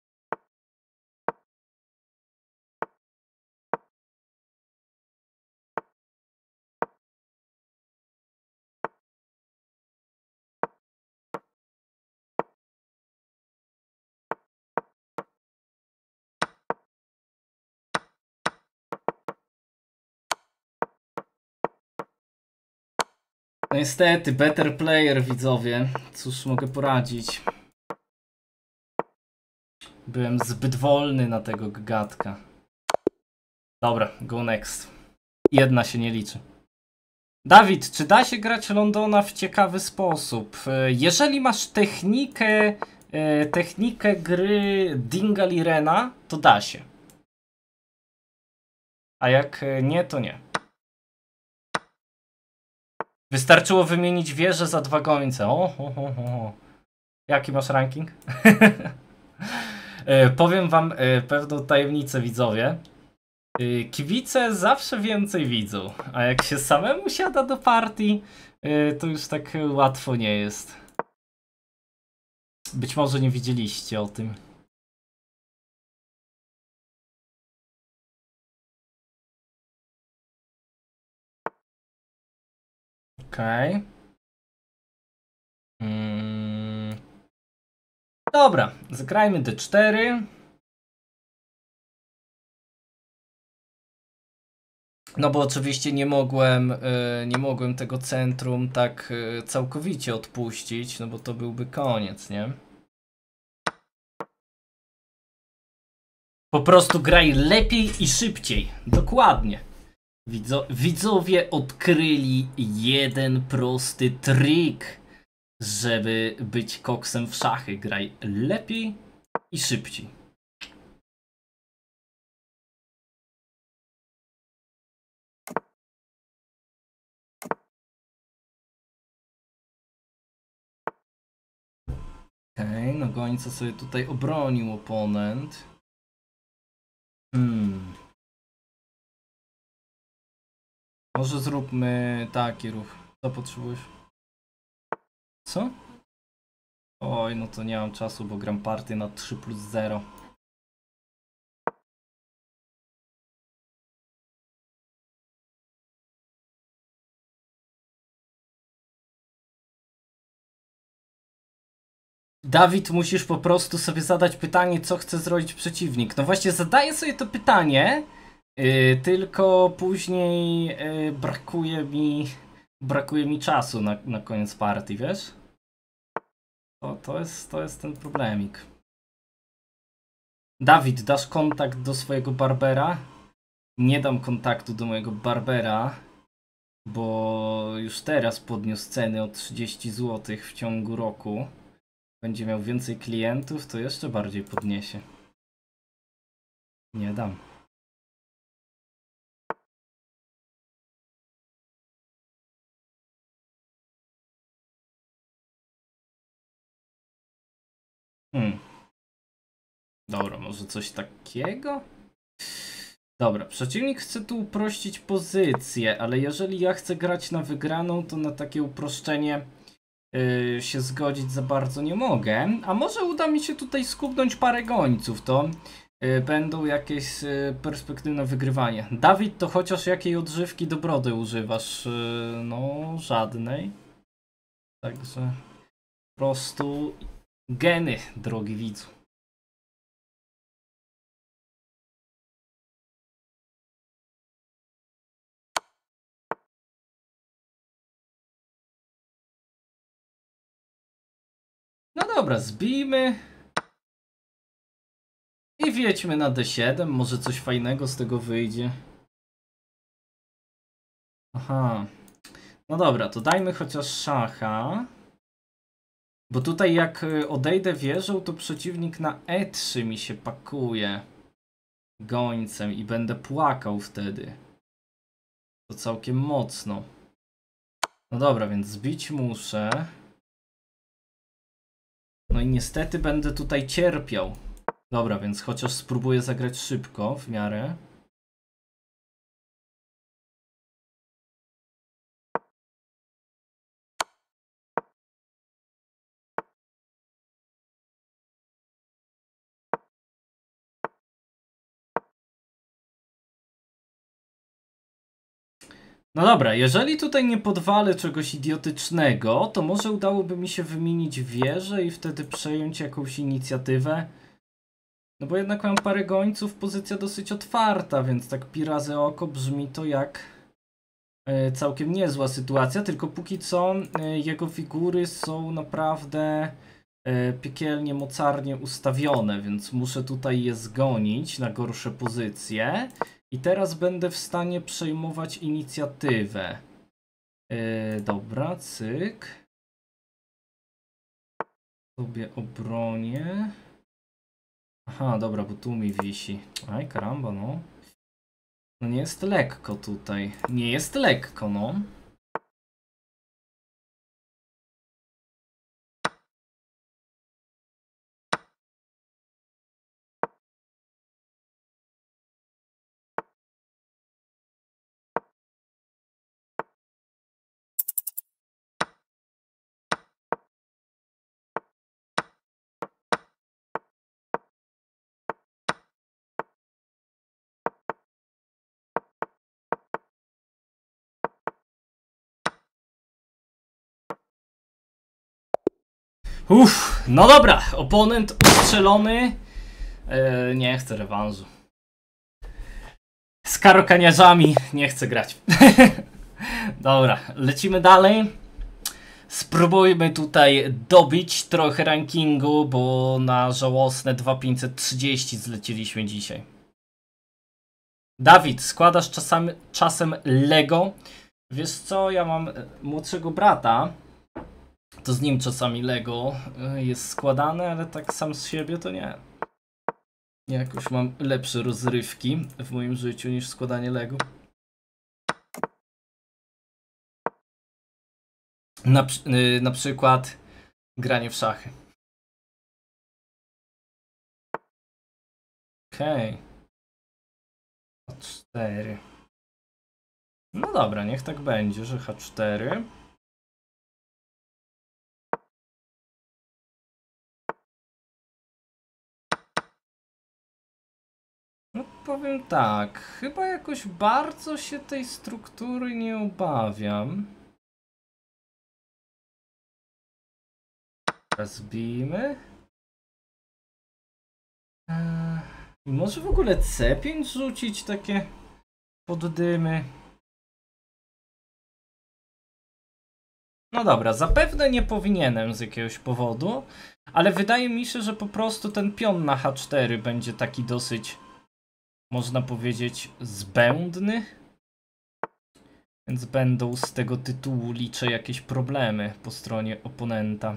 No niestety, better player, widzowie. Cóż mogę poradzić? Byłem zbyt wolny na tego gatka. Dobra, go next. Jedna się nie liczy. Dawid, czy da się grać Londona w ciekawy sposób? Jeżeli masz technikę, technikę gry Dingalirena, to da się. A jak nie, to nie. Wystarczyło wymienić wieżę za dwa gońce. O, o, o, o. Jaki masz ranking? Powiem wam pewną tajemnicę, widzowie. Kibice zawsze więcej widzą, a jak się samemu siada do partii, to już tak łatwo nie jest. Być może nie widzieliście o tym. Okej. Okay. Hmm. Dobra, zagrajmy D cztery. No bo oczywiście nie mogłem, nie mogłem tego centrum tak całkowicie odpuścić, no bo to byłby koniec, nie? Po prostu graj lepiej i szybciej. Dokładnie. Widzo widzowie odkryli jeden prosty trik, żeby być koksem w szachy. Graj lepiej i szybciej. Okej, okay, no gońca sobie tutaj obronił oponent. Hmm. Może zróbmy taki ruch. Co potrzebujesz? Co? Oj, no to nie mam czasu, bo gram partię na trzy plus zero. Dawid, musisz po prostu sobie zadać pytanie, co chce zrobić przeciwnik. No właśnie, zadaję sobie to pytanie, yy, tylko później yy, brakuje mi brakuje mi czasu na, na koniec partii, wiesz? To, to, jest, to jest ten problemik. Dawid, dasz kontakt do swojego barbera? Nie dam kontaktu do mojego barbera, bo już teraz podniósł ceny o trzydzieści złotych w ciągu roku. Będzie miał więcej klientów, to jeszcze bardziej podniesie. Nie dam. Hmm. Dobra, może coś takiego? Dobra, przeciwnik chce tu uprościć pozycję, ale jeżeli ja chcę grać na wygraną, to na takie uproszczenie yy, się zgodzić za bardzo nie mogę. A może uda mi się tutaj skupnąć parę gońców, to yy, będą jakieś yy, perspektywne wygrywanie. Dawid, to chociaż jakiej odżywki do brody używasz? Yy, no, żadnej. Także po prostu geny, drogi widzu. No dobra, zbijmy. I wjedźmy na D siedem, może coś fajnego z tego wyjdzie. Aha. No dobra, to dajmy chociaż szacha. Bo tutaj jak odejdę wieżą, to przeciwnik na E trzy mi się pakuje gońcem i będę płakał wtedy. To całkiem mocno. No dobra, więc zbić muszę. No i niestety będę tutaj cierpiał. Dobra, więc chociaż spróbuję zagrać szybko w miarę. No dobra, jeżeli tutaj nie podwalę czegoś idiotycznego, to może udałoby mi się wymienić wieżę i wtedy przejąć jakąś inicjatywę. No bo jednak mam parę gońców, pozycja dosyć otwarta, więc tak pi razy oko brzmi to jak yy, całkiem niezła sytuacja, tylko póki co yy, jego figury są naprawdę yy, piekielnie, mocarnie ustawione, więc muszę tutaj je zgonić na gorsze pozycje. I teraz będę w stanie przejmować inicjatywę. Yy, dobra, cyk. Sobie obronię. Aha, dobra, bo tu mi wisi. Aj, karamba, no. No nie jest lekko tutaj. Nie jest lekko, no. Uff, no dobra, oponent ustrzelony. Yy, nie chcę rewanżu. Z karokaniarzami nie chcę grać. Dobra, lecimy dalej. Spróbujmy tutaj dobić trochę rankingu, bo na żałosne dwa tysiące pięćset trzydzieści zleciliśmy dzisiaj. Dawid, składasz czasami, czasem Lego? Wiesz co, ja mam młodszego brata, to z nim czasami Lego jest składane, ale tak sam z siebie to nie. Jakoś mam lepsze rozrywki w moim życiu niż składanie Lego. Na, yy, na przykład granie w szachy. Okej. Okay. cztery. No dobra, niech tak będzie, że H cztery. No powiem tak, chyba jakoś bardzo się tej struktury nie obawiam. Zbijmy. Eee, może w ogóle C pięć rzucić takie poddymy. No dobra, zapewne nie powinienem z jakiegoś powodu, ale wydaje mi się, że po prostu ten pion na H cztery będzie taki dosyć, można powiedzieć, zbędny. Więc będą z tego tytułu, liczę, jakieś problemy po stronie oponenta.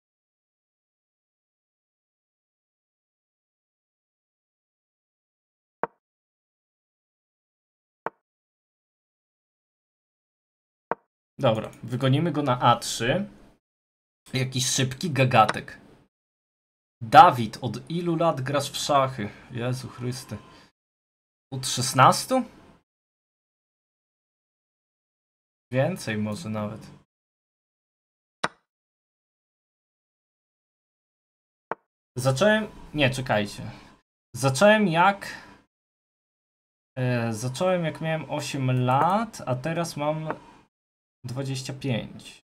Dobra, wygonimy go na A trzy. Jakiś szybki gagatek. Dawid, od ilu lat grasz w szachy? Jezu Chryste. Od szesnastu? Więcej może nawet. Zacząłem... Nie, czekajcie. Zacząłem jak... E, zacząłem jak miałem osiem lat, a teraz mam dwadzieścia pięć.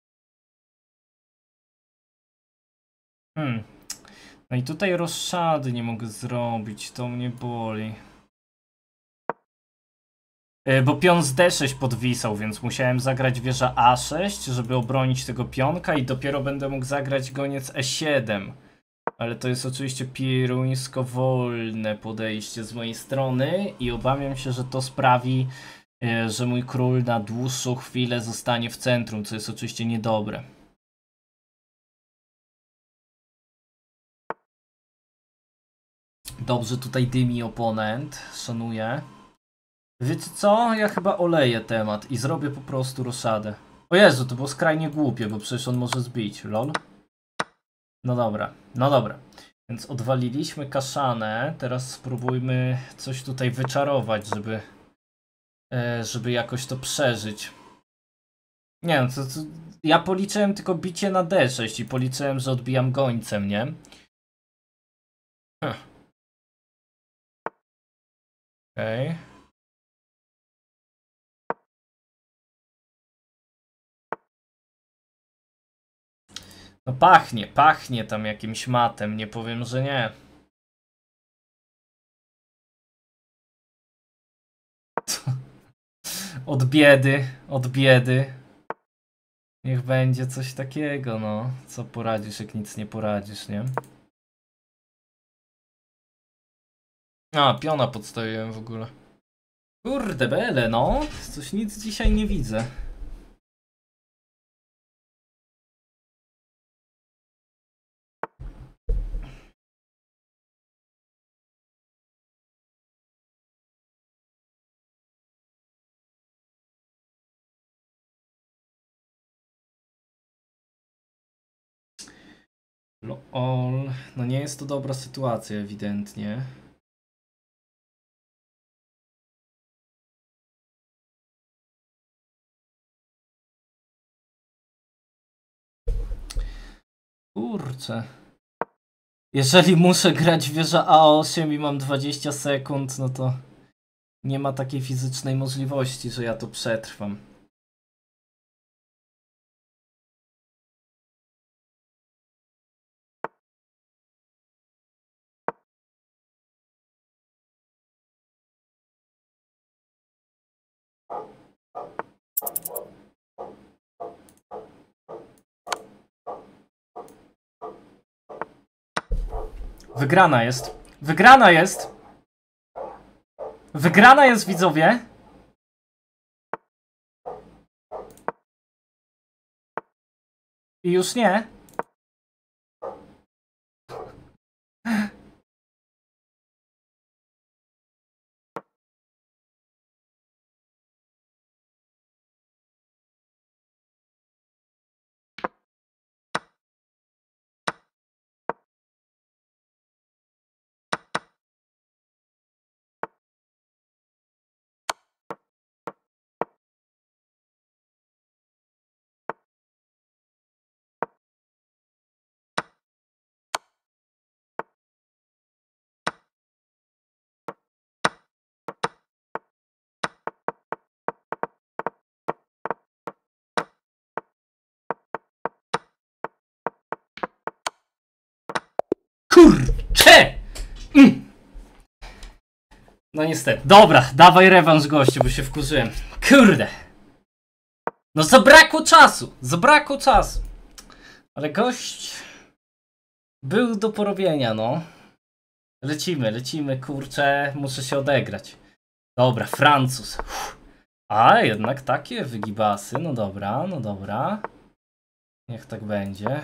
Hmm. No i tutaj roszady nie mogę zrobić, to mnie boli. E, bo pion z D sześć podwisał, więc musiałem zagrać wieża A sześć, żeby obronić tego pionka i dopiero będę mógł zagrać goniec E siedem. Ale to jest oczywiście pieruńsko wolne podejście z mojej strony i obawiam się, że to sprawi, e, że mój król na dłuższą chwilę zostanie w centrum, co jest oczywiście niedobre. Dobrze, tutaj dymi oponent, szanuję. Wiecie co? Ja chyba oleję temat i zrobię po prostu roszadę. O Jezu, to było skrajnie głupie, bo przecież on może zbić, lol. No dobra, no dobra. Więc odwaliliśmy kaszanę, teraz spróbujmy coś tutaj wyczarować, żeby, e, żeby jakoś to przeżyć. Nie wiem, to, to, ja policzyłem tylko bicie na D sześć i policzyłem, że odbijam gońcem, nie? Hm. Okej. Okay. No pachnie, pachnie tam jakimś matem, nie powiem, że nie. Od biedy, od biedy. Niech będzie coś takiego, no. Co poradzisz, jak nic nie poradzisz, nie? A, piona podstawiłem w ogóle. Kurde bele, no. Coś nic dzisiaj nie widzę. Lol. No nie jest to dobra sytuacja ewidentnie. Kurczę. Jeżeli muszę grać wieża A osiem i mam dwadzieścia sekund, no to nie ma takiej fizycznej możliwości, że ja to przetrwam. Wygrana jest. Wygrana jest. Wygrana jest, widzowie. I już nie. Kurcze! Mm. No niestety. Dobra, dawaj rewanż gościu, bo się wkurzyłem. Kurde. No zabrakło czasu. Zabrakło czasu. Ale gość był do porobienia, no. Lecimy, lecimy, kurczę. Muszę się odegrać. Dobra, Francuz. Uff. A, jednak takie wygibasy. No dobra, no dobra. Niech tak będzie.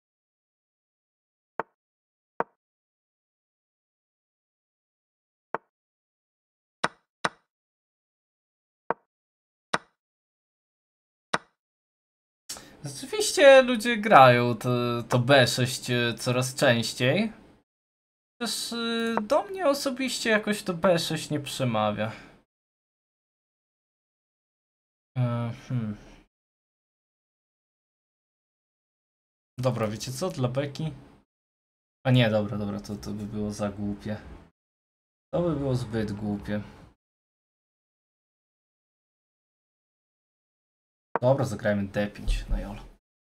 Rzeczywiście ludzie grają to, to B sześć coraz częściej. Też do mnie osobiście jakoś to B sześć nie przemawia. Hmm. Dobra, wiecie co? Dla beki? A nie, dobra, dobra, to, to by było za głupie. To by było zbyt głupie. Dobra, zagrajmy D pięć na jolo.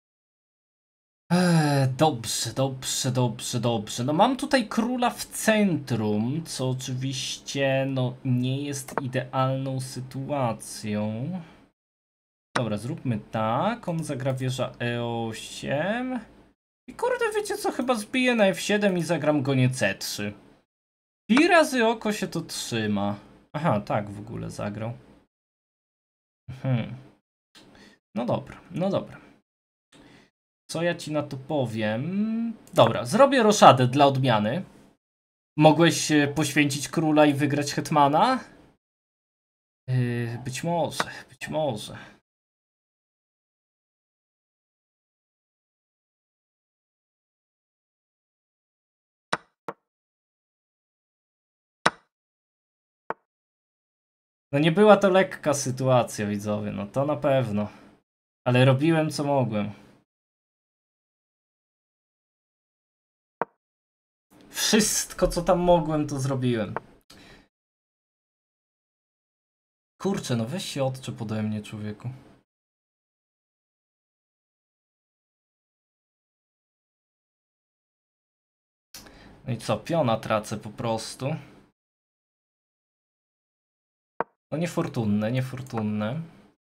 Eee, dobrze, dobrze, dobrze, dobrze. No mam tutaj króla w centrum, co oczywiście no nie jest idealną sytuacją. Dobra, zróbmy tak. On zagra wieża E osiem. I kurde, wiecie co? Chyba zbiję na F siedem i zagram gonię C trzy. Pi razy oko się to trzyma. Aha, tak w ogóle zagrał. Hmm. No dobra, no dobra. Co ja ci na to powiem? Dobra, zrobię roszadę dla odmiany. Mogłeś poświęcić króla i wygrać hetmana? Yy, być może, być może. No nie była to lekka sytuacja, widzowie, no to na pewno. Ale robiłem co mogłem. Wszystko co tam mogłem to zrobiłem. Kurczę, no weź się odczep ode mnie, człowieku. No i co, piona tracę po prostu. No niefortunne, niefortunne.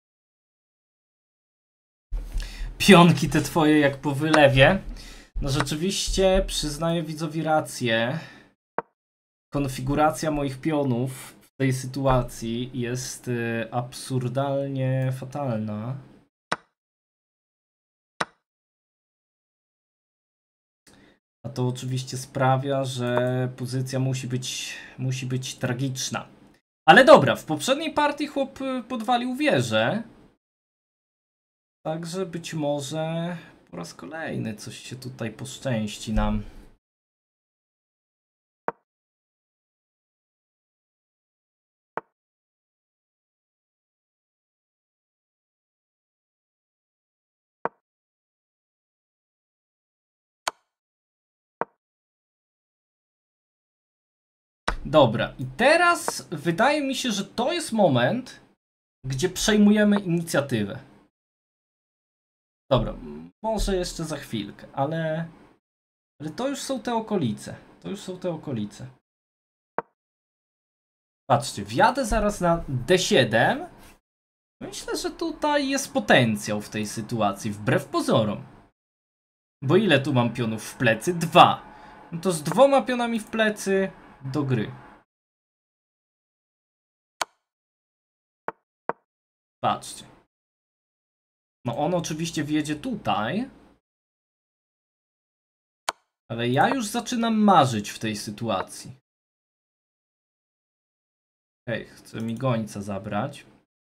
Pionki te twoje jak po wylewie. No rzeczywiście przyznaję widzowi rację. Konfiguracja moich pionów w tej sytuacji jest y, absurdalnie fatalna. A to oczywiście sprawia, że pozycja musi być, musi być tragiczna. Ale dobra, w poprzedniej partii chłop podwalił wieżę. Także być może po raz kolejny coś się tutaj poszczęści nam. Dobra, i teraz wydaje mi się, że to jest moment, gdzie przejmujemy inicjatywę. Dobra, może jeszcze za chwilkę, ale, ale to już są te okolice. To już są te okolice. Patrzcie, wjadę zaraz na D siedem. Myślę, że tutaj jest potencjał w tej sytuacji, wbrew pozorom. Bo ile tu mam pionów w plecy? Dwa. No to z dwoma pionami w plecy do gry. Patrzcie. No on oczywiście wjedzie tutaj. Ale ja już zaczynam marzyć w tej sytuacji. Hej, chce mi gońca zabrać.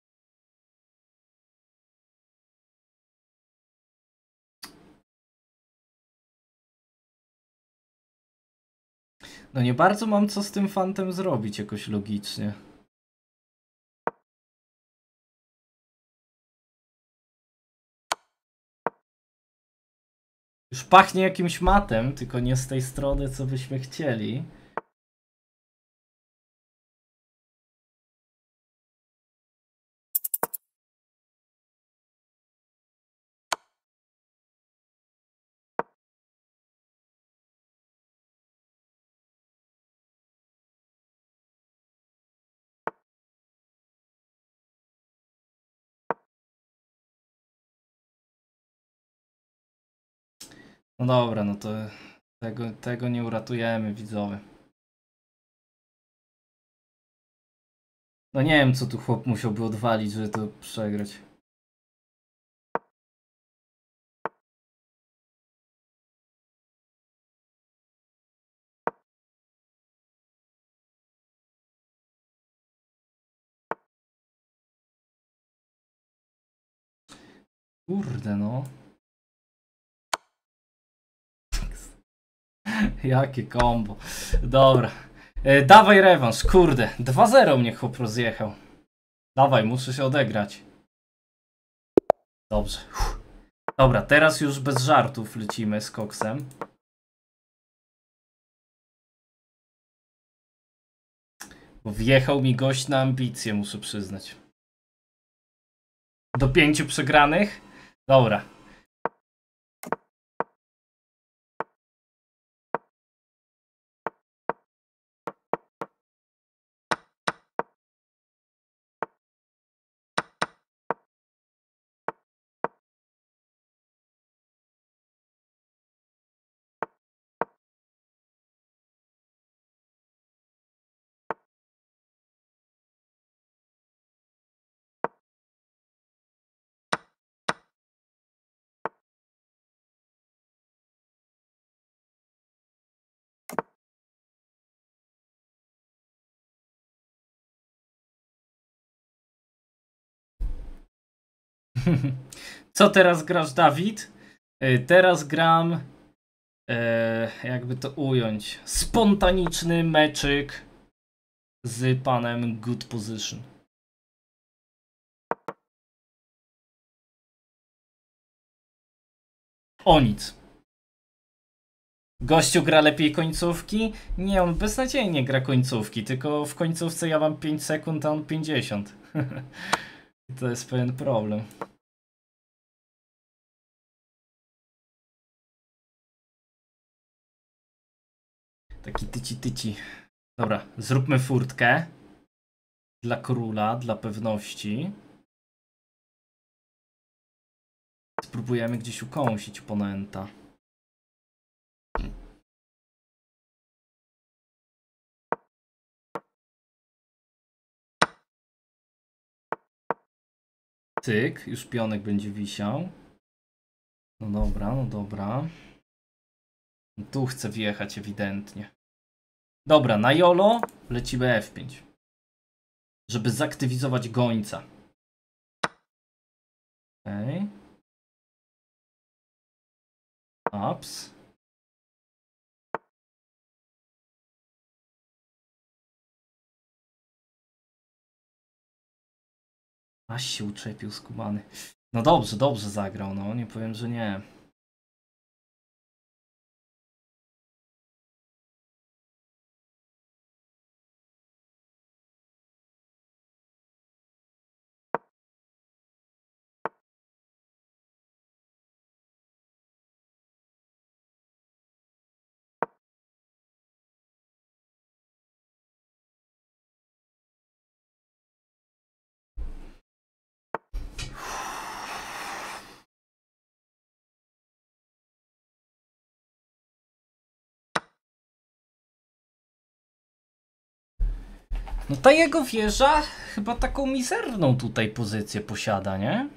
No nie bardzo mam co z tym fantem zrobić jakoś logicznie. Już pachnie jakimś matem, tylko nie z tej strony, co byśmy chcieli. No dobra, no to tego, tego nie uratujemy, widzowie. No nie wiem, co tu chłop musiałby odwalić, żeby to przegrać. Kurde no. Jakie kombo. Dobra. E, dawaj rewanż, kurde. dwa zero mnie chłop rozjechał. Dawaj, muszę się odegrać. Dobrze. Uff. Dobra, teraz już bez żartów lecimy z koksem. Wjechał mi gość na ambicje, muszę przyznać. Do pięciu przegranych? Dobra. Co teraz grasz, Dawid? Teraz gram, e, jakby to ująć, spontaniczny meczyk z panem Good Position. O nic. Gościu gra lepiej końcówki? Nie, on beznadziejnie gra końcówki, tylko w końcówce ja mam pięć sekund, a on pięćdziesiąt. To jest pewien problem. Taki tyci tyci. Dobra, zróbmy furtkę. Dla króla, dla pewności. Spróbujemy gdzieś ukąsić oponenta. Tyk, już pionek będzie wisiał. No dobra, no dobra. Tu chcę wjechać ewidentnie. Dobra, na jolo lecimy F pięć. Żeby zaktywizować gońca. Okej. Okay. Ups. Aż się uczepił skubany. No dobrze, dobrze zagrał, no nie powiem, że nie. No ta jego wieża chyba taką mizerną tutaj pozycję posiada, nie?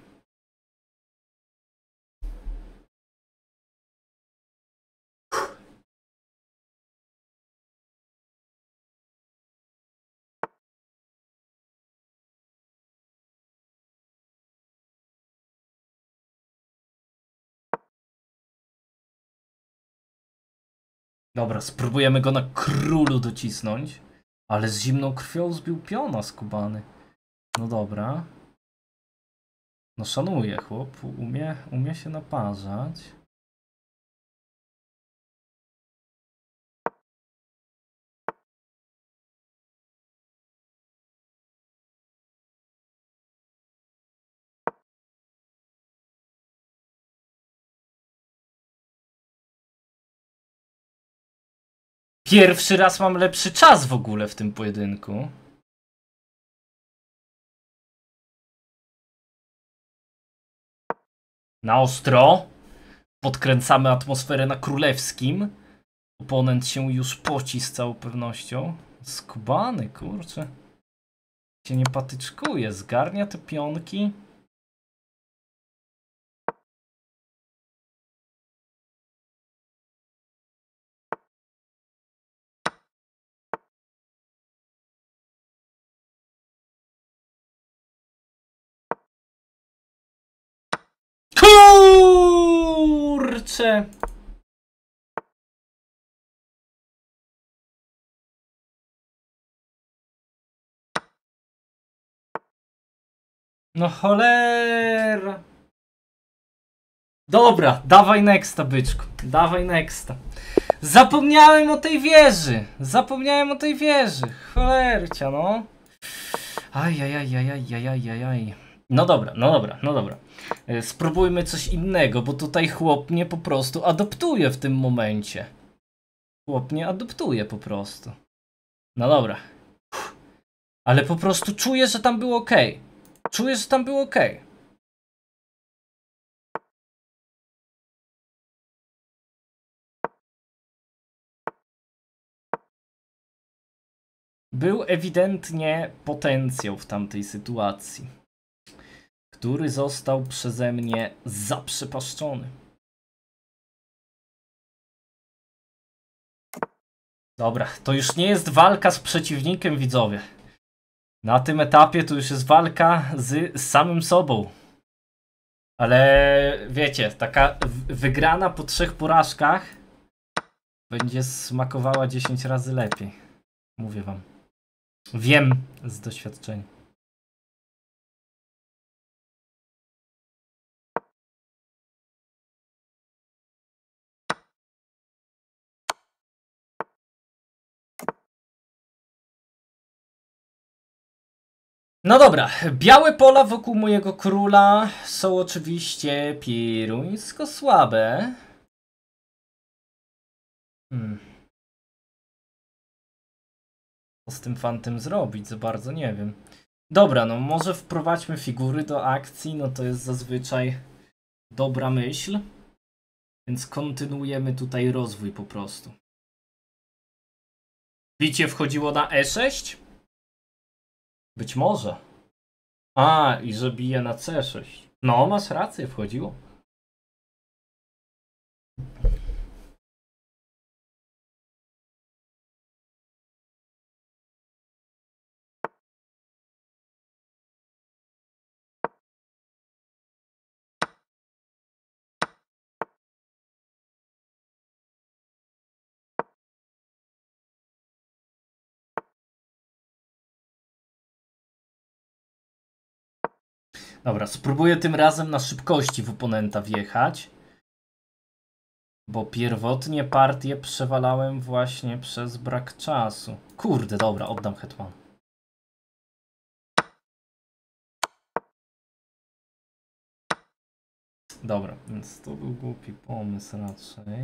Dobra, spróbujemy go na królu docisnąć. Ale z zimną krwią zbił piona skubany. No dobra. No szanuję, chłop. Umie, umie się naparzać. Pierwszy raz mam lepszy czas w ogóle w tym pojedynku. Na ostro. Podkręcamy atmosferę na królewskim. Oponent się już poci z całą pewnością. Skubany, kurczę. Się nie patyczkuje. Zgarnia te pionki. Kurczę. No cholera. Dobra, dawaj nexta, byczku. Dawaj nexta. Zapomniałem o tej wieży. Zapomniałem o tej wieży. Cholercia, no. Ajajajajajajajaj. No dobra, no dobra, no dobra. Spróbujmy coś innego, bo tutaj chłop mnie po prostu adoptuje w tym momencie. Chłop mnie adoptuje po prostu. No dobra. Ale po prostu czuję, że tam było ok. Czuję, że tam było ok. Był ewidentnie potencjał w tamtej sytuacji, który został przeze mnie zaprzepaszczony. Dobra, to już nie jest walka z przeciwnikiem, widzowie. Na tym etapie to już jest walka z, z samym sobą. Ale wiecie, taka wygrana po trzech porażkach będzie smakowała dziesięć razy lepiej. Mówię wam. Wiem z doświadczenia. No dobra, białe pola wokół mojego króla są oczywiście pieruńsko słabe. Hmm. Co z tym fantem zrobić? Za bardzo nie wiem. Dobra, no może wprowadźmy figury do akcji, no to jest zazwyczaj dobra myśl. Więc kontynuujemy tutaj rozwój po prostu. Bicie wchodziło na E sześć? Być może. A, i że bije na C sześć. No, masz rację, wchodziło. Dobra, spróbuję tym razem na szybkości w oponenta wjechać. Bo pierwotnie partię przewalałem właśnie przez brak czasu. Kurde, dobra, oddam hetman. Dobra, więc to był głupi pomysł raczej.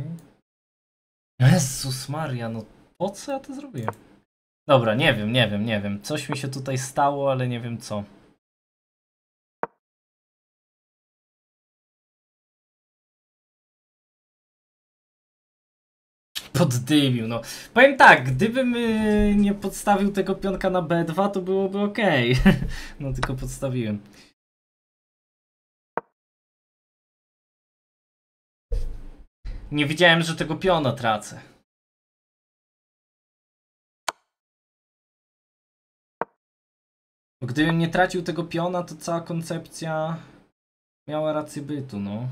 Jezus Maria, no po co ja to zrobiłem? Dobra, nie wiem, nie wiem, nie wiem. Coś mi się tutaj stało, ale nie wiem co. Poddymił, no. Powiem tak, gdybym yy, nie podstawił tego pionka na B dwa, to byłoby ok. No tylko podstawiłem. Nie wiedziałem, że tego piona tracę. Gdybym nie tracił tego piona, to cała koncepcja miała rację bytu, no.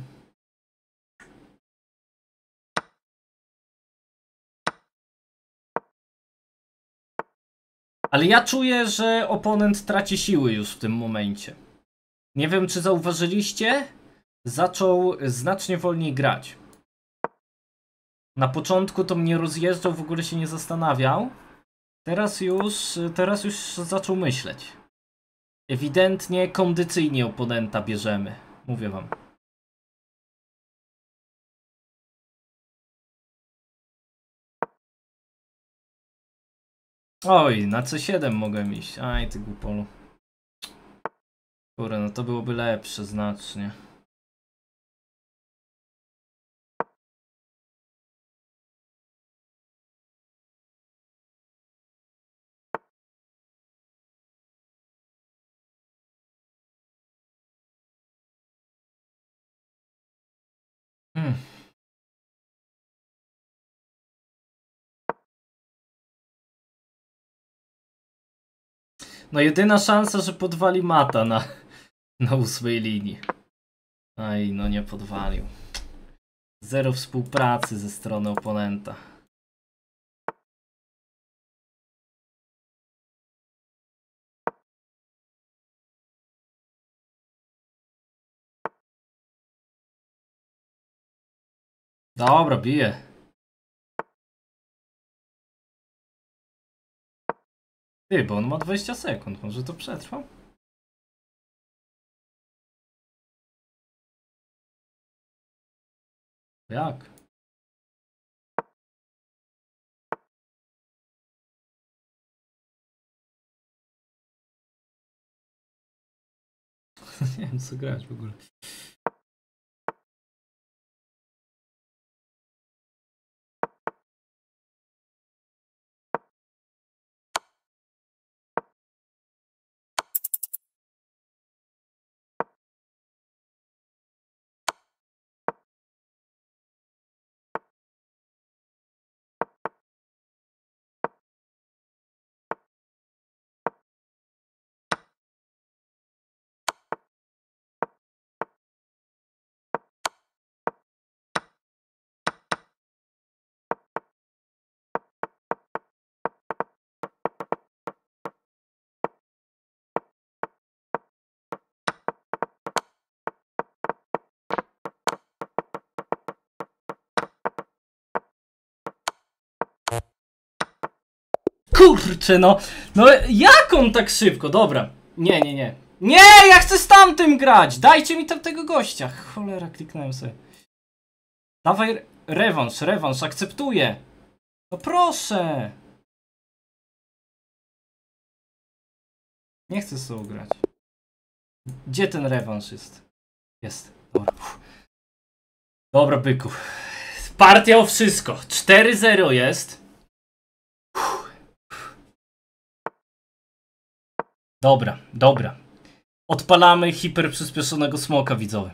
Ale ja czuję, że oponent traci siły już w tym momencie. Nie wiem, czy zauważyliście? Zaczął znacznie wolniej grać. Na początku to mnie rozjeżdżał, w ogóle się nie zastanawiał. Teraz już, teraz już zaczął myśleć. Ewidentnie kondycyjnie oponenta bierzemy. Mówię wam. Oj, na C siedem mogłem iść. Aj, ty głupolu. Kurde, no to byłoby lepsze znacznie. Hmm. No jedyna szansa, że podwali mata na, na ósmej linii. Aj, no nie podwalił. Zero współpracy ze strony oponenta. Dobra, bije. Ty, bo on ma dwadzieścia sekund, może to przetrwa? Jak? Nie wiem co grać w ogóle. Kurczę no, no jak on tak szybko? Dobra, nie, nie, nie. Nie, ja chcę z tamtym grać! Dajcie mi tam tego gościa. Cholera, kliknąłem sobie. Dawaj rewanż, rewanż, akceptuję. No proszę. Nie chcę z tobą grać. Gdzie ten rewanż jest? Jest, dobra. Uff. Dobra, byku. Partia o wszystko. cztery zero jest. Uff. Dobra, dobra. Odpalamy hiperprzyspieszonego smoka, widzowie.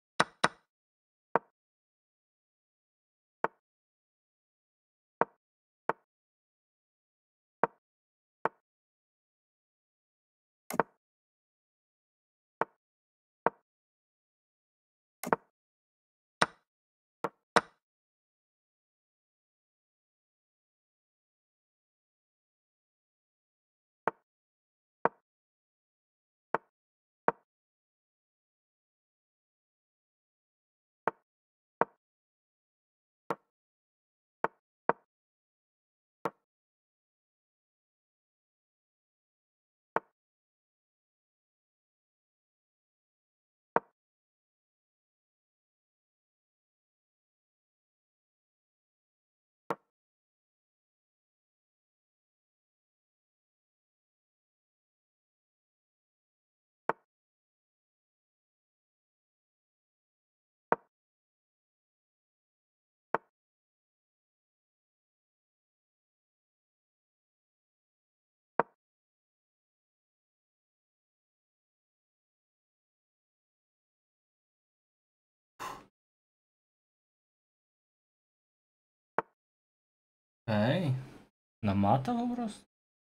Ej, na mata po prostu?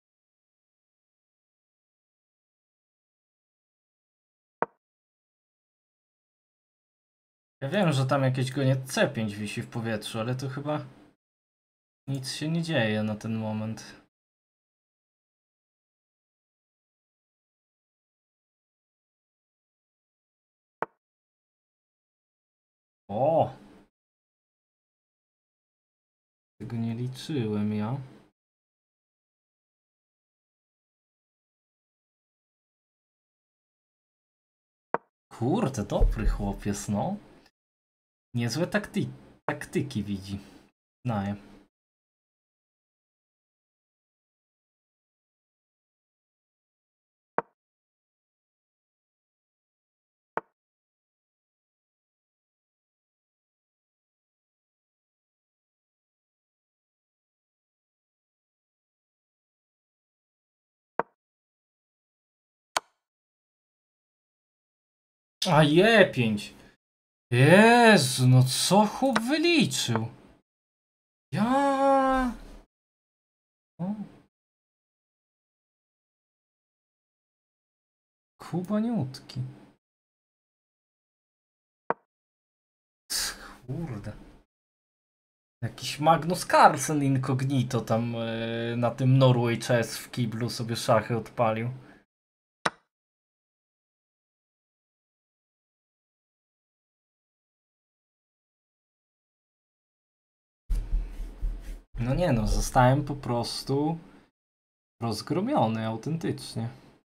Ja wiem, że tam jakieś gonie C pięć wisi w powietrzu, ale to chyba nic się nie dzieje na ten moment. O! Tego nie liczyłem ja. Kurde, dobry chłopiec, no. Niezłe takty taktyki widzi. Znaję. A je pięć. Jezu, no co chłop wyliczył? Ja. O. Kubaniutki. Kurde. Jakiś Magnus Carlsen incognito tam yy, na tym Norway Chess w kiblu sobie szachy odpalił. No nie no, zostałem po prostu rozgromiony autentycznie.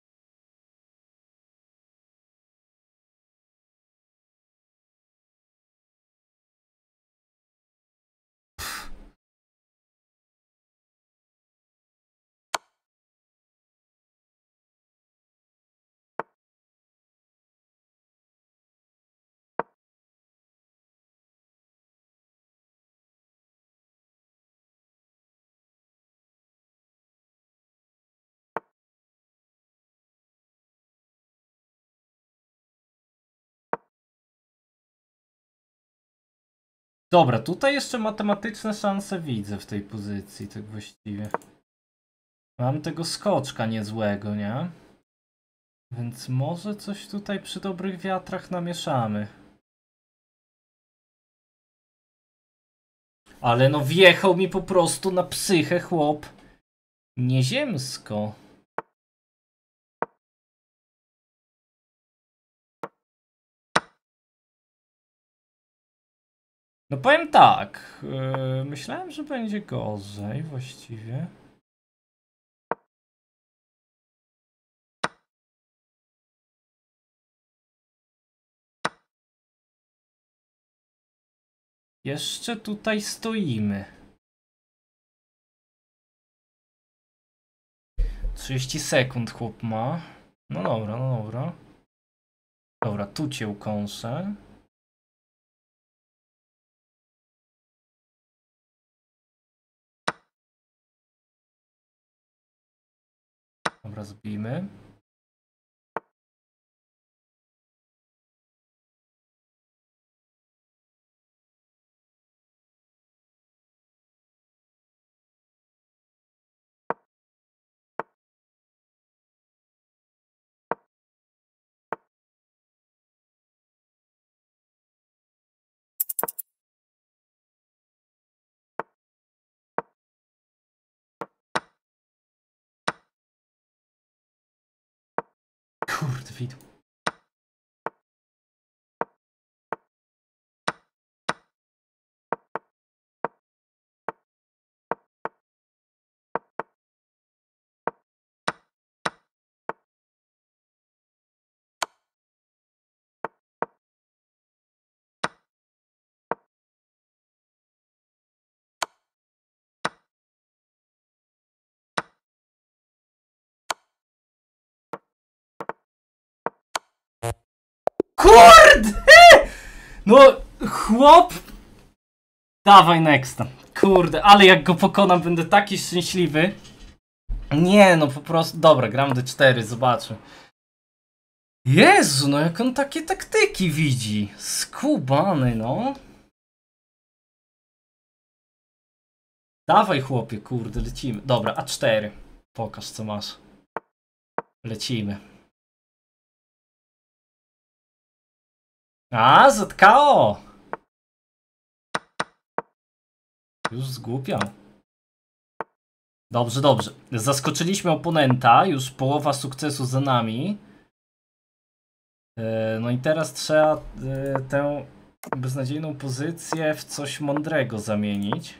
Dobra, tutaj jeszcze matematyczne szanse widzę w tej pozycji, tak właściwie. Mam tego skoczka niezłego, nie? Więc może coś tutaj przy dobrych wiatrach namieszamy. Ale no wjechał mi po prostu na psychę chłop. Nieziemsko. No powiem tak, yy, myślałem, że będzie gorzej właściwie. Jeszcze tutaj stoimy. trzydzieści sekund chłop ma. No dobra, no dobra. Dobra, tu cię ukąszę. Dobra, zbijmy. Kurde, widł. Kurde! No, chłop! Dawaj nexta. Kurde, ale jak go pokonam, będę taki szczęśliwy. Nie, no po prostu... Dobra, gram D cztery, zobaczę. Jezu, no jak on takie taktyki widzi. Skubany, no. Dawaj chłopie, kurde, lecimy. Dobra, A cztery. Pokaż co masz. Lecimy. A, Z K O! Już zgłupiał. Dobrze, dobrze. Zaskoczyliśmy oponenta, już połowa sukcesu za nami. No i teraz trzeba tę beznadziejną pozycję w coś mądrego zamienić.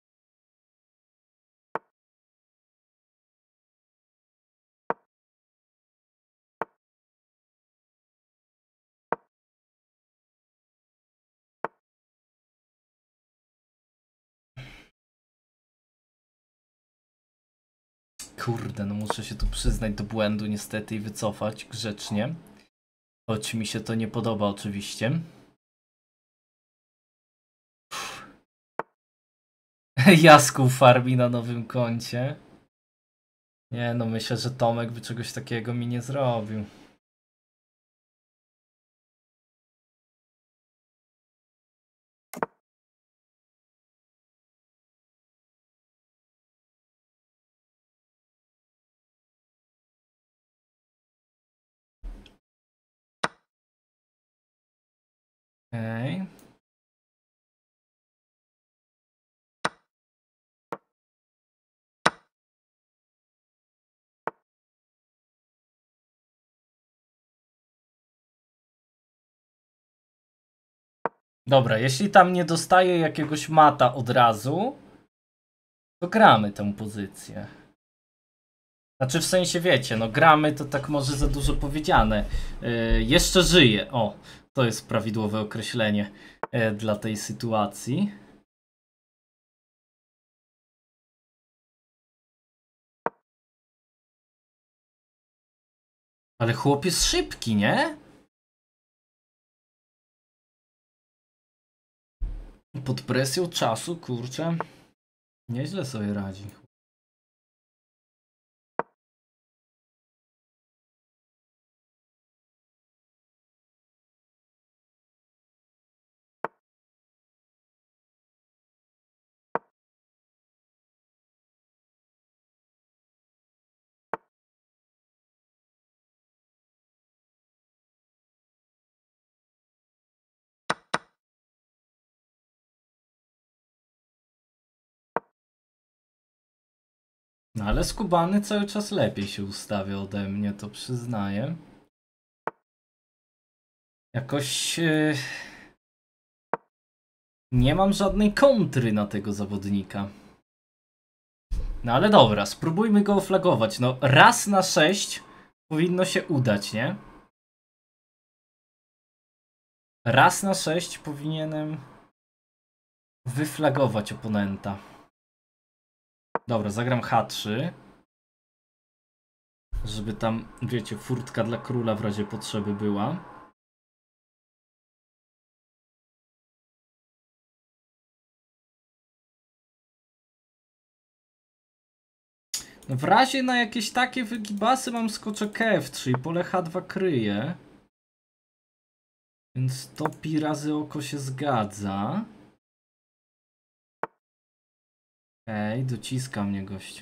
Kurde, no muszę się tu przyznać do błędu niestety i wycofać grzecznie. Choć mi się to nie podoba oczywiście. Jaskół farmi na nowym koncie. Nie no, myślę, że Tomek by czegoś takiego mi nie zrobił. Okej. Okay. Dobra, jeśli tam nie dostaję jakiegoś mata od razu, To gramy tę pozycję. Znaczy w sensie wiecie, no gramy to tak może za dużo powiedziane. Yy, jeszcze żyje. O, to jest prawidłowe określenie yy, dla tej sytuacji. Ale chłop jest szybki, nie? Pod presją czasu, kurczę. Nieźle sobie radzi. No ale skubany cały czas lepiej się ustawia ode mnie, to przyznaję. Jakoś yy, nie mam żadnej kontry na tego zawodnika. No ale dobra, spróbujmy go oflagować. No raz na sześć powinno się udać, nie? Raz na sześć powinienem wyflagować oponenta. Dobra, zagram H trzy. Żeby tam, wiecie, furtka dla króla w razie potrzeby była. No w razie na jakieś takie wygibasy mam skoczek F trzy i pole H dwa kryje. Więc to pi razy oko się zgadza. Ej, dociska mnie gość.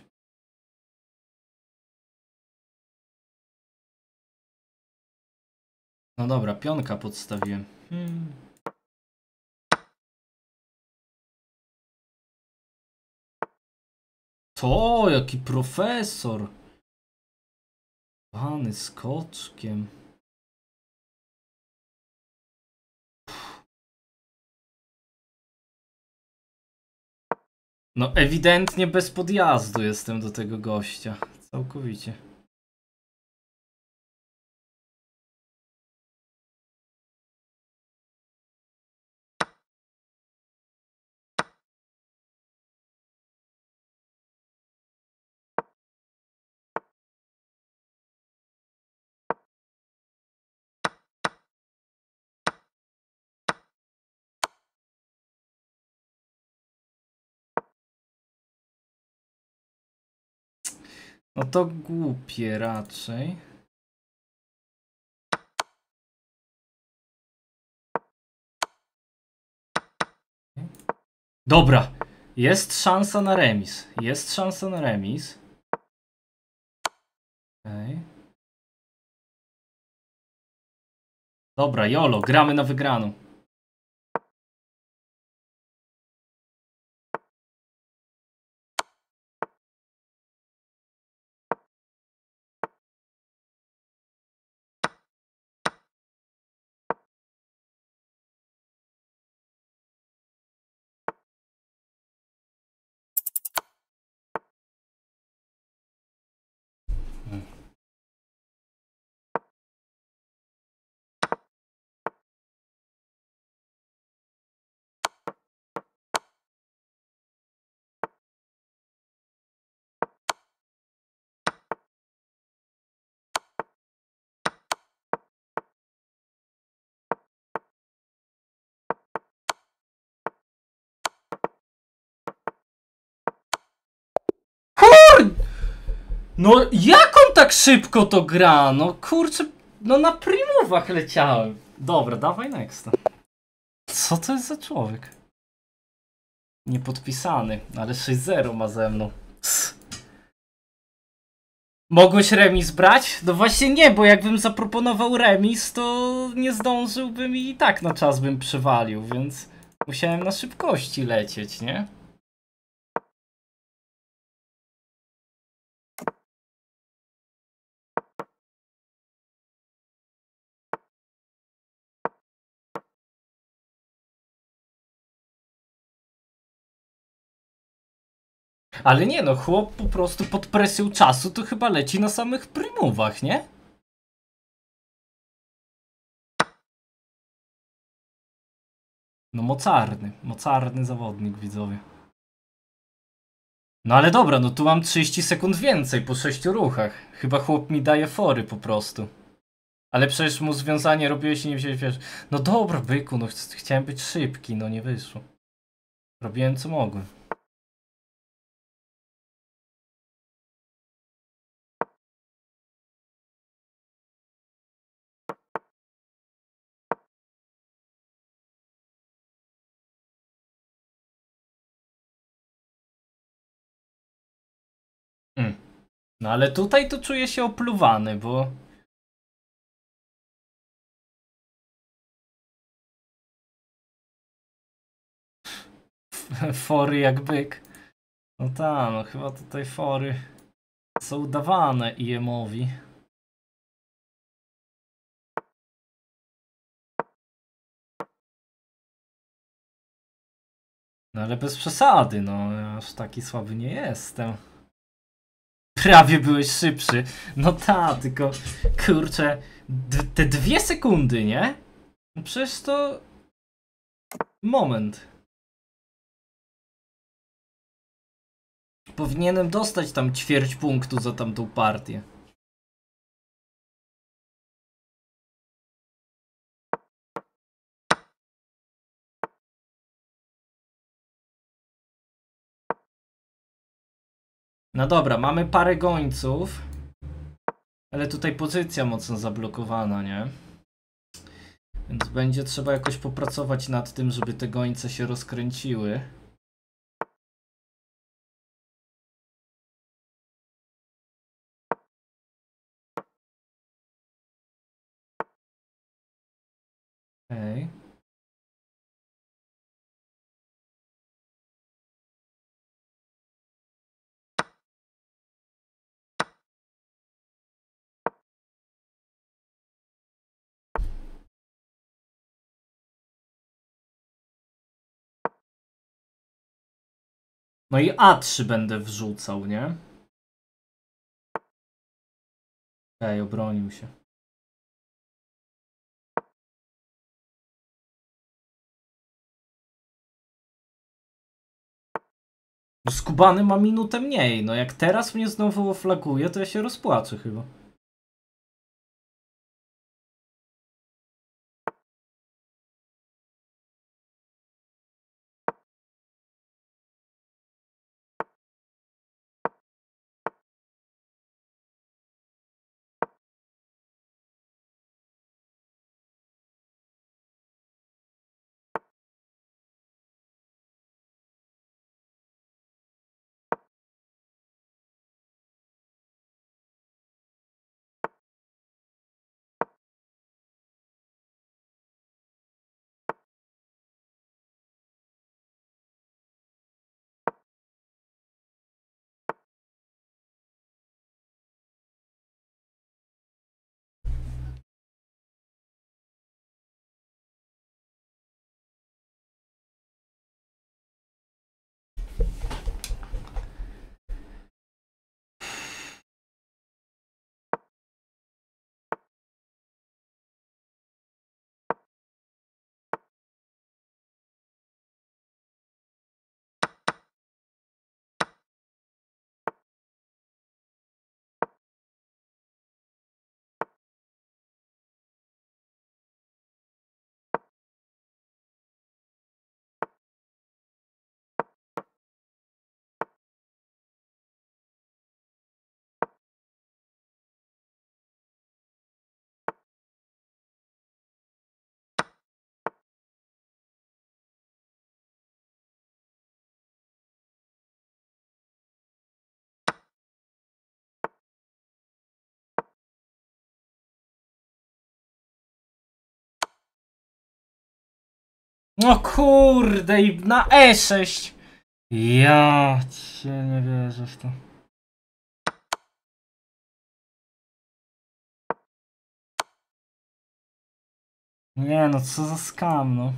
No dobra, pionka podstawiłem. Hmm. To, jaki profesor. Pany skoczkiem. No ewidentnie bez podjazdu jestem do tego gościa. Całkowicie. No to głupie raczej. Dobra. Jest szansa na remis. Jest szansa na remis. Okay. Dobra, jolo, gramy na wygraną. No jak on tak szybko to gra? No kurczę, no na primówach leciałem. Dobra, dawaj nexta. Co to jest za człowiek? Niepodpisany, ale sześć zero ma ze mną. Pss. Mogłeś remis brać? No właśnie nie, bo jakbym zaproponował remis, to nie zdążyłbym i tak na czas bym przywalił, więc musiałem na szybkości lecieć, nie? Ale nie no, chłop po prostu pod presją czasu to chyba leci na samych primówach, nie? No mocarny, mocarny zawodnik, widzowie. No ale dobra, no tu mam trzydzieści sekund więcej po sześciu ruchach. Chyba chłop mi daje fory po prostu. Ale przecież mu związanie robiłeś i nie wziąłeś, wiesz. No dobra, byku, no ch chciałem być szybki, no nie wyszło. Robiłem co mogłem. Mm. No ale tutaj to czuję się opluwany, bo... Fory jak byk. No tak, no chyba tutaj fory są udawane I M-owi. No ale bez przesady, no aż taki słaby nie jestem. Prawie byłeś szybszy. No ta, tylko kurczę, te dwie sekundy, nie? No przecież to... Moment. Powinienem dostać tam ćwierć punktu za tamtą partię. No dobra, mamy parę gońców. Ale tutaj pozycja mocno zablokowana, nie? Więc będzie trzeba jakoś popracować nad tym, żeby te gońce się rozkręciły. Okej. Okay. No i A trzy będę wrzucał, nie? Okej, okay, obronił się. No skubany ma minutę mniej, no jak teraz mnie znowu oflaguje, to ja się rozpłaczę chyba. No kurde, i na E sześć. Ja cię nie wierzę w to. Nie no, co za skam, no.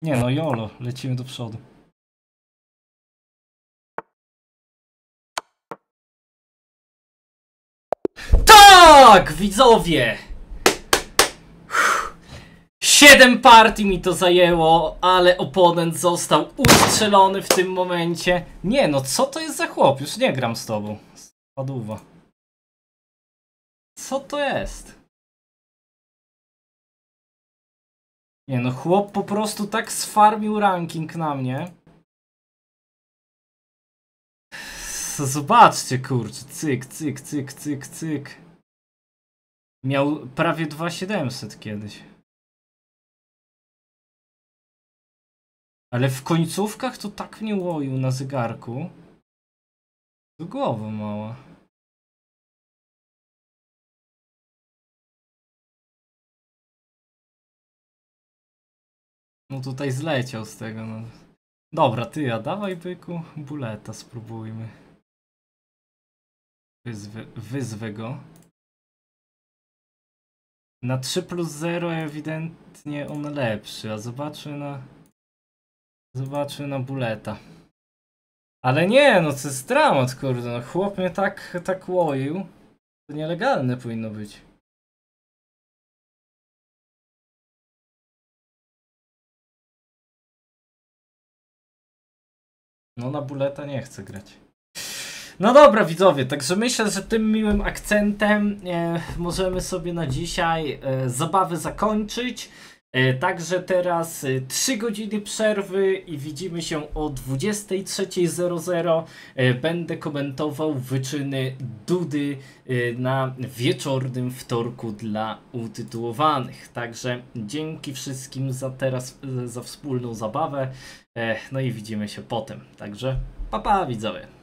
Nie no, jolo, lecimy do przodu. Tak, widzowie! Siedem partii mi to zajęło, ale oponent został ustrzelony w tym momencie. Nie no, co to jest za chłop? Już nie gram z tobą. Spadówa. Co to jest? Nie no, chłop po prostu tak sfarmił ranking na mnie. Zobaczcie, kurczę, cyk, cyk, cyk, cyk, cyk. Miał prawie dwa tysiące siedemset kiedyś. Ale w końcówkach to tak mnie łoił na zegarku. To głowa mała. No tutaj zleciał z tego, no. Dobra, ty, a dawaj byku, buleta spróbujmy. Wyzwę, wyzwę go. Na trzy plus zero ewidentnie on lepszy, a zobaczmy na... Zobaczmy na buleta. Ale nie, no to jest dramat, kurde, no chłop mnie tak, tak łoił. To nielegalne powinno być. No na buleta nie chcę grać. No dobra widzowie, także myślę, że tym miłym akcentem e, możemy sobie na dzisiaj e, zabawę zakończyć. E, także teraz e, trzy godziny przerwy i widzimy się o dwudziestej trzeciej zero zero. E, będę komentował wyczyny Dudy e, na wieczornym wtorku dla utytułowanych. Także dzięki wszystkim za teraz, e, za wspólną zabawę. E, no i widzimy się potem. Także pa pa widzowie.